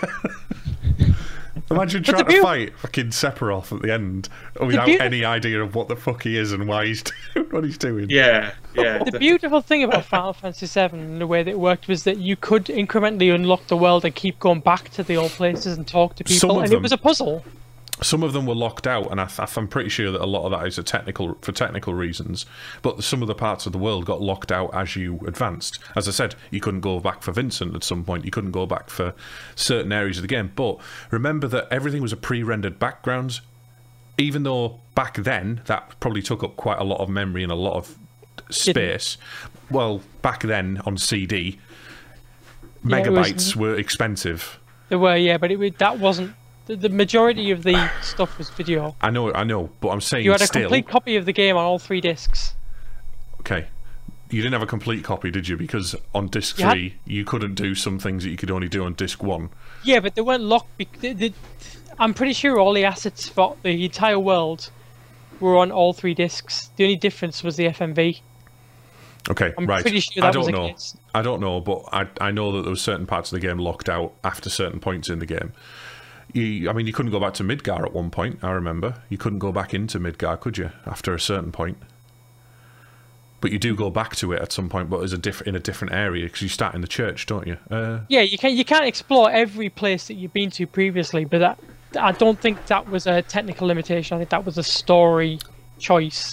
Yeah. Imagine But trying the to beau- fight fucking Sephiroth at the end without beauty- any idea of what the fuck he is and why he's doing what he's doing. Yeah, yeah. The beautiful thing about Final Fantasy seven and the way that it worked was that you could incrementally unlock the world and keep going back to the old places and talk to Some people, of and them- it was a puzzle. Some of them were locked out, and I th- I'm pretty sure that a lot of that is a technical for technical reasons. But some of the parts of the world got locked out as you advanced. As I said, you couldn't go back for Vincent at some point. You couldn't go back for certain areas of the game. But remember that everything was a pre-rendered background. Even though back then that probably took up quite a lot of memory and a lot of space. Well, back then on C D, Yeah, it was- megabytes were expensive. There were, yeah, but it wa- that wasn't. The, the majority of the stuff was video. I know, I know, but I'm saying You had a still. complete copy of the game on all three discs. Okay. You didn't have a complete copy, did you? Because on disc You had- three, you couldn't do some things that you could only do on disc one. Yeah, but they weren't locked. Bec- they, they, I'm pretty sure all the assets for the entire world were on all three discs. The only difference was the F M V. Okay, I'm right. pretty sure I that don't was the know. case. I don't know, but I I know that there were certain parts of the game locked out after certain points in the game. You, I mean, you couldn't go back to Midgar at one point. I remember you couldn't go back into Midgar, could you? After a certain point. But you do go back to it at some point, but as a diff- in a different area because you start in the church, don't you? Uh, Yeah, you can you can't explore every place that you've been to previously, but that I don't think that was a technical limitation. I think that was a story choice.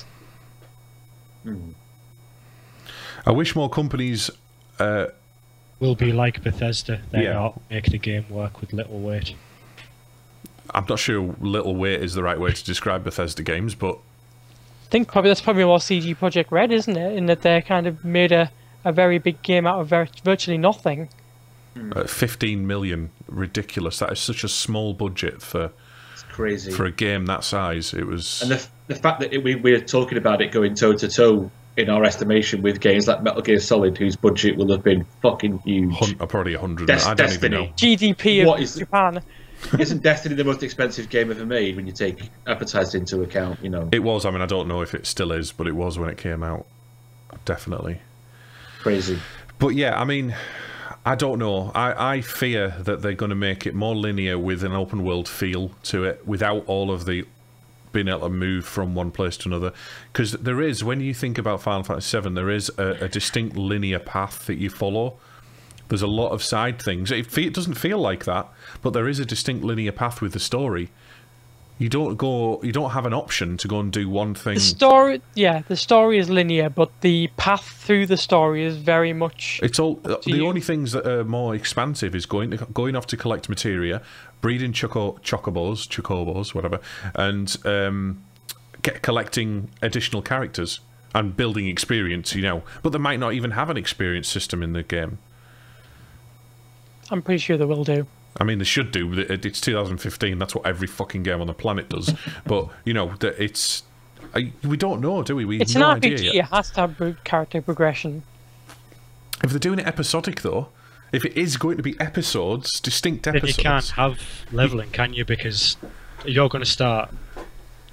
I wish more companies. Uh, Will be like Bethesda. They Yeah. are make the game work with little weight. I'm not sure little weight is the right way to describe Bethesda games, but I think probably that's probably more C G Project Red, isn't it? In that they kind of made a, a very big game out of vir- virtually nothing. uh, fifteen million, ridiculous. That is such a small budget for It's crazy. for a game that size. It was. And the the fact that it, we we're talking about it going toe to toe in our estimation with games like Metal Gear Solid, whose budget will have been fucking huge. Hun- uh, probably a hundred. Des- I don't Destiny. even know. G D P of What is- Japan. Isn't Destiny the most expensive game ever made when you take advertised into account? You know, It was. I mean, I don't know if it still is, but it was when it came out. Definitely. crazy. But yeah, I mean, I don't know. I, I fear that they're going to make it more linear with an open world feel to it, without all of the being able to move from one place to another. Because there is, when you think about Final Fantasy seven, there is a, a distinct linear path that you follow. There's a lot of side things. It, fe- it doesn't feel like that, but there is a distinct linear path with the story. You don't go. You don't have an option to go and do one thing. The story, yeah, the story is linear, but the path through the story is very much. It's all the you. only things that are more expansive is going to, going off to collect materia, breeding choco, chocobos, chocobos, whatever, and um, get, collecting additional characters and building experience. You know, but they might not even have an experience system in the game. I'm pretty sure they will do. I mean, they should do. It's two thousand fifteen. That's what every fucking game on the planet does. But you know, that it's I, we don't know, do we? We It's have no an R P G. idea It yet. has to have pro- character progression. If they're doing it episodic, though, if it is going to be episodes, distinct Then episodes, you can't have leveling, can you? Because you're going to start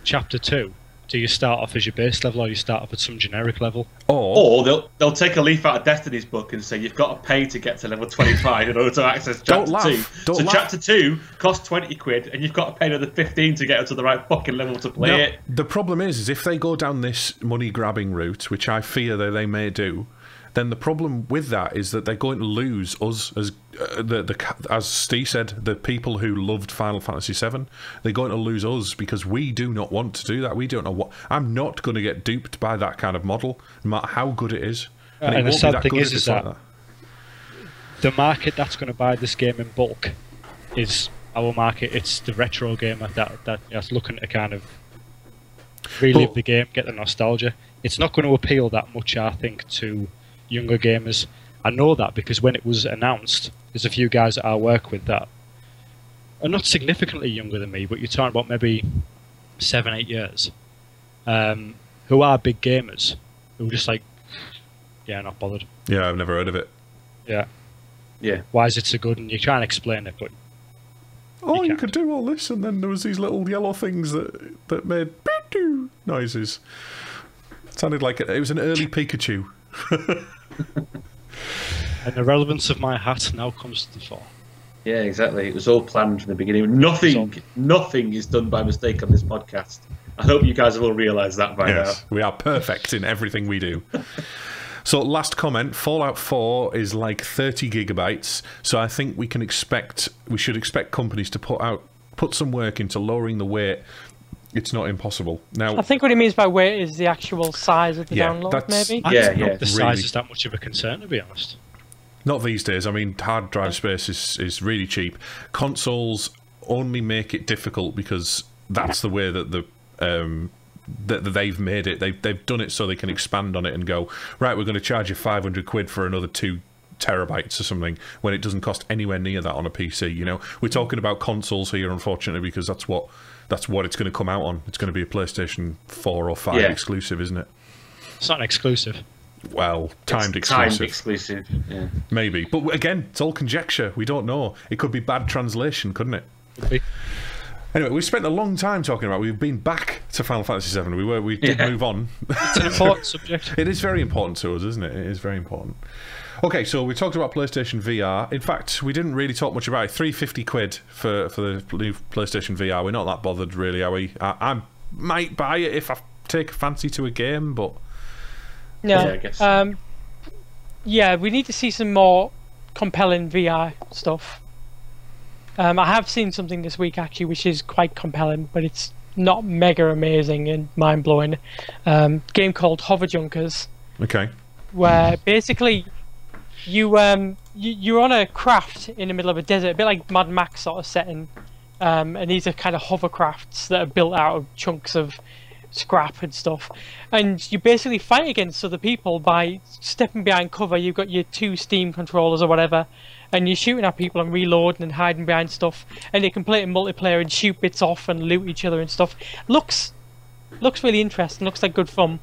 chapter two, do you start off as your base level or you start off at some generic level? Or, Or they'll they'll take a leaf out of Destiny's book and say you've got to pay to get to level twenty-five in order to access Don't chapter laugh. two. Don't so laugh. chapter two costs twenty quid, and you've got to pay another fifteen to get up to the right fucking level to play no, it. the problem is, is if they go down this money grabbing route, which I fear that they may do, then the problem with that is that they're going to lose us as uh, the the as Steve said, the people who loved Final Fantasy seven. They're going to lose us because we do not want to do that. We don't know what. I'm not going to get duped by that kind of model, no matter how good it is. Uh, And, it and the won't be sad that thing good is, if is it's like that the market that's going to buy this game in bulk is our market. It's the retro gamer that that is looking to kind of relive But- the game, get the nostalgia. It's not going to appeal that much, I think, to younger gamers. I know that because when it was announced, there's a few guys that I work with that are not significantly younger than me, but you're talking about maybe seven, eight years, um, who are big gamers, who are just like, yeah, not bothered. Yeah, I've never heard of it. Yeah. Yeah. Why is it so good? And you try and explain it, but Oh, you, can't. could do all this, and then there was these little yellow things that that made beep-doo noises. It sounded like it, it was an early Pikachu. and the relevance of my hat now comes to the fore. Yeah, exactly. It was all planned from the beginning. Nothing, nothing is done by mistake on this podcast. I hope you guys have all realised that by Yes, we are perfect in everything we do. So, last comment: Fallout four is like thirty gigabytes. So, I think we can expect, we should expect companies to put out, put some work into lowering the weight. It's not impossible. Now, I think what he means by weight is the actual size of the Yeah, download, that's- maybe. I Yeah, don't know yeah, if the really. size is that much of a concern, to be honest. not these days. I mean, hard drive space is, is really cheap. Consoles only make it difficult because that's the way that the um, that, that they've made it. They've they've done it so they can expand on it and go, right, we're going to charge you five hundred quid for another two terabytes or something when it doesn't cost anywhere near that on a P C. You know, we're talking about consoles here, unfortunately, because that's what that's what it's going to come out on. It's going to be a PlayStation four or five Yeah. exclusive, isn't it? It's not an exclusive. Well, timed It's exclusive. Timed exclusive. Yeah. Maybe. But again, it's all conjecture. We don't know. It could be bad translation, couldn't it? Could be. Anyway, we've spent a long time talking about it. We've been back to Final Fantasy seven. We were we did Yeah. move on. It's an important subject. It is very important to us, isn't it? It is very important. Okay, so we talked about PlayStation V R. In fact, we didn't really talk much about it. three hundred fifty quid for, for the new PlayStation V R. We're not that bothered, really, are we? I, I might buy it if I take a fancy to a game, but... No. Yeah, I guess so. Um, yeah, we need to see some more compelling V R stuff. Um, I have seen something this week actually, which is quite compelling, but it's not mega amazing and mind blowing. Um, game called Hover Junkers, Okay. where basically you um you, you're on a craft in the middle of a desert, a bit like Mad Max sort of setting. Um, and these are kind of hovercrafts that are built out of chunks of scrap and stuff, and you basically fight against other people by stepping behind cover. You've got your two Steam controllers or whatever, and you're shooting at people and reloading and hiding behind stuff, and you can play it in multiplayer and shoot bits off and loot each other and stuff. Looks looks really interesting, looks like good fun.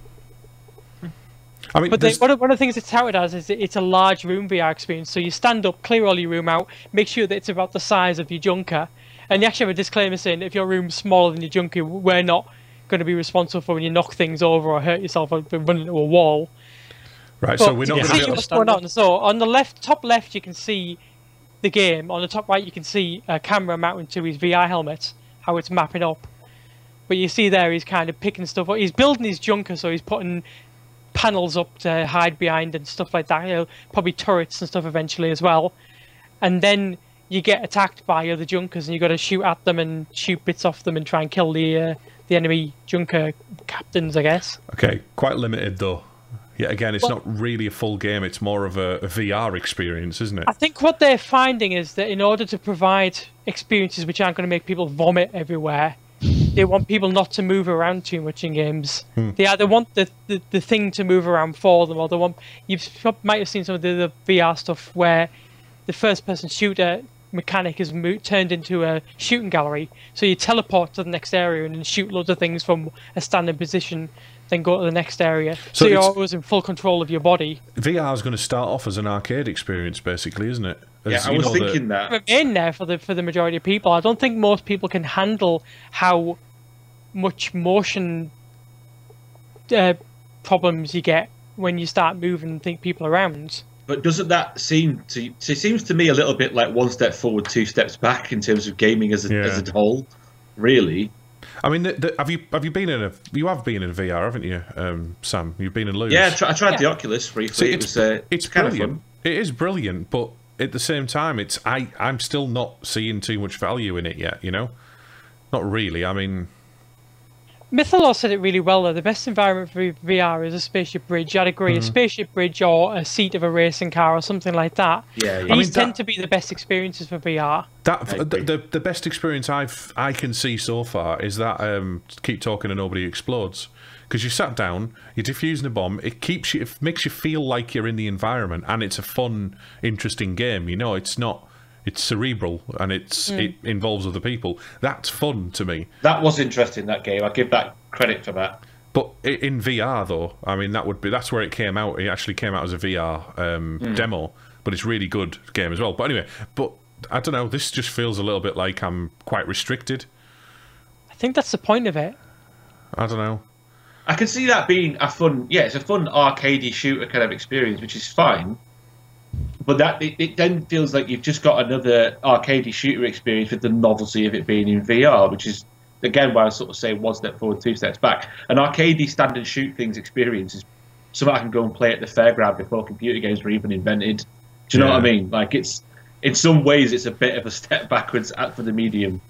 I mean, But they, there's- one, of, one of the things it's touted as is that it's a large room V R experience. So you stand up, clear all your room out, make sure that it's about the size of your junker, and you actually have a disclaimer saying if your room's smaller than your junker, we're not going to be responsible for when you knock things over or hurt yourself or run into a wall. right, But so we're not you going can to be see able what's to... going on. So on the left, top left, you can see the game. On the top right, you can see a camera mounted to his V R helmet, how it's mapping up. But you see there, he's kind of picking stuff up. He's building his junker, so he's putting panels up to hide behind and stuff like that. You know, probably turrets and stuff eventually as well. And then you get attacked by other junkers, and you got to shoot at them and shoot bits off them and try and kill the uh, the enemy junker captains, I guess. Okay, quite limited, though. Yeah, again, it's Well- not really a full game. It's more of a, a V R experience, isn't it? I think what they're finding is that in order to provide experiences which aren't going to make people vomit everywhere, they want people not to move around too much in games. They either want the, the, the thing to move around for them, or they want... You might have seen some of the, the V R stuff where the first-person shooter mechanic is mo- turned into a shooting gallery. So you teleport to the next area and then shoot loads of things from a standing position, then go to the next area. So So, you're it's- always in full control of your body. V R is going to start off as an arcade experience, basically, isn't it? As, Yeah, I you was know, the- thinking that. Remain there for the for the majority of people. I don't think most people can handle how much motion uh, problems you get when you start moving and think people around. But doesn't that seem to? It seems to me a little bit like one step forward, two steps back in terms of gaming as a, Yeah. as a whole. Really. I mean, the, the, have you have you been in a you have been in V R, haven't you, um, Sam? You've been in loads. Yeah, I, tr- I tried Yeah. the Oculus briefly. See, it it's was uh, it's kind of brilliant. fun. It is brilliant, but at the same time, it's I I'm still not seeing too much value in it yet. You know, not really. I mean, Mythalaw said it really well though. The best environment for V R is a spaceship bridge. I'd agree. A spaceship bridge or a seat of a racing car or something like that. Yeah, yeah. These I mean, tend that- to be the best experiences for V R. that I the, agree. the the best experience I've I can see so far is that um, keep talking and nobody explodes. Because you sat down, you're defusing a bomb. It keeps you, it makes you feel like you're in the environment, and it's a fun, interesting game. You know, it's not, it's cerebral, and it's it involves other people. That's fun to me. That was interesting, that game. I give that credit for that. But i- in V R though, I mean, that would be that's where it came out. It actually came out as a V R um, demo, but it's a really good game as well. But anyway, but I don't know. This just feels a little bit like I'm quite restricted. I think that's the point of it. I don't know. I can see that being a fun, yeah, it's a fun arcadey shooter kind of experience, which is fine. But that it, it then feels like you've just got another arcadey shooter experience with the novelty of it being in V R, which is again why I sort of say one step forward, two steps back. An arcadey stand and shoot things experience is something I can go and play at the fairground before computer games were even invented. Do you know Yeah. what I mean? Like it's in some ways it's a bit of a step backwards at- for the medium.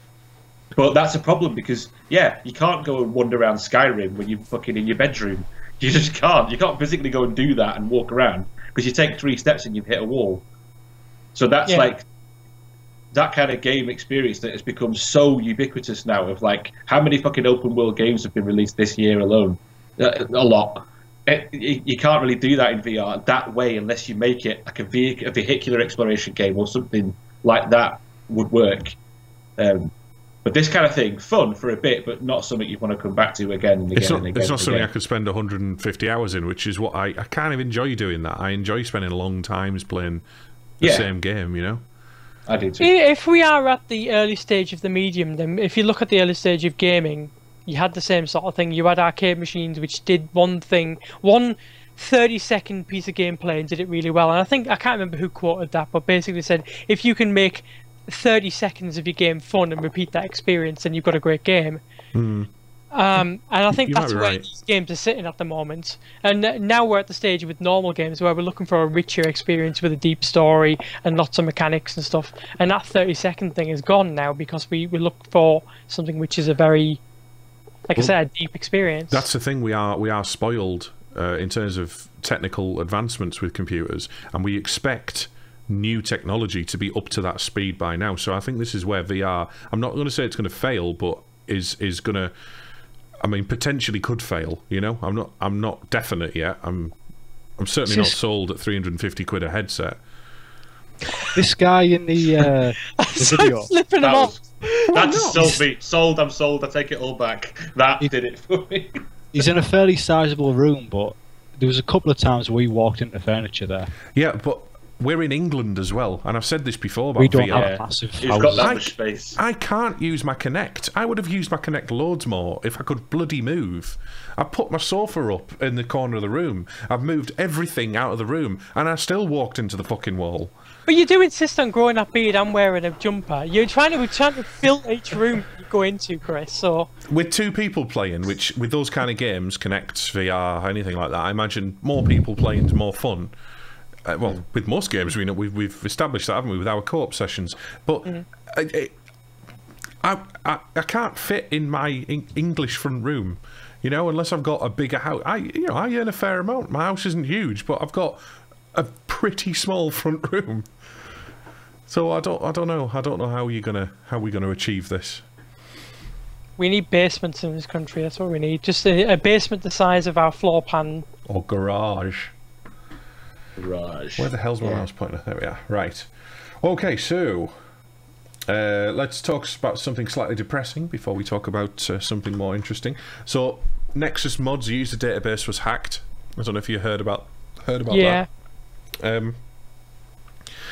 But that's a problem because, yeah, you can't go and wander around Skyrim when you're fucking in your bedroom. You just can't. You can't physically go and do that and walk around because you take three steps and you've hit a wall. So that's Yeah. like that kind of game experience that has become so ubiquitous now of like how many fucking open world games have been released this year alone? Uh, a lot. It, you you can't really do that in V R that way unless you make it like a, vehic- a vehicular exploration game or something like that would work. Um, But this kind of thing, fun for a bit, but not something you want to come back to again and again It's not, and again. it's not and something I again. could spend one hundred fifty hours in, which is what I, I kind of enjoy doing that. I enjoy spending long times playing the Yeah. same game, you know? I do too. If we are at the early stage of the medium, then if you look at the early stage of gaming, you had the same sort of thing. You had arcade machines which did one thing, one thirty second piece of gameplay and did it really well. And I think, I can't remember who quoted that, but basically said, if you can make thirty seconds of your game fun and repeat that experience, then you've got a great game. Um, and I think You might that's be where right. these games are sitting at the moment. And uh, now we're at the stage with normal games where we're looking for a richer experience with a deep story and lots of mechanics and stuff. And that thirty second thing is gone now because we, we look for something which is a very, like I Well, said, a deep experience. That's the thing, we are we are spoiled uh, in terms of technical advancements with computers, and we expect new technology to be up to that speed by now. So I think this is where V R, I'm not going to say it's going to fail, but is is going to, I mean, potentially could fail, you know? I'm not I'm not definite yet. I'm I'm certainly not Just- sold at three hundred fifty quid a headset. This guy in the, uh, the video. Flipping That them off. was, that just sold me. Sold, I'm sold. I take it all back. That He- did it for me. He's in a fairly sizable room, but there was a couple of times we walked into furniture there. Yeah, but we're in England as well, and I've said this before about We don't V R. have Yeah. massive He's got houses. that I- much space. I can't use my Kinect. I would have used my Kinect loads more if I could bloody move. I put my sofa up in the corner of the room. I've moved everything out of the room, and I still walked into the fucking wall. But you do insist on growing that beard and wearing a jumper. You're trying to, we're trying to fill each room you go into, Chris. So With two people playing, which with those kind of games, Kinect, V R, anything like that, I imagine more people playing is more fun. Uh, well, with most games, we know we've, we've established that, haven't we, with our co-op sessions. But I, I, I, I can't fit in my en- English front room, you know, unless I've got a bigger house. I, you know, I earn a fair amount. My house isn't huge, but I've got a pretty small front room. So I don't, I don't know. I don't know how you're gonna, how we're gonna achieve this. we need basements in this country. That's what we need. Just a, a basement the size of our floor plan. Or garage. Raj. Where the hell's my mouse pointer? There we are. Right. Okay, so uh, let's talk about something slightly depressing before we talk about uh, something more interesting. So, Nexus Mods user database was hacked. I don't know if you heard about heard about Yeah. that. Um,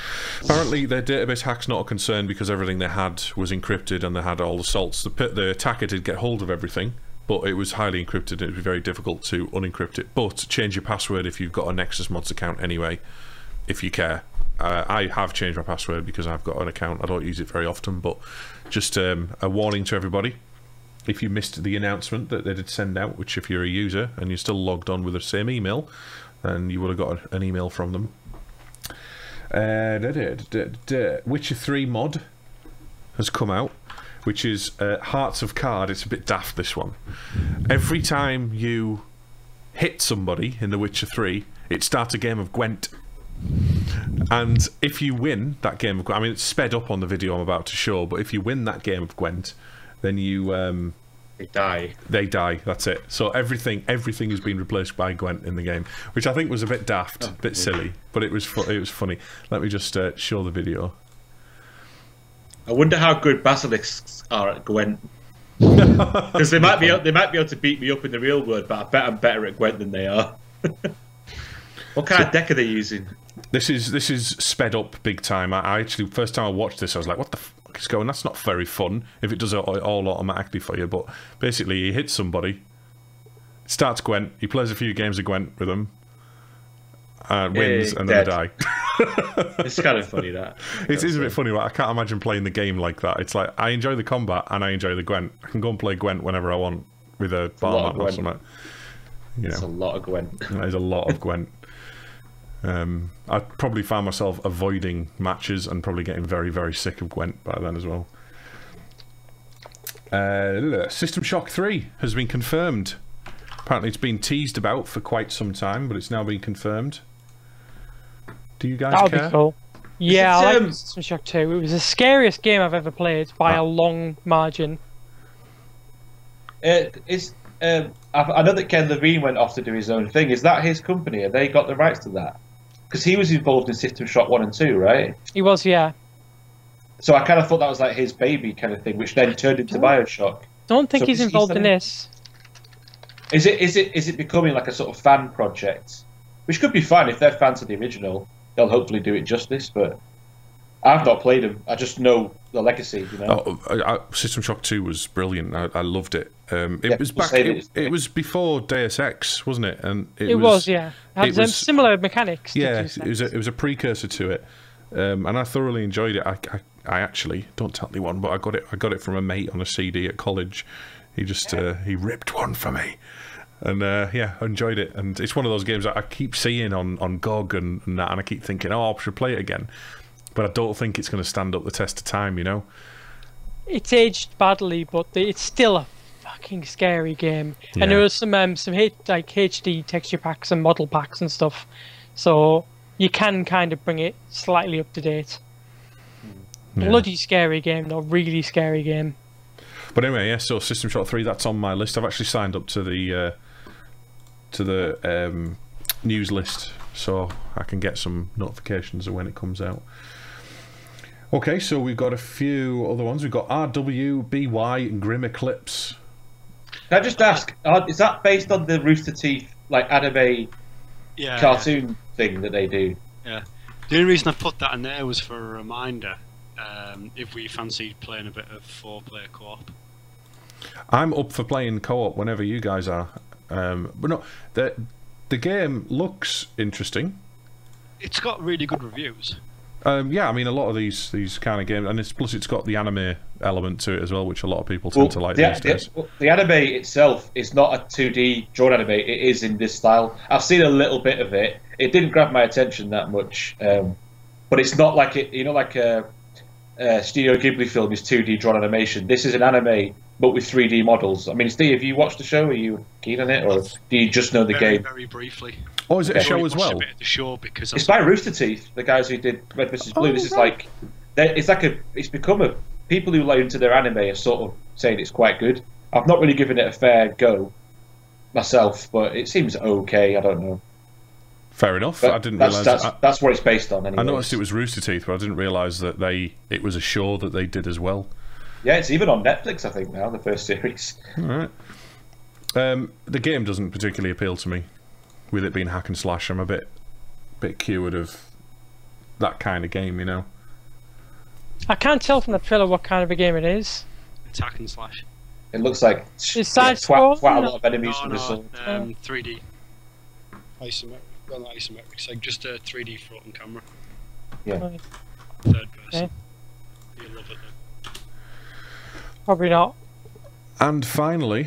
Apparently, their database hack's not a concern because everything they had was encrypted and they had all the salts. The, the attacker did get hold of everything, but it was highly encrypted and it would be very difficult to unencrypt it. But change your password if you've got a Nexus Mods account anyway, if you care. Uh, I have changed my password because I've got an account. I don't use it very often, but just um, a warning to everybody. If you missed the announcement that they did send out, which if you're a user and you're still logged on with the same email, then you would have got an email from them. Uh, da, da, da, da. Witcher three mod has come out, which is uh, Hearts of Card. It's a bit daft, this one. Every time you hit somebody in The Witcher three, it starts a game of Gwent. And if you win that game of Gwent, I mean, it's sped up on the video I'm about to show, but if you win that game of Gwent, then you... Um, They die. They die, that's it. So everything everything has been replaced by Gwent in the game, which I think was a bit daft, a Oh, bit silly, but it was fu it was funny. Let me just uh, show the video. I wonder how good basilisks are at Gwent. Because they might be they might be able to beat me up in the real world, but I bet I'm better at Gwent than they are. What kind of deck are they using? This is this is sped up big time. I, I actually first time I watched this, I was like, "What the fuck is going?" That's not very fun if it does it all, all automatically for you. But basically, he hits somebody, starts Gwent, he plays a few games of Gwent with them, uh, wins, Yeah, and then dead. they die. It's kind of funny that. It is a bit funny. Like, I can't imagine playing the game like that. It's like I enjoy the combat and I enjoy the Gwent. I can go and play Gwent whenever I want with a a bar lot map of or Gwent. something. You It's a know, lot of Gwent. that is a lot of Gwent. Um, I'd probably find myself avoiding matches and probably getting very, very sick of Gwent by then as well. Uh, System Shock three has been confirmed. Apparently it's been teased about for quite some time, but it's now been confirmed. Do you guys That would care? be cool. Yeah, it, I um, like System Shock two. It was the scariest game I've ever played by Ah. a long margin. Uh, is um, I, I know that Ken Levine went off to do his own thing. Is that his company? Have they got the rights to that? Because he was involved in System Shock one and two, right? He was, yeah. So I kind of thought that was like his baby kind of thing, which then turned into Bioshock. Don't think So he's is he involved in still- this. Is it is it is it becoming like a sort of fan project? Which could be fun if they're fans of the original. They'll hopefully do it justice. But I've not played them. I just know the legacy. You know. Oh, I, I, System Shock two was brilliant. I, I loved it. Um, it Yeah, was people back. say that It, it's- it was before Deus Ex, wasn't it? And it, It, was, yeah. It had it um, was- similar mechanics. to Yeah, Deus it was a, Ex. it was a precursor to it, um, and I thoroughly enjoyed it. I, I, I actually don't tell anyone, but I got it. I got it from a mate on a C D at college. He just uh, he ripped one for me, and uh, yeah, I enjoyed it. And it's one of those games that I keep seeing on on G O G and, and that, and I keep thinking, oh, I should play it again, but I don't think it's going to stand up the test of time. You know. It's aged badly, but the- it's still a fucking scary game. Yeah. And there was some um, some H- like H D texture packs and model packs and stuff, so you can kind of bring it slightly up to date. Yeah. Bloody scary game, though. Really scary game. But anyway, yeah. So System Shock three, that's on my list. I've actually signed up to the uh, to the um, news list, so I can get some notifications of when it comes out. Okay, so we've got a few other ones. We've got R W B Y and Grimm Eclipse. Can I just ask? Uh, is that based on the Rooster Teeth like anime Yeah. cartoon thing that they do? Yeah. The only reason I put that in there was for a reminder. Um, if we fancied playing a bit of four-player co-op. I'm up for playing co-op whenever you guys are. Um, but no, the the game looks interesting. It's got really good reviews. Um, yeah, I mean a lot of these these kind of games, and it's plus it's got the anime element to it as well, which a lot of people tend to like the, these days. the, well, the anime itself is not a two D drawn anime. It is in this style. I've seen a little bit of it. It didn't grab my attention that much, um, but it's not like it. You know, like a, a Studio Ghibli film is two D drawn animation. This is an anime, but with three D models. I mean, Steve, have you watched the show? Are you keen on it, or do you just know the very, game? very briefly. Oh, is it a Okay. show I as watched well? a bit of the show because I It's saw- by Rooster Teeth, the guys who did Red versus. Blue. Oh, this is right. like, they- it's like a. It's become a. People who like into their anime are sort of saying it's quite good. I've not really given it a fair go myself, but it seems okay. I don't know. Fair enough. But I didn't that's, realize. That's, I, that's what it's based on. Anyway. I noticed it was Rooster Teeth, but I didn't realize that they it was a show that they did as well. Yeah, it's even on Netflix. I think now the first series. All right. Um, the game doesn't particularly appeal to me, with it being hack and slash. I'm a bit, bit cured of that kind of game, you know. I can't tell from the trailer what kind of a game it is. Attack and slash. It looks like It's yeah, side twat, scrolling, twat a no? lot of enemies No, with a no, sword. um, three D. Isometric. Well, not isometric. It's like just a three D floating camera. Yeah. Right. Third person. Okay. You'll love it though. Probably not. And finally,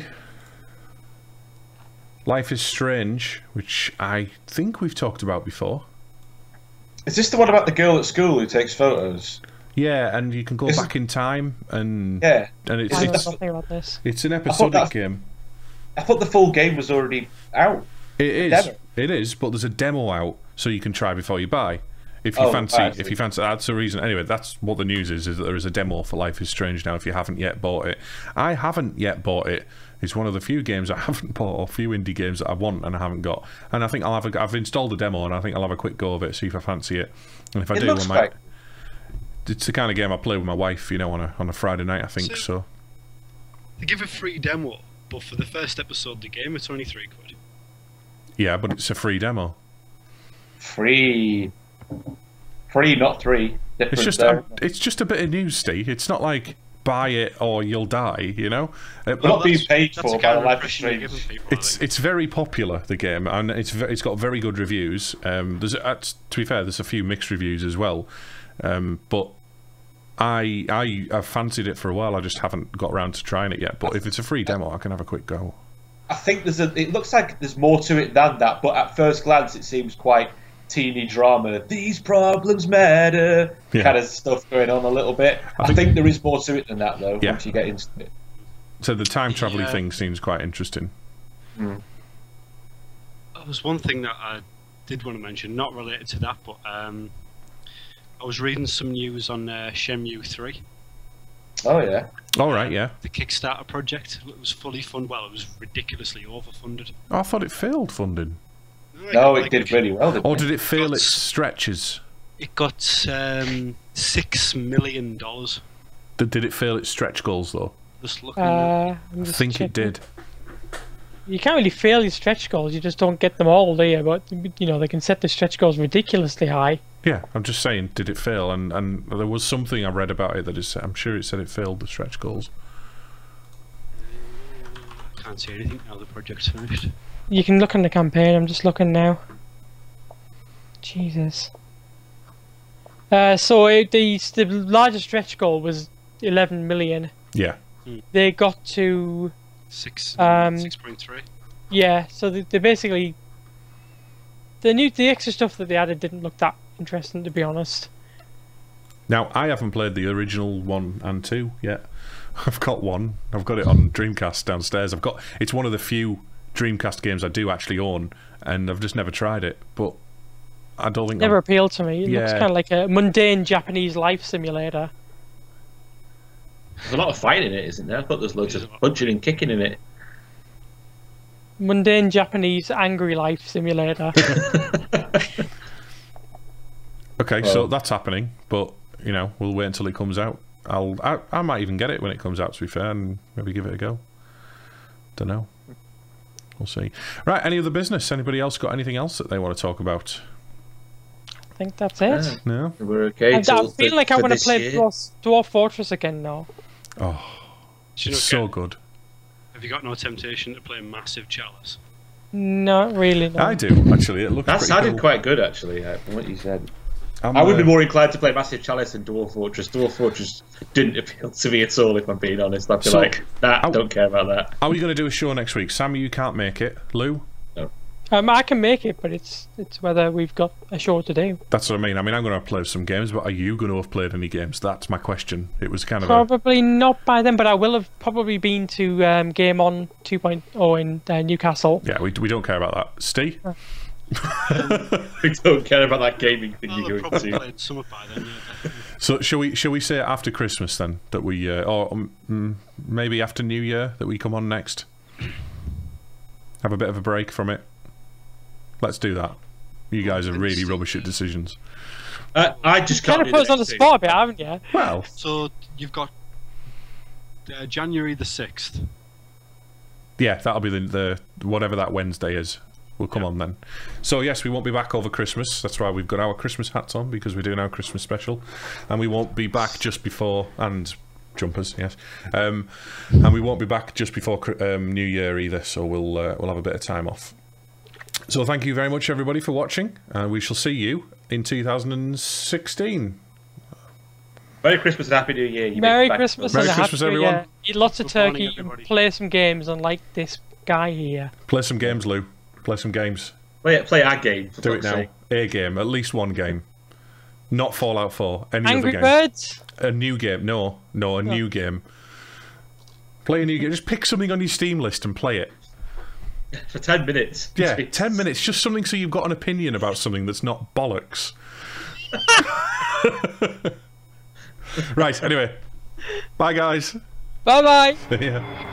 Life is Strange, which I think we've talked about before. Is this the one about the girl at school who takes photos? Yeah, and you can go Is back in time, and Yeah. and it's I know it's, nothing about this. it's an thought episodic that- game. I thought the full game was already out. It is. demo. It is, but there's a demo out, so you can try before you buy. If you Oh, fancy, right, I if see. you fancy, that's the reason. Anyway, that's what the news is: is that there is a demo for Life is Strange now. If you haven't yet bought it, I haven't yet bought it. It's one of the few games I haven't bought, or few indie games that I want and I haven't got. And I think I'll have. A, I've installed the demo, and I think I'll have a quick go of it, see if I fancy it. And if I It do, looks I might. quite. It's the kind of game I play with my wife, you know, on a on a Friday night. I think So- so. They give a free demo, but for the first episode of the game, it's only three quid. Yeah, but it's a free demo. Free. Free, not three. Difference It's just there. a, it's just a bit of news, Steve. It's not like buy it or you'll die, you know. Uh, You're not being that's- paid that's for the by kind the of Life is impression you're Strange. giving people, I It's think. it's very popular, the game, and it's ve- it's got very good reviews. Um, there's uh, to be fair, there's a few mixed reviews as well, um, but I I I've fancied it for a while. I just haven't got around to trying it yet. But if it's a free demo, I can have a quick go. I think there's a. It looks like there's more to it than that, but at first glance, it seems quite teeny drama. These problems matter, Yeah. kind of stuff going on a little bit. I, think- think, there is more to it than that, though. Yeah. Once you get into it, So the time traveling Yeah. thing seems quite interesting. There was one thing that I did want to mention, not related to that, but um, I was reading some news on uh, Shenmue three, oh yeah, All right, yeah. the Kickstarter project. It was fully funded. Well, it was ridiculously overfunded. Oh, I thought it failed funding, no, like, it did really well. Didn't or it? did it feel its That's- stretches? It got um, six million dollars. Did, did it fail its stretch goals though? Just looking. Uh, I'm I just think it checking. did. You can't really fail your stretch goals. You just don't get them all, do you? But you know they can set the stretch goals ridiculously high. Yeah, I'm just saying, did it fail? And and there was something I read about it that is, I'm sure it said it failed the stretch goals. Can't see anything now. The project's finished. You can look on the campaign. I'm just looking now. Jesus. Uh, so it, the the largest stretch goal was eleven million. Yeah. They got to Six. Um, six point three. yeah. So they, they basically the new the extra stuff that they added didn't look that interesting, to be honest. Now, I haven't played the original one and two yet. I've got one. I've got it on Dreamcast downstairs. I've got. It's one of the few Dreamcast games I do actually own, and I've just never tried it. But I don't think Never I'm- appealed to me. It looks Yeah. kind of like a mundane Japanese life simulator. There's a lot of fighting in it, isn't there? But there's loads of punching and kicking in it. Mundane Japanese angry life simulator. Okay, so Well- that's happening, but you know, we'll wait until it comes out. I'll. I, I might even get it when it comes out. To be fair, and maybe give it a go. Don't know. We'll see. Right. Any other business? Anybody else got anything else that they want to talk about? I think that's it. Yeah. No. We're okay. I, I till feel for- like I for want to this play year. Dwarf, Dwarf Fortress again now. Oh, Do you know, it's so Ken, good. have you got no temptation to play Massive Chalice? Not really. No. I do actually. It looks. That pretty sounded cool. quite good, actually, uh, from what you said. I'm, I would uh, be more inclined to play Massive Chalice than Dwarf Fortress. Dwarf Fortress didn't appeal to me at all, if I'm being honest. I'd be So- like, nah, Oh. don't care about that. Are we going to do a show next week? Sammy, you can't make it. Lou? Um, I can make it, but it's it's whether we've got a show to do. That's what I mean. I mean, I'm going to play some games, but are you going to have played any games? That's my question. It was kind of a... Probably not by then, but I will have probably been to um, Game On two point oh in uh, Newcastle. Yeah, we, we don't care about that. Steve? We don't care about that gaming thing Well, you're I've going probably to. played some by then, yeah. definitely. So shall we shall we say after Christmas then that we uh, or um, mm, maybe after New Year that we come on next? Have a bit of a break from it. Let's do that. You guys are really rubbish at decisions. Uh, I just Kind can't of do put us on the next spot a bit, haven't you? Well, So you've got uh, January the sixth. yeah, that'll be the, the whatever that Wednesday is. we'll come on then. So yes, we won't be back over Christmas. That's why we've got our Christmas hats on, because we're doing our Christmas special, and we won't be back just before and jumpers, yes, um, and we won't be back just before um, New Year either. So we'll uh, we'll have a bit of time off. So thank you very much, everybody, for watching, and we shall see you in two thousand sixteen. Merry Christmas and Happy New Year. You Merry big Christmas Merry and Christmas, Happy New everyone. Year. Eat lots of Good morning, turkey, everybody. play some games, unlike this guy here. Play some games, Lou. Play some games. Play, play our game. For Do it fuck's now. sake. A game, at least one game. Not Fallout four. Any Angry other game. Birds? A new game. No, no, a new game. Play a new game. Just pick something on your Steam list and play it. For ten minutes. Yeah, ten minutes. Just something so you've got an opinion about something that's not bollocks. Right, anyway. Bye, guys. Bye bye. Yeah.